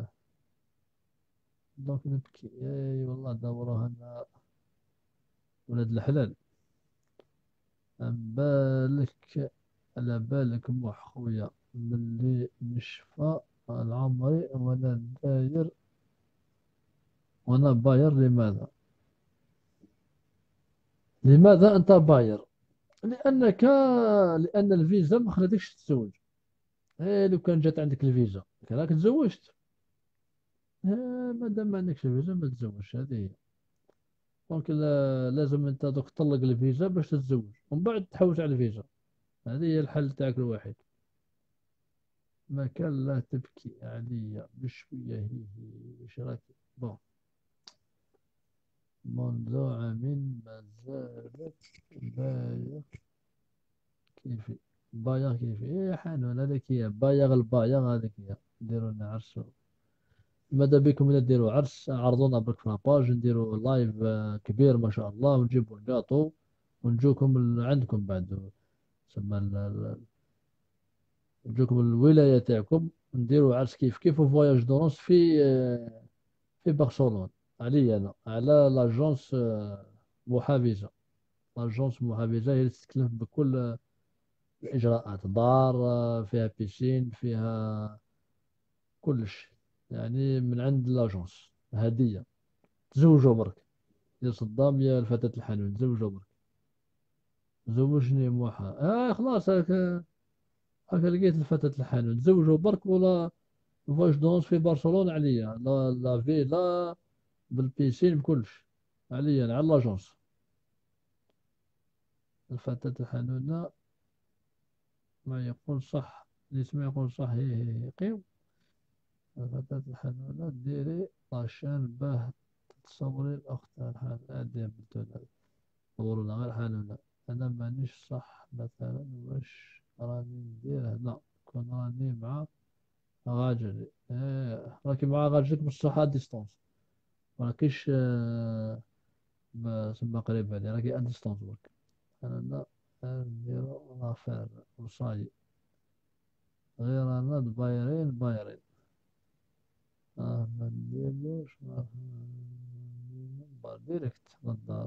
دونك نبكي، اي والله دوروها لنا ولاد الحلال. على بالك، على بالك موح خويا، ملي نشفى العمري وانا داير، وانا باير. لماذا؟ لماذا انت باير؟ لانك، لان الفيزا ما خلتكش تتزوج. إيه، لو كان جات عندك الفيزا كان راك تزوجت. إيه، ما دام ما عندكش الفيزا ما تتزوجش، هذه هي. دونك لازم انت دوك تطلق الفيزا باش تتزوج، ومن بعد تحوس على الفيزا. هذه هي الحل تاعك الوحيد. ما كان لا تبكي عليا بشوية، هي وش راك؟ بون. منذ عام ما زالت بايع كيفي. بايع كيفي، إيه حانون هذيك هي بايع، البايع هذيك هي. نديرو لنا عرس. ماذا بكم إلا ديروا عرس، عرضونا برك في لاباج، نديروا لايف كبير ما شاء الله، ونجيبوا الجاطو ونجوكم عندكم بعد. تسمى نجوكم الولاية تاعكم، نديروا عرس كيف كيف فواياج دونس في في برشلونة. علي أنا على لاجونس محابسة. لاجونس محابسة هي اللي تتكلف بكل الإجراءات. دار فيها بيسين، فيها كلش، يعني من عند لاجونس هدية. تزوجوا برك، يا صدام يا الفتاة الحنون، تزوجوا برك. زوجني موحى، خلاص هاك لقيت الفتاة الحنون، تزوجوا برك. ولا فواش دونس في برشلونة عليا، لا فيلا بالبيسين بكلش، عليا أنا على لاجونس. الفتاة الحنونة ما يقول صح، اللي يسمع يقول صح، هي قيم. الفتاة الحنونة ديري عشان باه تتصوري الأخت الحنونة، دير بنتنا صورنا غير حنونة. أنا مانيش صح مثلا، واش راني ندير هنا؟ كون راني مع غاجري، راكي مع غاجرك بصح ا ديستونس، مراكيش سما قريب عليه، راكي ا ديستونس برك. أنا نديرو لافير وصاي، غير أنا بايرين بايرين. ما نديروش ديريكت للدار.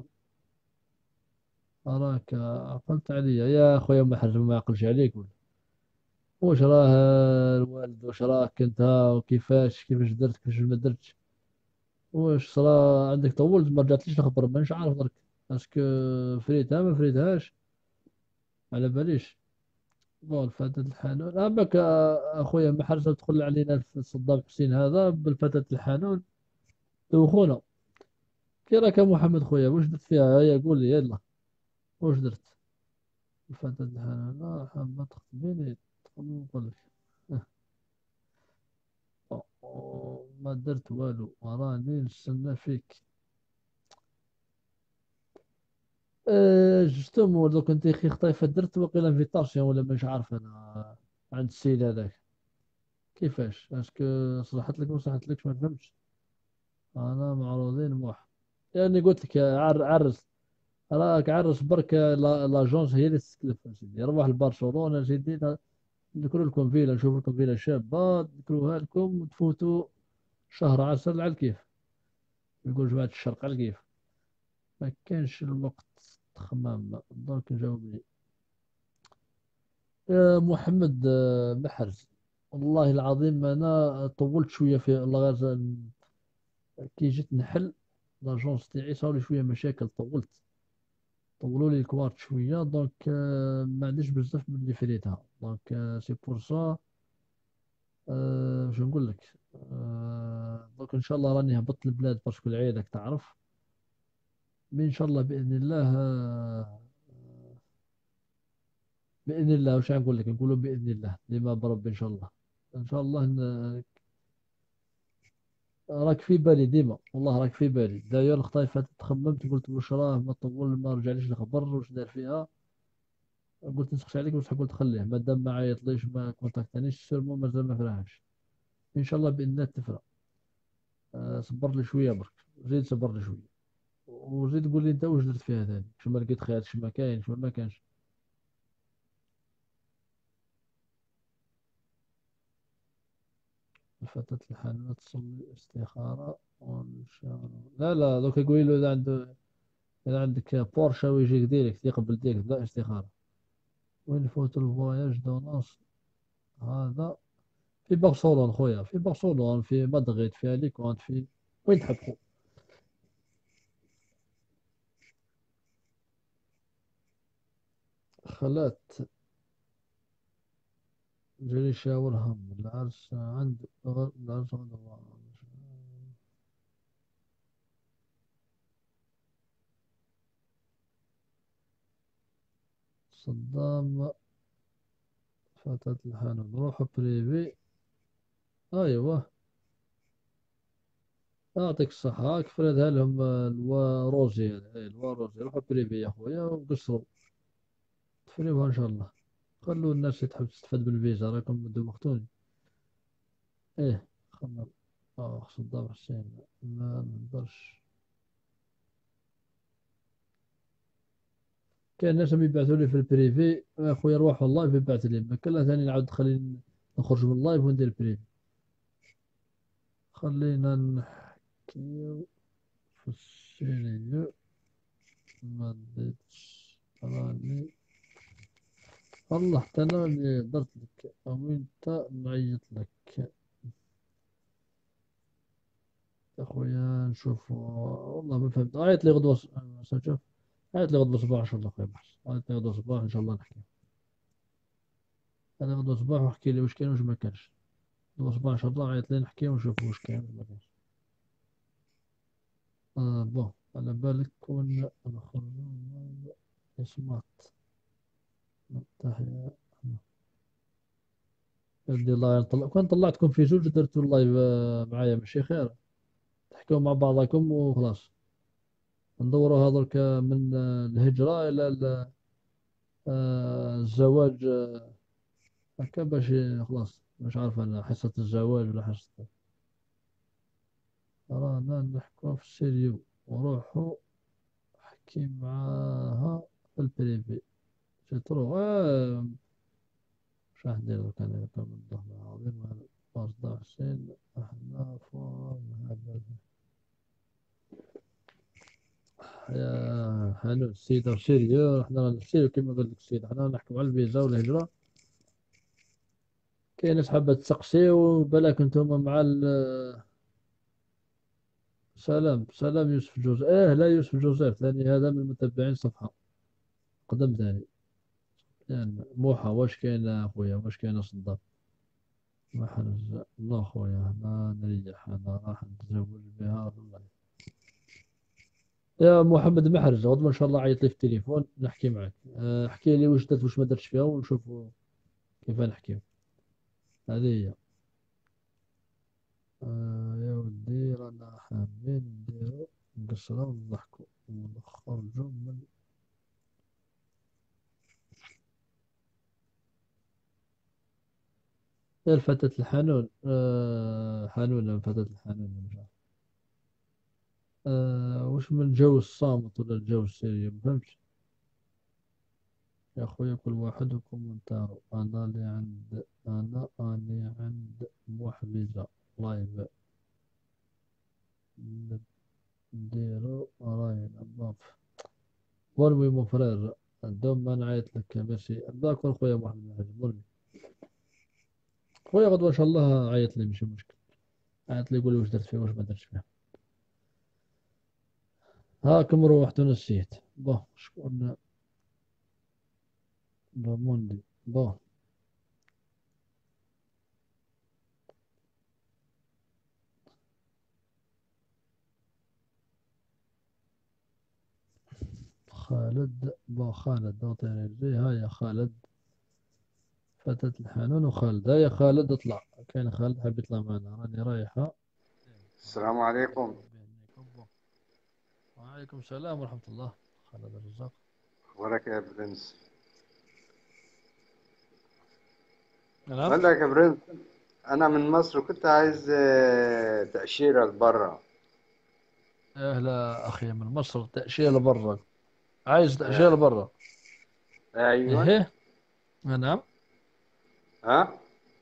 أراك عقلت عليا يا خويا محرز، ما يعقلش عليك ولا؟ واش راه الوالد، واش راك انت، وكيفاش درت، كيفاش ما درتش؟ واش صرا عندك؟ طولت ما رجعتليش الخبر، مانيش عارف درك. اسكو فريتها ما فريتهاش؟ على باليش. بون الفتاة الحانون أباك أخويا محرز، تدخل علينا في صدام حسين هذا بالفتاة الحانون، دوخونا. كي راك يا محمد خويا، واش درت فيها؟ هيا قول لي يلا، واش درت؟ الفتاة الحانون حابة تخطبيني، تدخل نقول لك. ما درت والو، راني نستنى فيك. جوستومون لو كنت اخي خطيفة درت وقيلا انفيتاسيون ولا مش عارف انا، عند السيد هذاك. كيفاش؟ اسكو صلحت لك ما صلحت لكش؟ ما فهمتش. انا معروضين موح، يعني قلت لك عرس. راك عرس برك، لاجونس هي اللي تستلف يا سيدي. روح لبرشلونة يا سيدي، نذكر لكم فيلا، نشوف لكم فيلا شابة نذكروها لكم، وتفوتوا شهر عسل على الكيف، يقول جماعة الشرق على الكيف. ما كانش الوقت تخمام. دونك جاوبني يا محمد محرز. والله العظيم انا طولت شويه في الغاز، كي جيت نحل لاجونس تاعي صار لي شويه مشاكل، طولت. طولوا لي الكوارت شويه، دونك ما عنديش بزاف من اللي فريتها. دونك سي بور سا. شو نقول لك؟ دونك ان شاء الله راني هبطت البلاد باسكو العيادك تعرف. ان شاء الله باذن الله، باذن الله. وش نقول لك؟ نقولوا باذن الله لما برب ان شاء الله. ان شاء الله راك في بالي ديما، والله راك في بالي. داير الخطايفة تخممت، قلت واش راه ما طول، ما رجعليش الخبر واش دار فيها. قلت نسقسي عليك بصح قلت خليه مادام ما عيطليش ما كونتاكتانيش سيرمون مازال ما فراهمش. ان شاء الله باذن الله تفرى. صبر لي شويه برك، زيد صبر لي شويه، وزيد قول لي انت واش درت فيها ثاني، شو ما لقيت خير، شو ما كاين شو ما كانش. الفتاة الحانة تصلي استخارة ونشاور. لا لا دوك يقول له إذا عندك بورشة ويجيك ديريكت يقبل ديريكت لا استخارة. وين فوت الفواياج دو نص هذا؟ في برشلونة خويا، في برشلونة، في مدريد، في أليكانت، في وين تحب خو. خلات جري شاور هم العرس عند العرس عند الله. صدام فتاة الحانوت روحوا بريفي. أيوة يعطيك الصحة، هاك فريدها لهم الوا روزي هذا، الوا روزي روحوا بريفي يا خويا وقصروا تفريوها إن شاء الله. خلوا الناس اللي تحب تستفاد بالفيزا راكم دوختوني. إيه خلنا. صدام حسين ما نقدرش. كاين ناس يبعثوا لي في البريفي يا خويا روحوا اللايف يبعث لي، ما كان لا ثاني نعاود خليني نخرج من اللايف وندير البريفي. خلينا نحكي في السينيو. ما بديتش راني والله حتى انا اللي درت لك او انت نعيط لك يا خويا نشوف. والله ما فهمت، عيط لي غدوة شوف، عيط لي غدوة صباح ان شاء الله خويا بحر، عيط لي غدوة صباح ان شاء الله نحكي. انا غدوة صباح واحكي لي واش كاين واش ما كانش. غدوة صباح ان شاء الله عيط لي نحكي ونشوف واش كاين واش ما كانش. بون على بالك كون نخرج سمعت تحيا. يدي الله يطلع كون طلعتكم في زوج درتوا اللايف معايا ماشي خير، تحكوا مع بعضكم وخلاص. ندوروا هذولك من الهجرة إلى الزواج هكا باش خلاص مش عارف أنا حصة الزواج ولا حصة. رانا نحكوا في السيريو وروحوا احكي معاها في البريفي. تروح مش راح ندير كان يكون الظهر العظيم قصد حسين. احنا فوق هذا يا حلو السيدة وسيريو، احنا نسيريو كما قلت لك السيدة، احنا نحكم على الفيزا والهجرة. كاين ناس حابة تسقسي وبلاك انتم مع سلام سلام يوسف جوزيف، لا يوسف جوزيف ثاني هذا من متبعين الصفحة قدم ثاني. يعني موحى واش كاين اخويا واش كاين صدام. ما حرج الله خويا ما نريح انا راح نتزوج بها والله. يا محمد محرز غدوة ان شاء الله عيط لي في التليفون نحكي معك. احكي لي واش درت واش ما درتش فيها ونشوفوا كيف نحكي. هذه هي. يا ودي رانا حابين نديرو قصرة ونضحكوا ونخرجوا من يا الفتاة الحنون. حنونة فتاة الحنون مش عارف. وش من الجو الصامت ولا الجو السري ما فهمتش. يا أخويا كل واحد وكومنتارو. أنا اللي عند أنا أني عند محفزة لايف نديرو راينا باف. ظلمي مفرر دوم ما نعيط لك ماشي ذاك خويا محمد الحاج ظلمي. خويا غدوة إن شاء الله عيط لي ماشي مشكل، عيط لي يقول لي واش درت فيه واش ما درتش فيه. هاكم روحت ونسيت. بون شكون موندي. بون خالد بون خالد اعطيني الجي ها يا خالد. فتاة الحنون وخالد، ها يا خالد اطلع. كاين خالد حاب يطلع معنا راني رايحة. السلام عليكم. وعليكم السلام ورحمة الله. خالد الرزاق. أخبارك يا برنس؟ نعم. بقول لك يا برنس، أنا من مصر كنت عايز تأشيرة لبرا. أهلا أخي من مصر، تأشيرة لبرا؟ عايز تأشيرة آه. لبرا؟ أيوة. إيه. نعم. ها.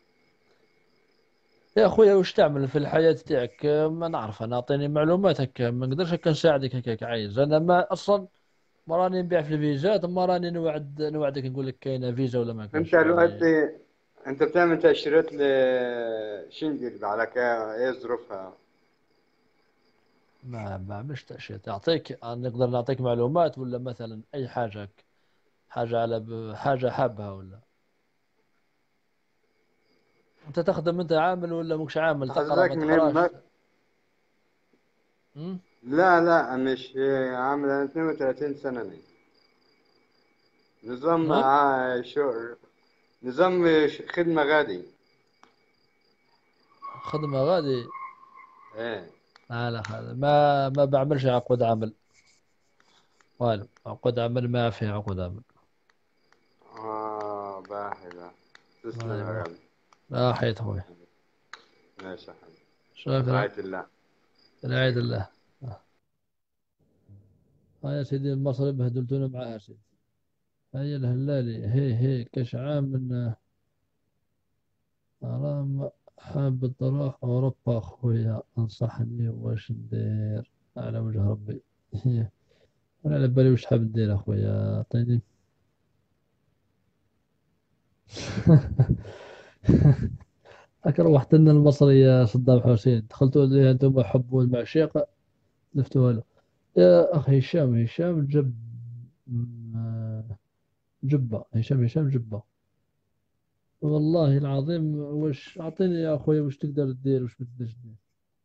يا أخوي وش تعمل في الحياة تاعك؟ ما نعرف أنا، أعطيني معلوماتك، ما نقدرش هكا نساعدك هكاك. عايز أنا ما أصلا ما راني نبيع في الفيزات، ما راني نوعدك نقول لك كاينة فيزا ولا ما أنت كاش يعني. دلوقتي أنت بتعمل تأشيرات لشنجل على إيه ظروفها؟ ما مش تأشيرة تعطيك، نقدر نعطيك معلومات ولا مثلا أي حاجة، حاجة على حاجة حابها ولا. أنت تخدم، أنت عامل ولا مش عامل؟ تقرأ حضرتك ما منين تقراش؟ أمم؟ لا لا، مش عامل، أنا 32 سنة لي. نظام نعم. شو نظام خدمة غادي. خدمة غادي. إيه. لا لا، هذا ما بعملش عقود عمل. والو، عقود عمل ما في عقود عمل. باهي. تسلم يا ايوه. غالي. لا حيت اخوي. ماشي يا حبيبي. شكرا. برعاية الله. العيد الله. يا سيدي المصري بهدلتونا معاها سيدي. هيا الهلالي، هي كاش عام من حرام. حاب تروح أوروبا أخويا، انصحني واش ندير على وجه ربي. أنا على بالي وش حاب ندير أخويا، أعطيني. هاك روحت لنا المصري يا صدام حسين، دخلتوا لي أنتم حب والمعشيقة، لفتوها له. يا أخي هشام جبة، هشام جبة. والله العظيم، وش أعطيني يا أخوي، وش تقدر تدير وش ما تقدرش تدير؟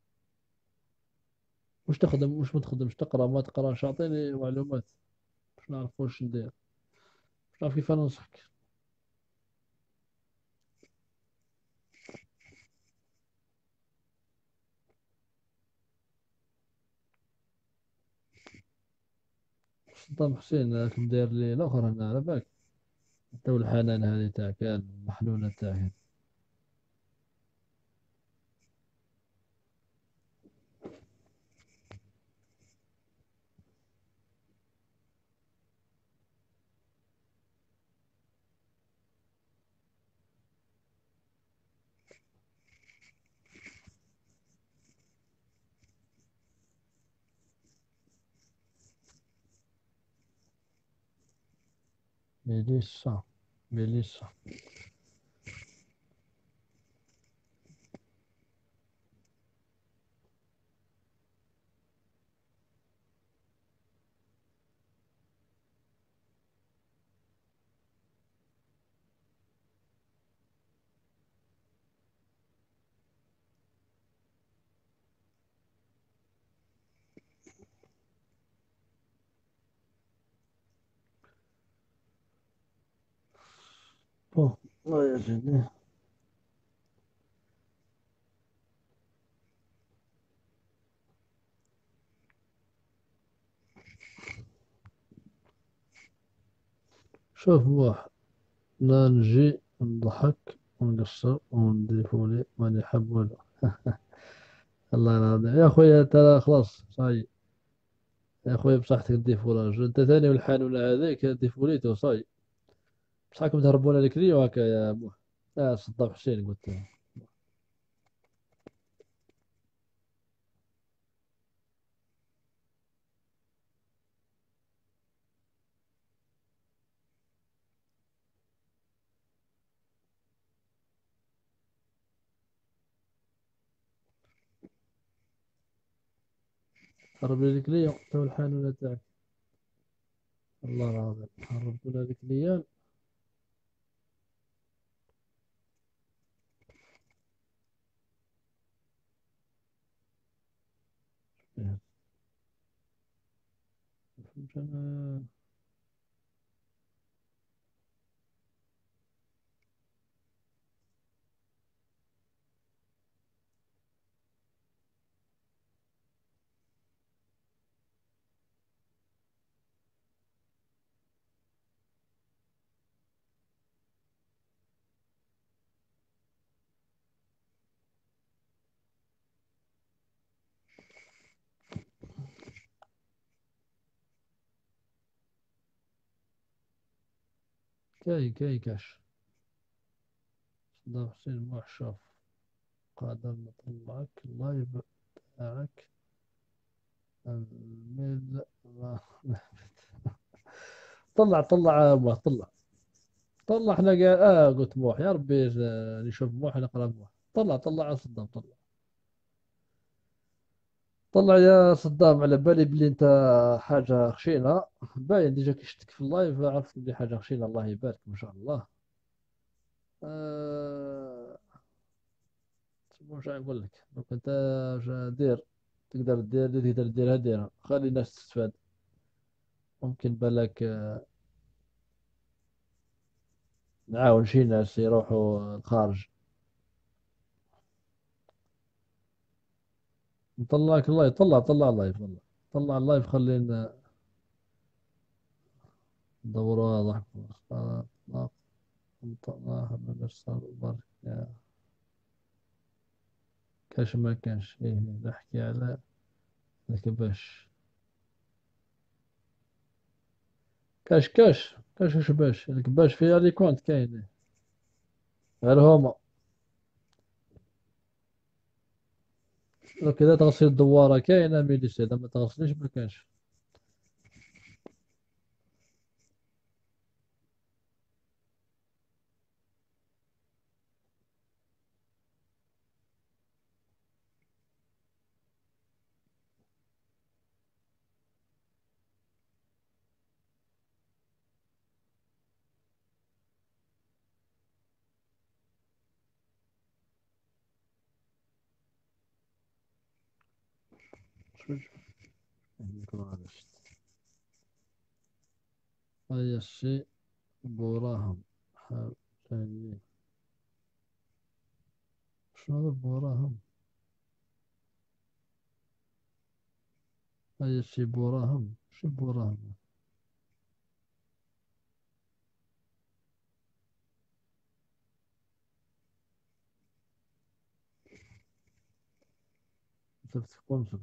وش تخدم وش ما تخدمش؟ تقرأ ما تقراش؟ أعطيني معلومات باش نعرف وش ندير، باش نعرف كيف ننصحك. صدام حسين راك داير لي الآخر هنا على بالك. أنت والحنان هذه تاعك المحلولة تاعك. ميليسا. ميليسا. أوه. الله يا سيدي. شوف واحد، لا نجي نضحك ونقصر ونضيفوا لي ماني حب ولا. الله يرضى يا خويا، ترى خلاص صاي. يا خويا بصحتك تضيف راجل، انت ثاني والحانوله هذيك تضيف وليته صاي. بصحكم تهربون لك لي وهكا يا يا صدام حسين قلت له. هرب لك لي انت والحانوله تاعك. الله العظيم هربتوا لك لي. انا. كاي كاش. صدام حسين محشوف. قادر نطلعك اللايف تاعك. الميل ما- طلع موح طلع. طلع احنا قال قلت موح يا ربي نشوف موح نقرا موح. طلع يا صدام طلع. طلع يا صدام على بالي بلي انت حاجة خشينة. باين ديجا كي شفتك في اللايف عرفت بلي حاجة خشينة الله يبارك ما شاء الله. أه... واش نقول لك لو كنت دير تقدر دير اللي تقدر ديرها ديرها خلي الناس تستفاد. ممكن بالك نعاون شي ناس يروحوا الخارج. نطلعك اللايف طلع اللايف والله. طلع اللايف خلينا ندوروا ضحك. طلع طلع من السيرفر. كاش ما كانش إيه نحكي على الكباش. كاش وش باش الكباش فيها لي كونت كاين غير هما. لو كذا تغسل الدوارة كاينة ميليسي إذا ما تغسلش ما كانش. شوف هيا الشيء بوراهم حال ثانية. شنو هذا بوراهم. هيا الشيء بوراهم شو بوراهم. صرت سبونسر.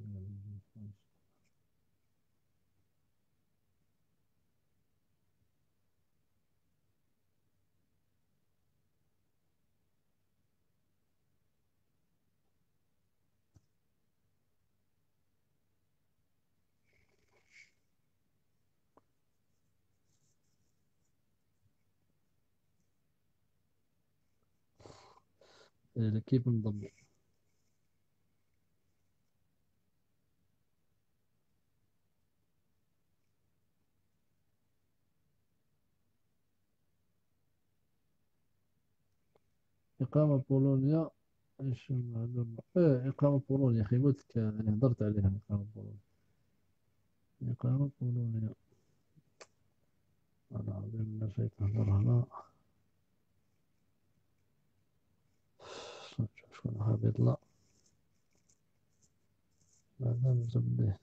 كيف نضم. إقامة بولونيا. إيش المعلومة إقامة بولونيا أخي قلت لك يعني هضرت عليها إقامة بولونيا. إقامة بولونيا. أنا العظيم نسيت نهضر هنا. شكون حاب يطلع. هذا نزبده.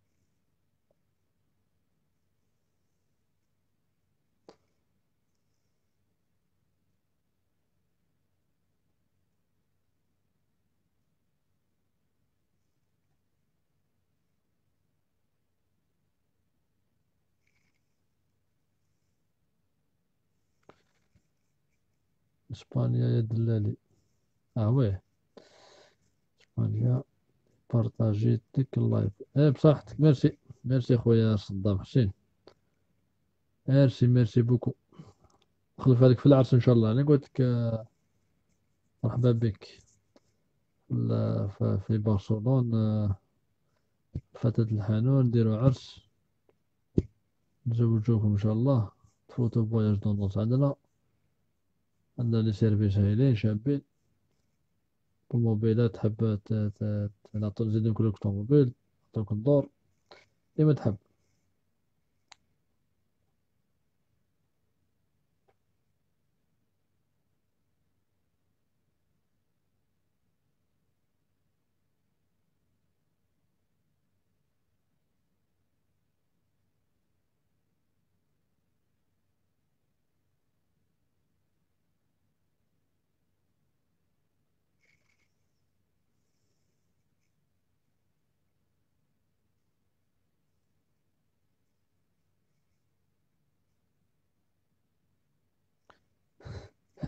إسبانيا يا دلالي. ويه. إسبانيا. بارطاجي ديك اللايف بصحتك ميرسي. ميرسي خويا صدام حسين. ميرسي بوكو. خلف عليك في العرس إن شاء الله أنا قلت لك مرحبا بك. في برشلونة فتاة الحانون نديروا عرس. نزوجوكم إن شاء الله. تفوتوا فواياج دونوس عندنا لي سيرفيس هايلين شابين. طوموبيلات تحب نعطو نزيد نقول لك طوموبيل. نعطوك الدور كيما تحب.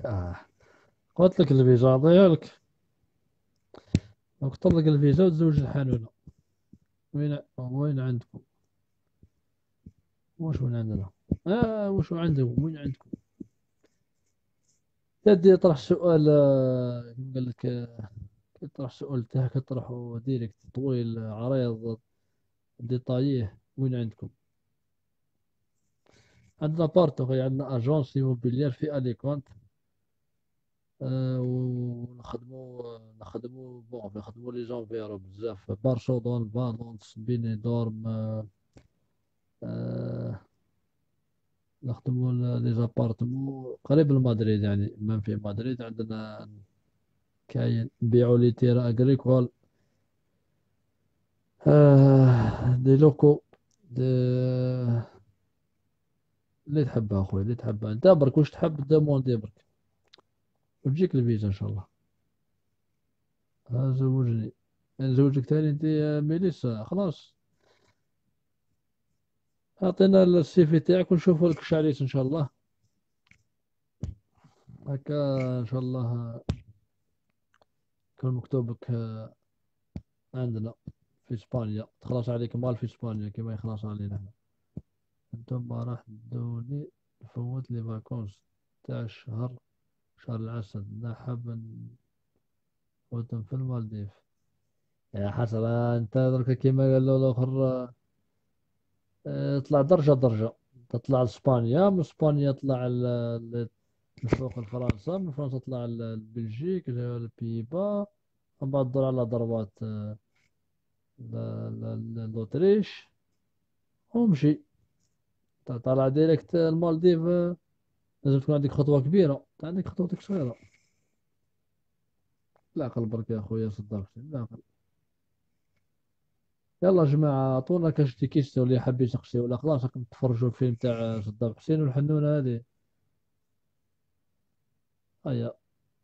آه. قلت لك الفيزا عطيها لك. اختار لك الفيزا وتزوج الحانونة. وين عندكم؟ وين عندنا؟ وش عندكم؟ وين عندكم؟ تدي يطرح سؤال، كيف قال لك، يطرح سؤال تاعك يطرحه ديريكت طويل عريض ديطاييه. وين عندكم؟ عندنا بارتو أخويا، عندنا اجونس ايموبيليير في اليكونت. ونخدمو بون نخدمو لي جونفيرو بزاف، بارشودون، فالونس، بينيدورم. آه، نخدمو لي زابارتمون قريب لمدريد، يعني من في مدريد عندنا كاين نبيعو لي تيرا اغريكول. دي لوكو دي اللي تحبها اخويا، اللي تحبها انت برك، واش تحب دوموندي برك وتجيك الفيزا ان شاء الله. زوجني، نزوجك تاني انت يا ميليسا خلاص. اعطينا السي في تاعك ونشوفوا لك شعريس ان شاء الله. هكا ان شاء الله يكون مكتوبك عندنا في اسبانيا، تخلص عليك مال في اسبانيا كما يخلص علينا احنا. انتم ما راح تدوني نفوت لي فاكونس تاع شهر العسل، لا حاب نفوتهم في المالديف. يا حسن انت درك كيما قال له الاخر، طلع درجة درجة. تطلع لإسبانيا، من إسبانيا تطلع لفوق لفرنسا، من فرنسا تطلع لبلجيك، البيبا، من بعد تدور على ضربات الأوتريش ومشي. طالع ديريكت المالديف. لازم تكون عندك خطوة كبيرة، أنت عندك خطوتك صغيرة. لا عقل برك يا خويا صدق، لا عقل. يلا يا جماعة عطونا كاش تيكيستو اللي حاب يسقسي، ولا خلاص راكم تفرجوا الفيلم تاع صدام حسين والحنونة هذه. هيا.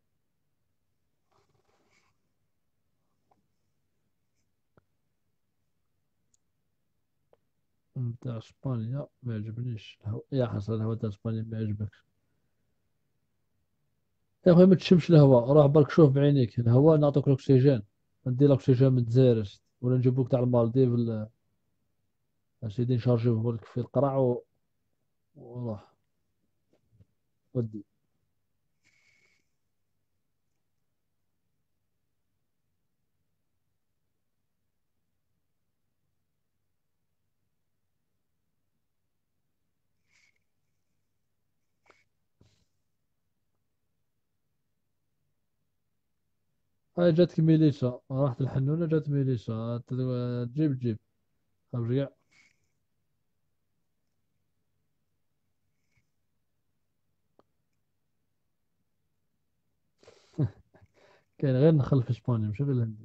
بتاع اسبانيا ما يعجبنيش يا حسن الهواء تاع اسبانيا ما يعجبكش. يا اخوي ما تشمش الهواء، روح برك شوف بعينيك الهواء، نعطيك الاكسجين. ندي لك اكسجين من الجزائر ولا نجيبوك تاع المالديف سيدي نشارجيوه لك في القرع وروح ودي. هاي جاتك ميليسا، راحت الحنونة جات ميليسا، تجيب رجع. كاين غير نخل في اسبانيا ماشي غير الهندي.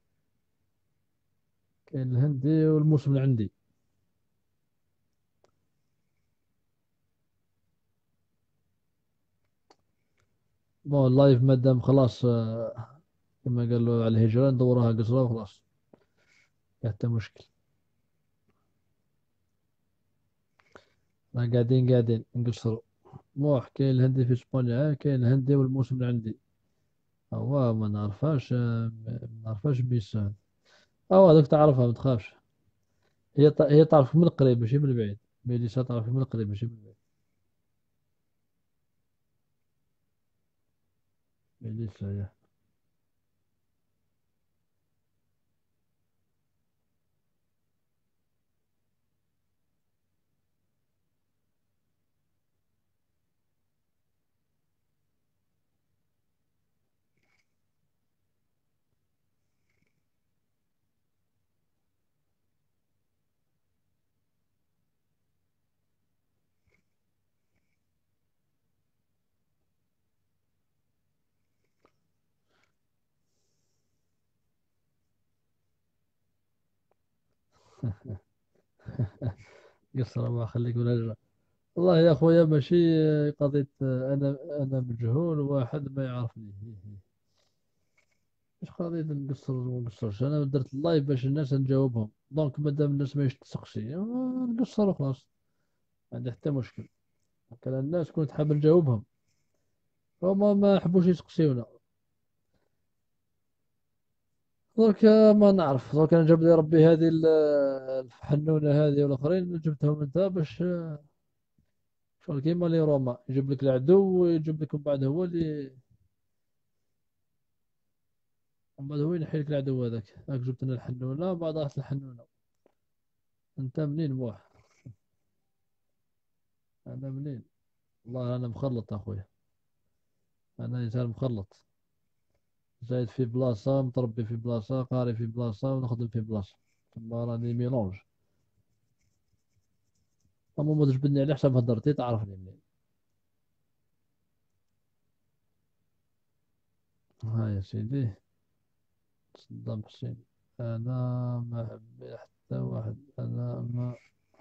كاين الهندي والموسم العندي. بون اللايف مادام خلاص، كما قالوا على الهجرة ندورها قصرة وخلاص. حتى مشكل. قاعدين نقصروا. موح كاين الهندي في اسبانيا، كاين الهندي والموسم العندي. هو ما نعرفهاش، ما نعرفهاش بيسان. هذاك تعرفها ما تخافش. هي تعرف من قريب ماشي من بعيد. ميليسا تعرف من قريب ماشي من بعيد. ميليسا يا. قصر ما خليك من أجل. والله يا أخويا ماشي قضية، أنا مجهول واحد ما يعرفني. مش قضية نقصر وما نقصرش، أنا درت اللايف باش الناس نجاوبهم، دونك مادام الناس ما تسقسي نقصر وخلاص. ما عندي حتى مشكل. كان الناس كنت حاب نجاوبهم. هما ما يحبوش يسقسيونا. درك ما نعرف، درك انا جاب لي ربي هذه الحنونه هذه والاخرين جبتهم انت باش شغل كيما لي روما يجيب لك العدو ويجيب لك من بعد هو اللي من بعد هو ينحي لك العدو هذاك. هاك جبت لنا الحنونه بعد راحت الحنونه. انت منين موح؟ انا منين؟ والله انا مخلط اخويا. انا انسان مخلط، زايد في بلاصه، متربي في بلاصه، قاري في بلاصه، ونخدم في بلاصه. تما راني ميلونج. اما ما تجبدني على حساب هدرتي تعرفني منين. ها يا سيدي. صدام حسين. انا ما أحب حتى واحد، انا ما.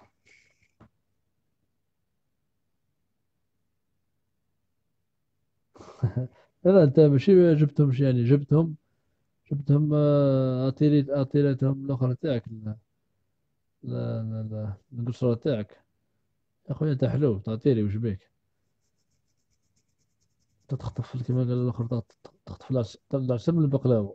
لا انت ماشي جبتهم، يعني جبتهم اتيريتهم الاخرى تاعك. لا لا لا القصرى تاعك. يا خويا انت حلو تعطيني وش بيك؟ انت تخطف كما قال الاخر، تخطف العسل من البقلاوه.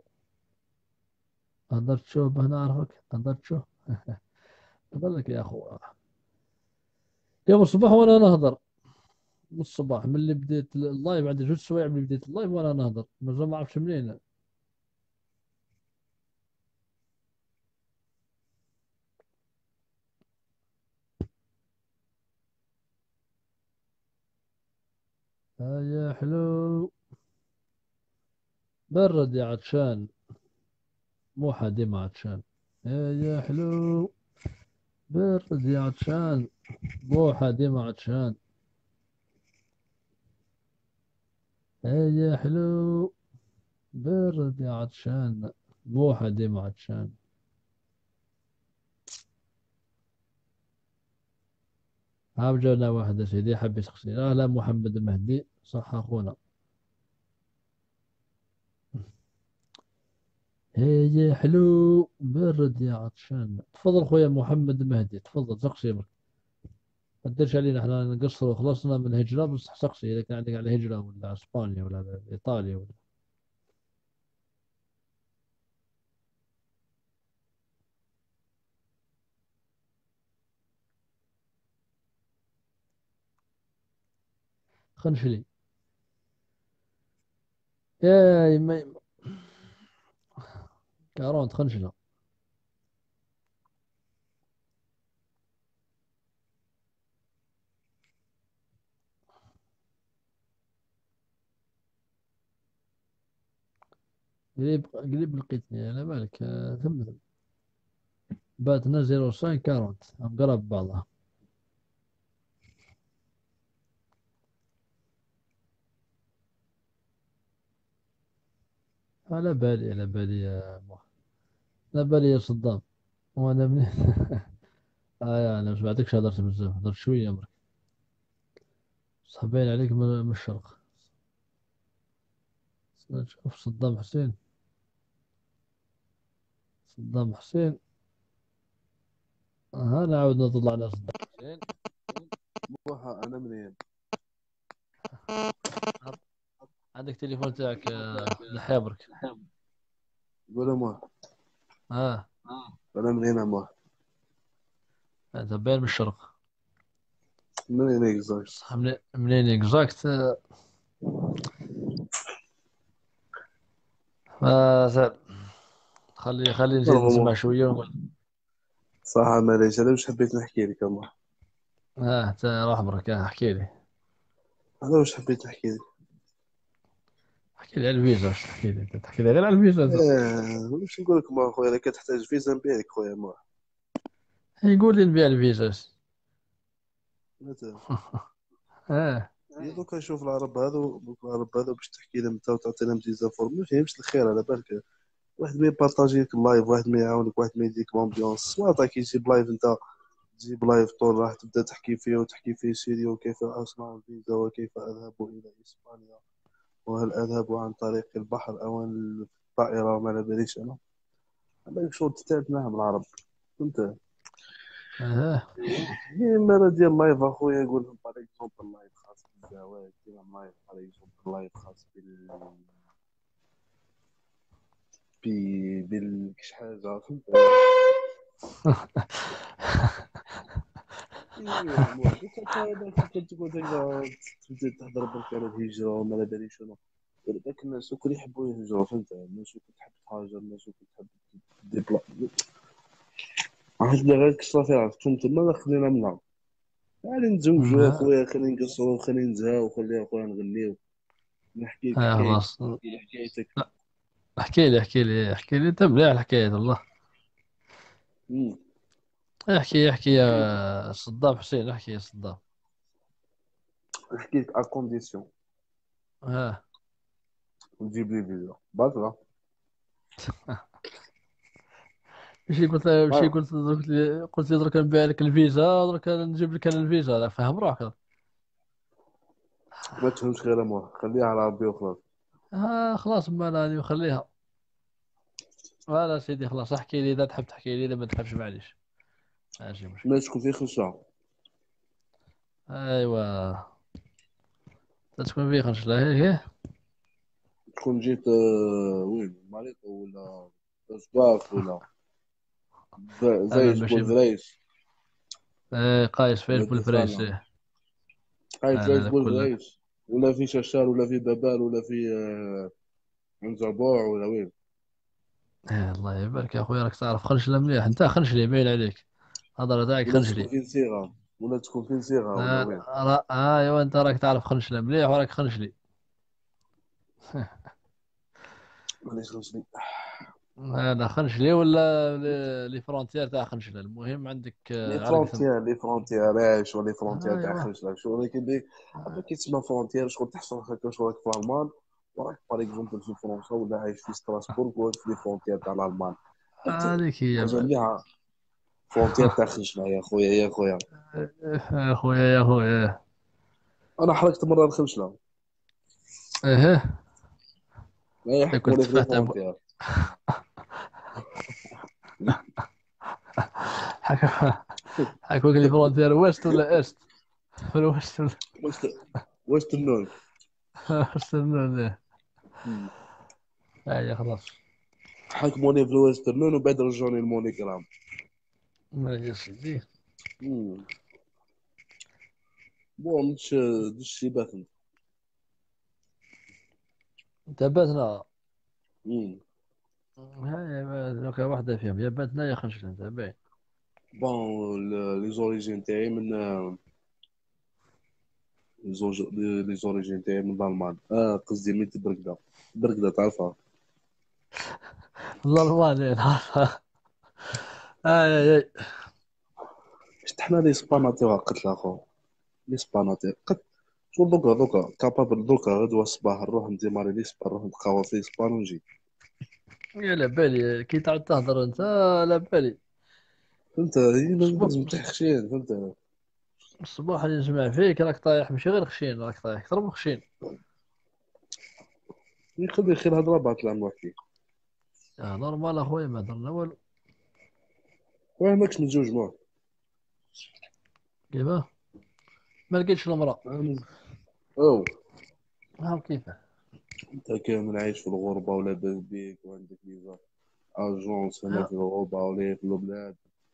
هضرت شو باه نعرفك، هضرت شو. قال لك يا اخو يوم الصباح وانا نهضر. من الصباح من اللي بديت اللايف عندي جوج سوايع من اللي بديت اللايف وانا نهضر مازال ما عرفتش منين. يا حلو. برد يا عطشان. مو حد ما عطشان. يا حلو. برد يا عطشان. مو حد ما عطشان. يا حلو. برد يا عطشان. مو حد ما عطشان. عاود جانا واحد يا سيدي حب يسقسي. لا لا محمد المهدي صح اخونا. يا حلو. برد يا عطشان. تفضل خويا محمد المهدي، تفضل سقسي. ما تديرش علينا احنا نقصر وخلصنا من الهجرة، بس سقسي إذا كان عندك على هجرة ولا اسبانيا ولا ايطاليا ولا. خنشلي. يا يما. كارون خنشلة. قريب لقيتني انا مالك ثم باتنا 05 كارونت هم قرب بعضها. على بالي على بالي يا على بالي يا صدام. وانا من انا ما سمعتكش هضرت بزاف، هضرت شوية امرك. صحبين عليك من الشرق. شوف صدام حسين. صدام حسين. نعاود نطلع على صدام حسين. موها انا منين؟ عندك تليفون تاعك لحيبرك. قول يا موها. اه. انا منين يا موها؟ انت باين من الشرق. منين اكزاكت؟ صح منين اكزاكت. زين. خلي نزيد والله نسمع موها. شوية ونقول. صح معليش انا مش حبيت نحكي لك يا موها. روح برك احكي لي. انا مش حبيت نحكي لك. احكي لي على الفيزا، واش تحكي لي انت؟ تحكي لي غير على الفيزا انت. مش نقول لك ما خويا، اذا كنت تحتاج فيزا نبيع لك خويا موها. يقول لي نبيع الفيزا. متى؟ اه. يا دوكا نشوف العرب هذا، دوك العرب هذا باش تحكي لهم انت وتعطي لهم ديزانفورم، ما فهمش الخير على بالك. واحد ما يبارطاجي لك اللايف، واحد ما يعاونك، واحد ما يديك لومبيونس سواطا كي يجيب لايف انت تجيب لايف طول راح تبدا تحكي فيه وتحكي فيه سيريو، وكيف اصنع الفيزا وكيف اذهب الى اسبانيا، وهل اذهب عن طريق البحر او الطائره، ما على باليش انا. اما شغل تتعب معهم العرب انت. اه. هي مرة ديال لايف اخويا، يقول لهم باغ اكزومبل لايف خاص بالزواج، ديما لايف باغ اكزومبل لايف خاص كش حاجه فهمت. ايوا المهم قلت لك كي تقول هكذا تبدا تهضر برك على الهجره وما لا داري شنو. ذاك الناس الكل يحبوا يهجروا فهمت. الناس الكل تحب تهاجر، الناس الكل تحب ديبلا. عرفت غير كسرة فيها كنت تما خلينا منها. يعني نتزوجوا اخويا، خلينا نقصروا، خلينا نزهاو، خلي اخويا نغنيو. نحكي لك حكايتك، خلاص. نحكي لك حكايتك. احكي لي انت مليح الحكاية والله. مم. احكي يا صدام حسين، احكي يا صدام. نحكي لك اكونديسيون ها. نجيب لي فيزا بطلة. ماشي قلت لي درك نبيع لك الفيزا، درك نجيب لك انا الفيزا. لا فهم روحك. ما تفهمش غير امور، خليها على ربي وخلاص. خلاص ما لا خليها. لا سيدي خلاص، احكي لي اذا تحب تحكي لي، اذا ما تحبش معليش ماشي مشكل. ما تكون في خشعة. ايوا تكون في خرج لا هيك. تكون جيت وين ماليطو ولا سباق ولا انا زايش ماشي. بولفريس قايس فايش ولا بالفريس كيفانا. إيه. هاي انا زايش هذا كله. بولفريس ولا في شاشار ولا في بابال ولا في عنزربوع ولا وين. الله يبارك يا اخوي، راك تعرف خنشله مليح انت، خنشلي باين عليك. هضره تاعك ولا تكون خنشلي. في صيغة، ولا تكون في صيغة ولا وين. ايوا انت راك تعرف خنشله مليح وراك خنشلي. مانيش غنشري. انا خنشلي ولا لي فرونتيير تاع خنشله، المهم عندك لي عرق ثم. فرونتيير لي فرونتيير عايش، ولي فرونتيير تاع ايوا. خرجنا شو، ولكن هذا كي تسمى فرونتيير شغل تحصل هكا شغل راك في المان، وراك باغ اكزومبل في فرنسا ولا عايش في ستراسبورغ وراك في لي فرونتيير تاع الالمان. هذيك هي حاجه مليحه. فرونتيير تاع خرجنا يا خويا يا خويا. يا اخويا يا اخويا. انا حركت مره الخمسله. ايه. ما يحكموا كنت لي في لي تفاهت فرونتيير. حكوك لي فرونتير ويست ولا ايست؟ ولا ويست ولا واش واش تنون. ويست ولا. اي خلاص. حكموني في الويسترنون وبعد رجعوني الموني جرام. ما يا سيدي. بون دش شيبات انت. تبتنا. مم. هاي دوكا واحدة فيهم يا بنتنا يا خنشنا انت باين. بون لي زوريجين تاعي من لي زوريجين تاعي من الالمان. قصدي من برقده. برقده تعرفها. الألماني نعرفها. اي. شفت حنا لي سباناتيغ قتل اخو. لي سباناتيغ قد شو دوكا كابابل دوكا غدوه الصباح نروح نديماري لي سبان، نروح نتقهوى في سبان ونجي. يا لا بالي كي تعود تهضر انت. لا بالي. فهمت هي الصباح لازم تخشين فهمت. الصباح اللي نسمع فيك راك طايح ماشي غير خشين، راك طايح اكثر من خشين. يخلي خير هضره بعد لا نحكي. يا نورمال اخويا ما درنا والو. وين ماكش متزوج معاه. كيفاه. ما لقيتش المرأة. او ها كيفاه. انت كامل عايش في الغربه ولاباس بيك وعندك فيزا اجونس هنا في الغربه ولا في البلاد،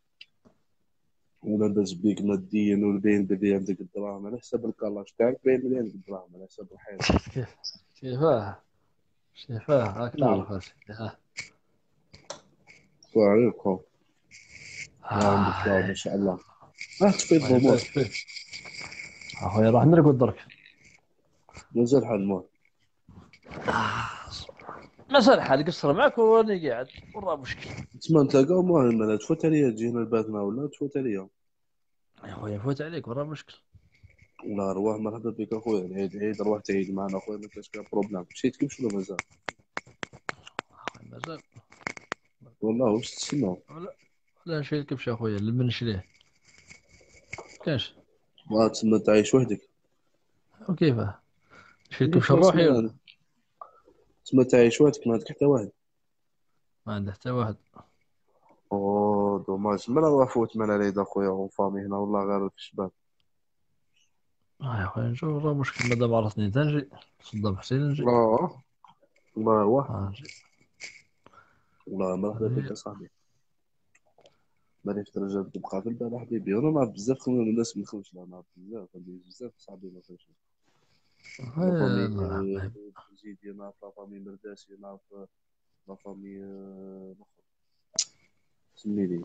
ولاباس بيك ماديا والباين بلي عندك الدراهم على حساب الكلاش تاعك، باين بلي عندك الدراهم على حساب الحيط. كيف. كيفاه. كيفاه راك نعم. تعرف اسيدي ها. وعليك خو. لا عندك لا آه. ما شاء الله. تفيد الله ضمور. يبارك فيك. اخويا راح نرقد درك. مازال حال المهم. مسألة حال قصر معك واني قاعد والله مشكل. تسمى نتلاقاو المهم، لا تفوت عليا تجينا لباتنا ولا تفوت عليا. يا اخويا فوت عليك والله مشكل. ولا ارواح مرحبا بك اخويا، العيد عيد روح تعيد معنا اخويا، ما كاش كاع بروبليم. مشيت كيفاش ولا مازال. اخويا مازال. والله واش تسمى. ولا نشري الكبش اخويا اللي من نشريه. كاش. ما تسمى تعيش وحدك. وكيفاه. نشري اللي الكبش خلاص الروحي ما ولا. تسمى تعيش وحدك ما عندك حتى واحد. ما عنده حتى واحد. اوه دوماج، ما نروح فوت من العيد اخويا اون فامي هنا والله غير في الشباب. يا خويا نشوف، راه مشكل مادام عرفتني تنجي صدام حسين نجي. اه الله هو. نجي. والله مرحبا بك يا صاحبي. ماني في درجة تبقى في البال حبيبي. انا نعرف بزاف من الناس ما نخرجش، لا نعرف بزاف، عندي بزاف صحابي ما نخرجش. لا فامي الله بوزيدي نعرف، لا فامي مرداسي نعرف، لا فامي سميلي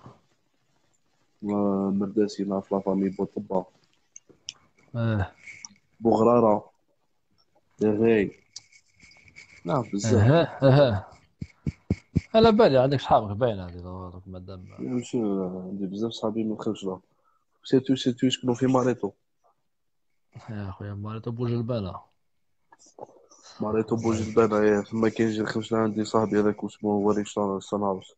مرداسي نعرف، لا فامي بوطبا اه بوغرارة دغاي نعرف بزاف. اه اه. على بالي عندك صحابك باين هذه دوك مادام. مش عندي بزاف صحابي ما نخرجش لهم، سيرتو يسكنوا في ماريتو. يا خويا مالي بوج البلا. ماريتو الله بوجدان تما كاين جي نخرج عندي صاحبي هذاك واسمه وليد صنعوس.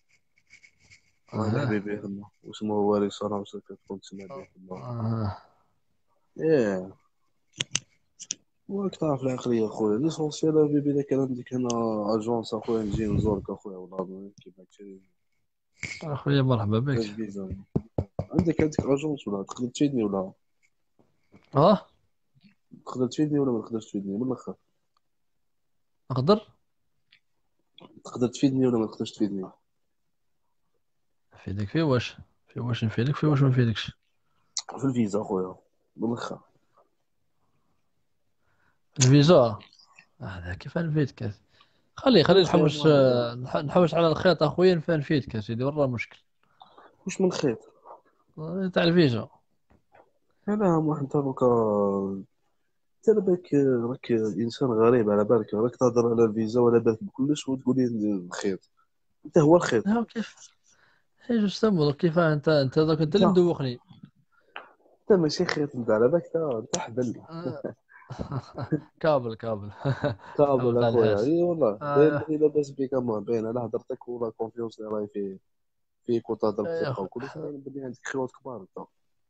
واحد اه حبيبي تما واسمه وليد صنعوس، كتكون تسمع به تما. اه. ايه وراك تعرف العقلية اخويا، ليسونسيال حبيبي. اذا كان عندك هنا اجونس اخويا نجي نزورك اخويا، ولا كيما تشري اخويا مرحبا بك. غير فيزا. عندك اجونس ولا تقدر تفيدني، ولا اه تقدر تفيدني ولا ما تقدرش تفيدني من الاخر؟ اقدر. تقدر تفيدني ولا ما تقدرش تفيدني؟ نفيدك في واش، في واش نفيدك، في واش ما نفيدكش. في الفيزا اخويا من الاخر. الفيزا هذا كيف نفيدك. خلي واش يا نحوس، معايا نحوس على الخيط اخويا نفيدك يا سيدي ورا مشكل. واش من خير؟ تاع الفيزا. انا واحد انت دوكا، انت على بالك راك انسان غريب، على بالك راك تهضر على الفيزا وعلى بالك بكلش وتقول لي الخيط. انت هو الخيط. ها كيف، هي جوستومون كيف انت ذاك انت انت اللي مدوخني. انت ماشي خيط، انت على بالك انت حبل. آه. كابل كابل. كابل كابل تاع اخويا، النحاس. اي والله باين آه. بلي لاباس بك، اما باين على هضرتك ولا كونفيونس اللي راهي فيك وتهضر يا بدقه أخو. وكلش، باين بلي عندك خيوط كبار انت.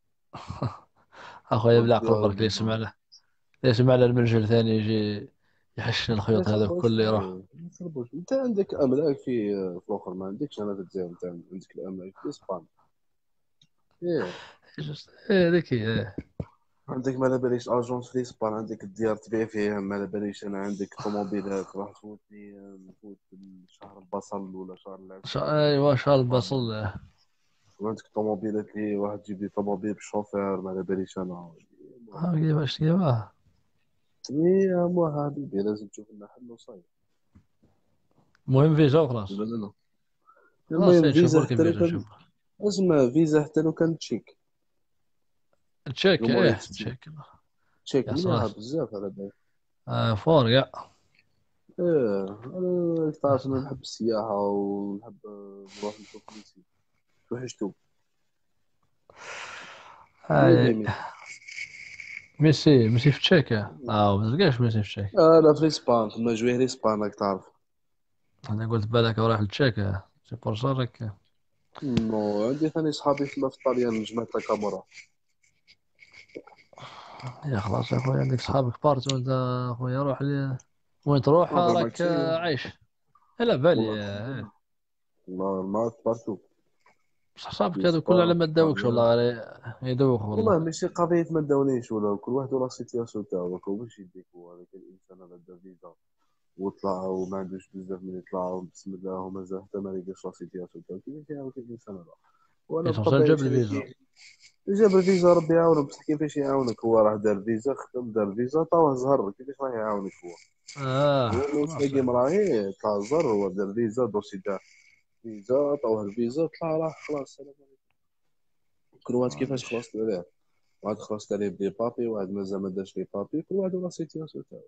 اخويا خيوط بالعقل كبيره برك اللي والله. يسمع له، اللي يسمع له المنجل ثاني يجي يحشن ما الخيوط هذا يخربوش كل يروح. ما يخربوش. انت عندك املاك في الاخر، ما عندكش انا في الجزائر. انت عندك الاملاك في اسبانيا. ايه هذيك هي. عندك ما على باليش اجونس في اسبانيا، عندك الديار تبيع فيها ما على باليش. انا عندك طوموبيلات راح تفوتني، نفوت شهر البصل ولا شهر العسل ولا ايوا شهر شال رمضان. البصل. وعندك طوموبيلات اللي واحد يجيب لي طوموبيل بالشوفير ما على باليش انا. كيفاش. ايه يا مو حبيبي لازم تشوف لنا حل وصاير. المهم فيزا وخلاص. لا لا لا. خلاص المهم نشوفوا فيزا لك حتى لو فيزا كان، نشوف. اسمع فيزا حتى لو كان تشيك. تشيك الامور تمشي تشيك. تشيك يا مليحه صلاح. بزاف على بالك. فور كاع. ايه انا تعرف انا نحب السياحه ونحب نروح نشوف ميسي وحشتو. هاي. ميمي ميسي في تشيكيا، ما تلقاش ميسي في تشيك. انا في اسبان ثم جويه اسبان راك تعرف. انا قلت بالك رايح لتشيكيا سي بور سا راك. نو عندي ثاني صحابي في الطاليان جمعت كاميرا. يا خلاص يا خويا عندك صحابك بارت وانت. خويا روح وين تروح نهضر معك راك شي عايش. لا بالي. والله الحمد لله. والله معك بارتو بصح في صحابك هذو كل على اسبان ما في تداوكش الطاليان. والله يدوخ والله. والله ماشي قضية ما داونيش، ولا كل واحد ولا سيتياسيون تاعو. دوكا واش يديك هو هذاك الانسان هذا دا فيزا وطلع وما عندوش بزاف من يطلع بسم الله ومازال حتى ما لقاش لا سيتياسيون تاعو، كيفاش يعاود الانسان هذا؟ وانا ليسونسيال بطبيعة جاب شنو الفيزا. كي جاب الفيزا ربي يعاونه، بصح كيفاش يعاونك؟ هو راه دار فيزا خدم، دار فيزا طاه زهر، كيفاش راه يعاونك هو؟ هو خلاص تلاقي مراهي طلع زهر، هو دار فيزا دوسي تاع فيزا طوه الفيزا طلع راه خلاص سلام عليكم. كل واحد ما كيفاش عنديش. خلصت عليه، واحد خلصت عليه بدي بابي، واحد مازال ما دارش لي بابي، كل واحد ولا سيتياسيون تاعو.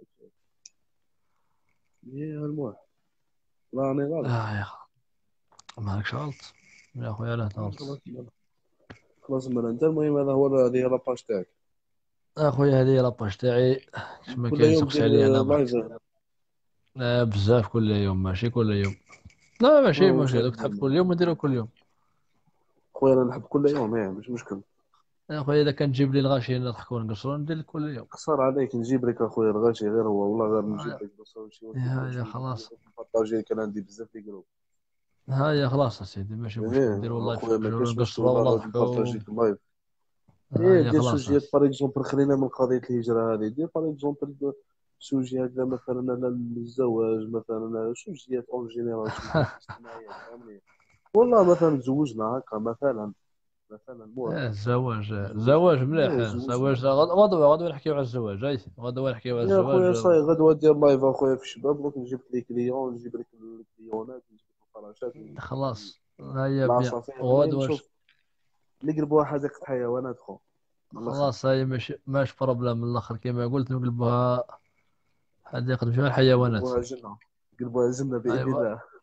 هي المهم راني غلط. يا مالكش غلط يا خويا، لا غلط. خلاص خلاص من انت. المهم هذا هو، هذه هي لاباج تاعك. اخويا هذه لاباج تاعي. كما كل كاين يوم سقسي دير عليا انا برك. لايف. بزاف كل يوم ماشي كل يوم. لا ماشي واش ماشي راك دوك تحب دير؟ كل يوم نديرو كل يوم. خويا انا نحب كل يوم يعني مش مشكل. يا خويا اذا كان تجيب لي الغاشي نضحكوا ونقصروا ندير لك كل يوم. قصر عليك نجيب لك اخويا الغاشي، غير هو والله غير نجيب آه، لك بصل وشي يا خلاص. بارطاجي. كان عندي بزاف في جروب. ها يا خلاص يا سيدي ماشي مشكل ايه نديرو والله اخويا ما كاش مشكل نقصروا والله والله غادي ضحكوا. نبارطاجيك اللايف. ايه يا دير خلاص. سوجيات باغ اكزومبل، خلينا من قضيه الهجره هذه. دير باغ اكزومبل سوجي هكذا مثلا على الزواج، مثلا على سوجيات اون جينيرال، سوجيات اجتماعيه فهمني. والله مثلا تزوجنا هكا مثلا، مثلا موافق. الزواج مليح. ايه زوجنا. الزواج غدوة نحكيو على الزواج. غدوة نحكيو على يا الزواج. خويا صاي غدوه دير لايف اخويا في الشباب، دوك نجيب لك لي كليون، نجيب لك الكليونات، نجيب لك الفراشات، نجيب لك خلاص هيا بيان. العصافير. المهم غدوة شوف، نقلبوها حديقه حيوانات خو، من الاخر. خلاص هيا مش بروبليم من الآخر كما قلت نقلبوها حديقة مجمع الحيوانات. نقلبوها جنه، نقلبوها جنه باذن أيوة. الله.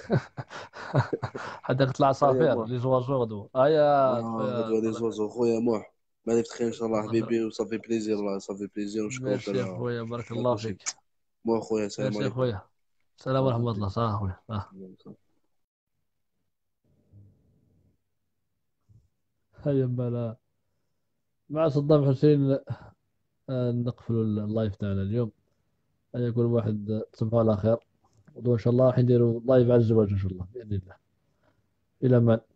حديقة هيا العصافير موح. اللي زوازو غدوة. هيا خويا غدوه لي صالح. زوزو خويا موح. ما بخير ان شاء الله الله يخليك. حبيبي، وصافي بليزير، الله صافي بليزير، ونشكرك ميرسي على خويا بارك على الله كل شيء. فيك. مو خويا، السلام ميرسي عليكم. خويا. السلام الله ورحمة الله. حبيبي. صح خويا هيا بلا مع صدام حسين. نقفل اللايف تاعنا اليوم. أن يكون واحد تصبحوا على خير. وإن شاء الله راح نديروا لايف على الزواج إن شاء الله بإذن الله. إلى ما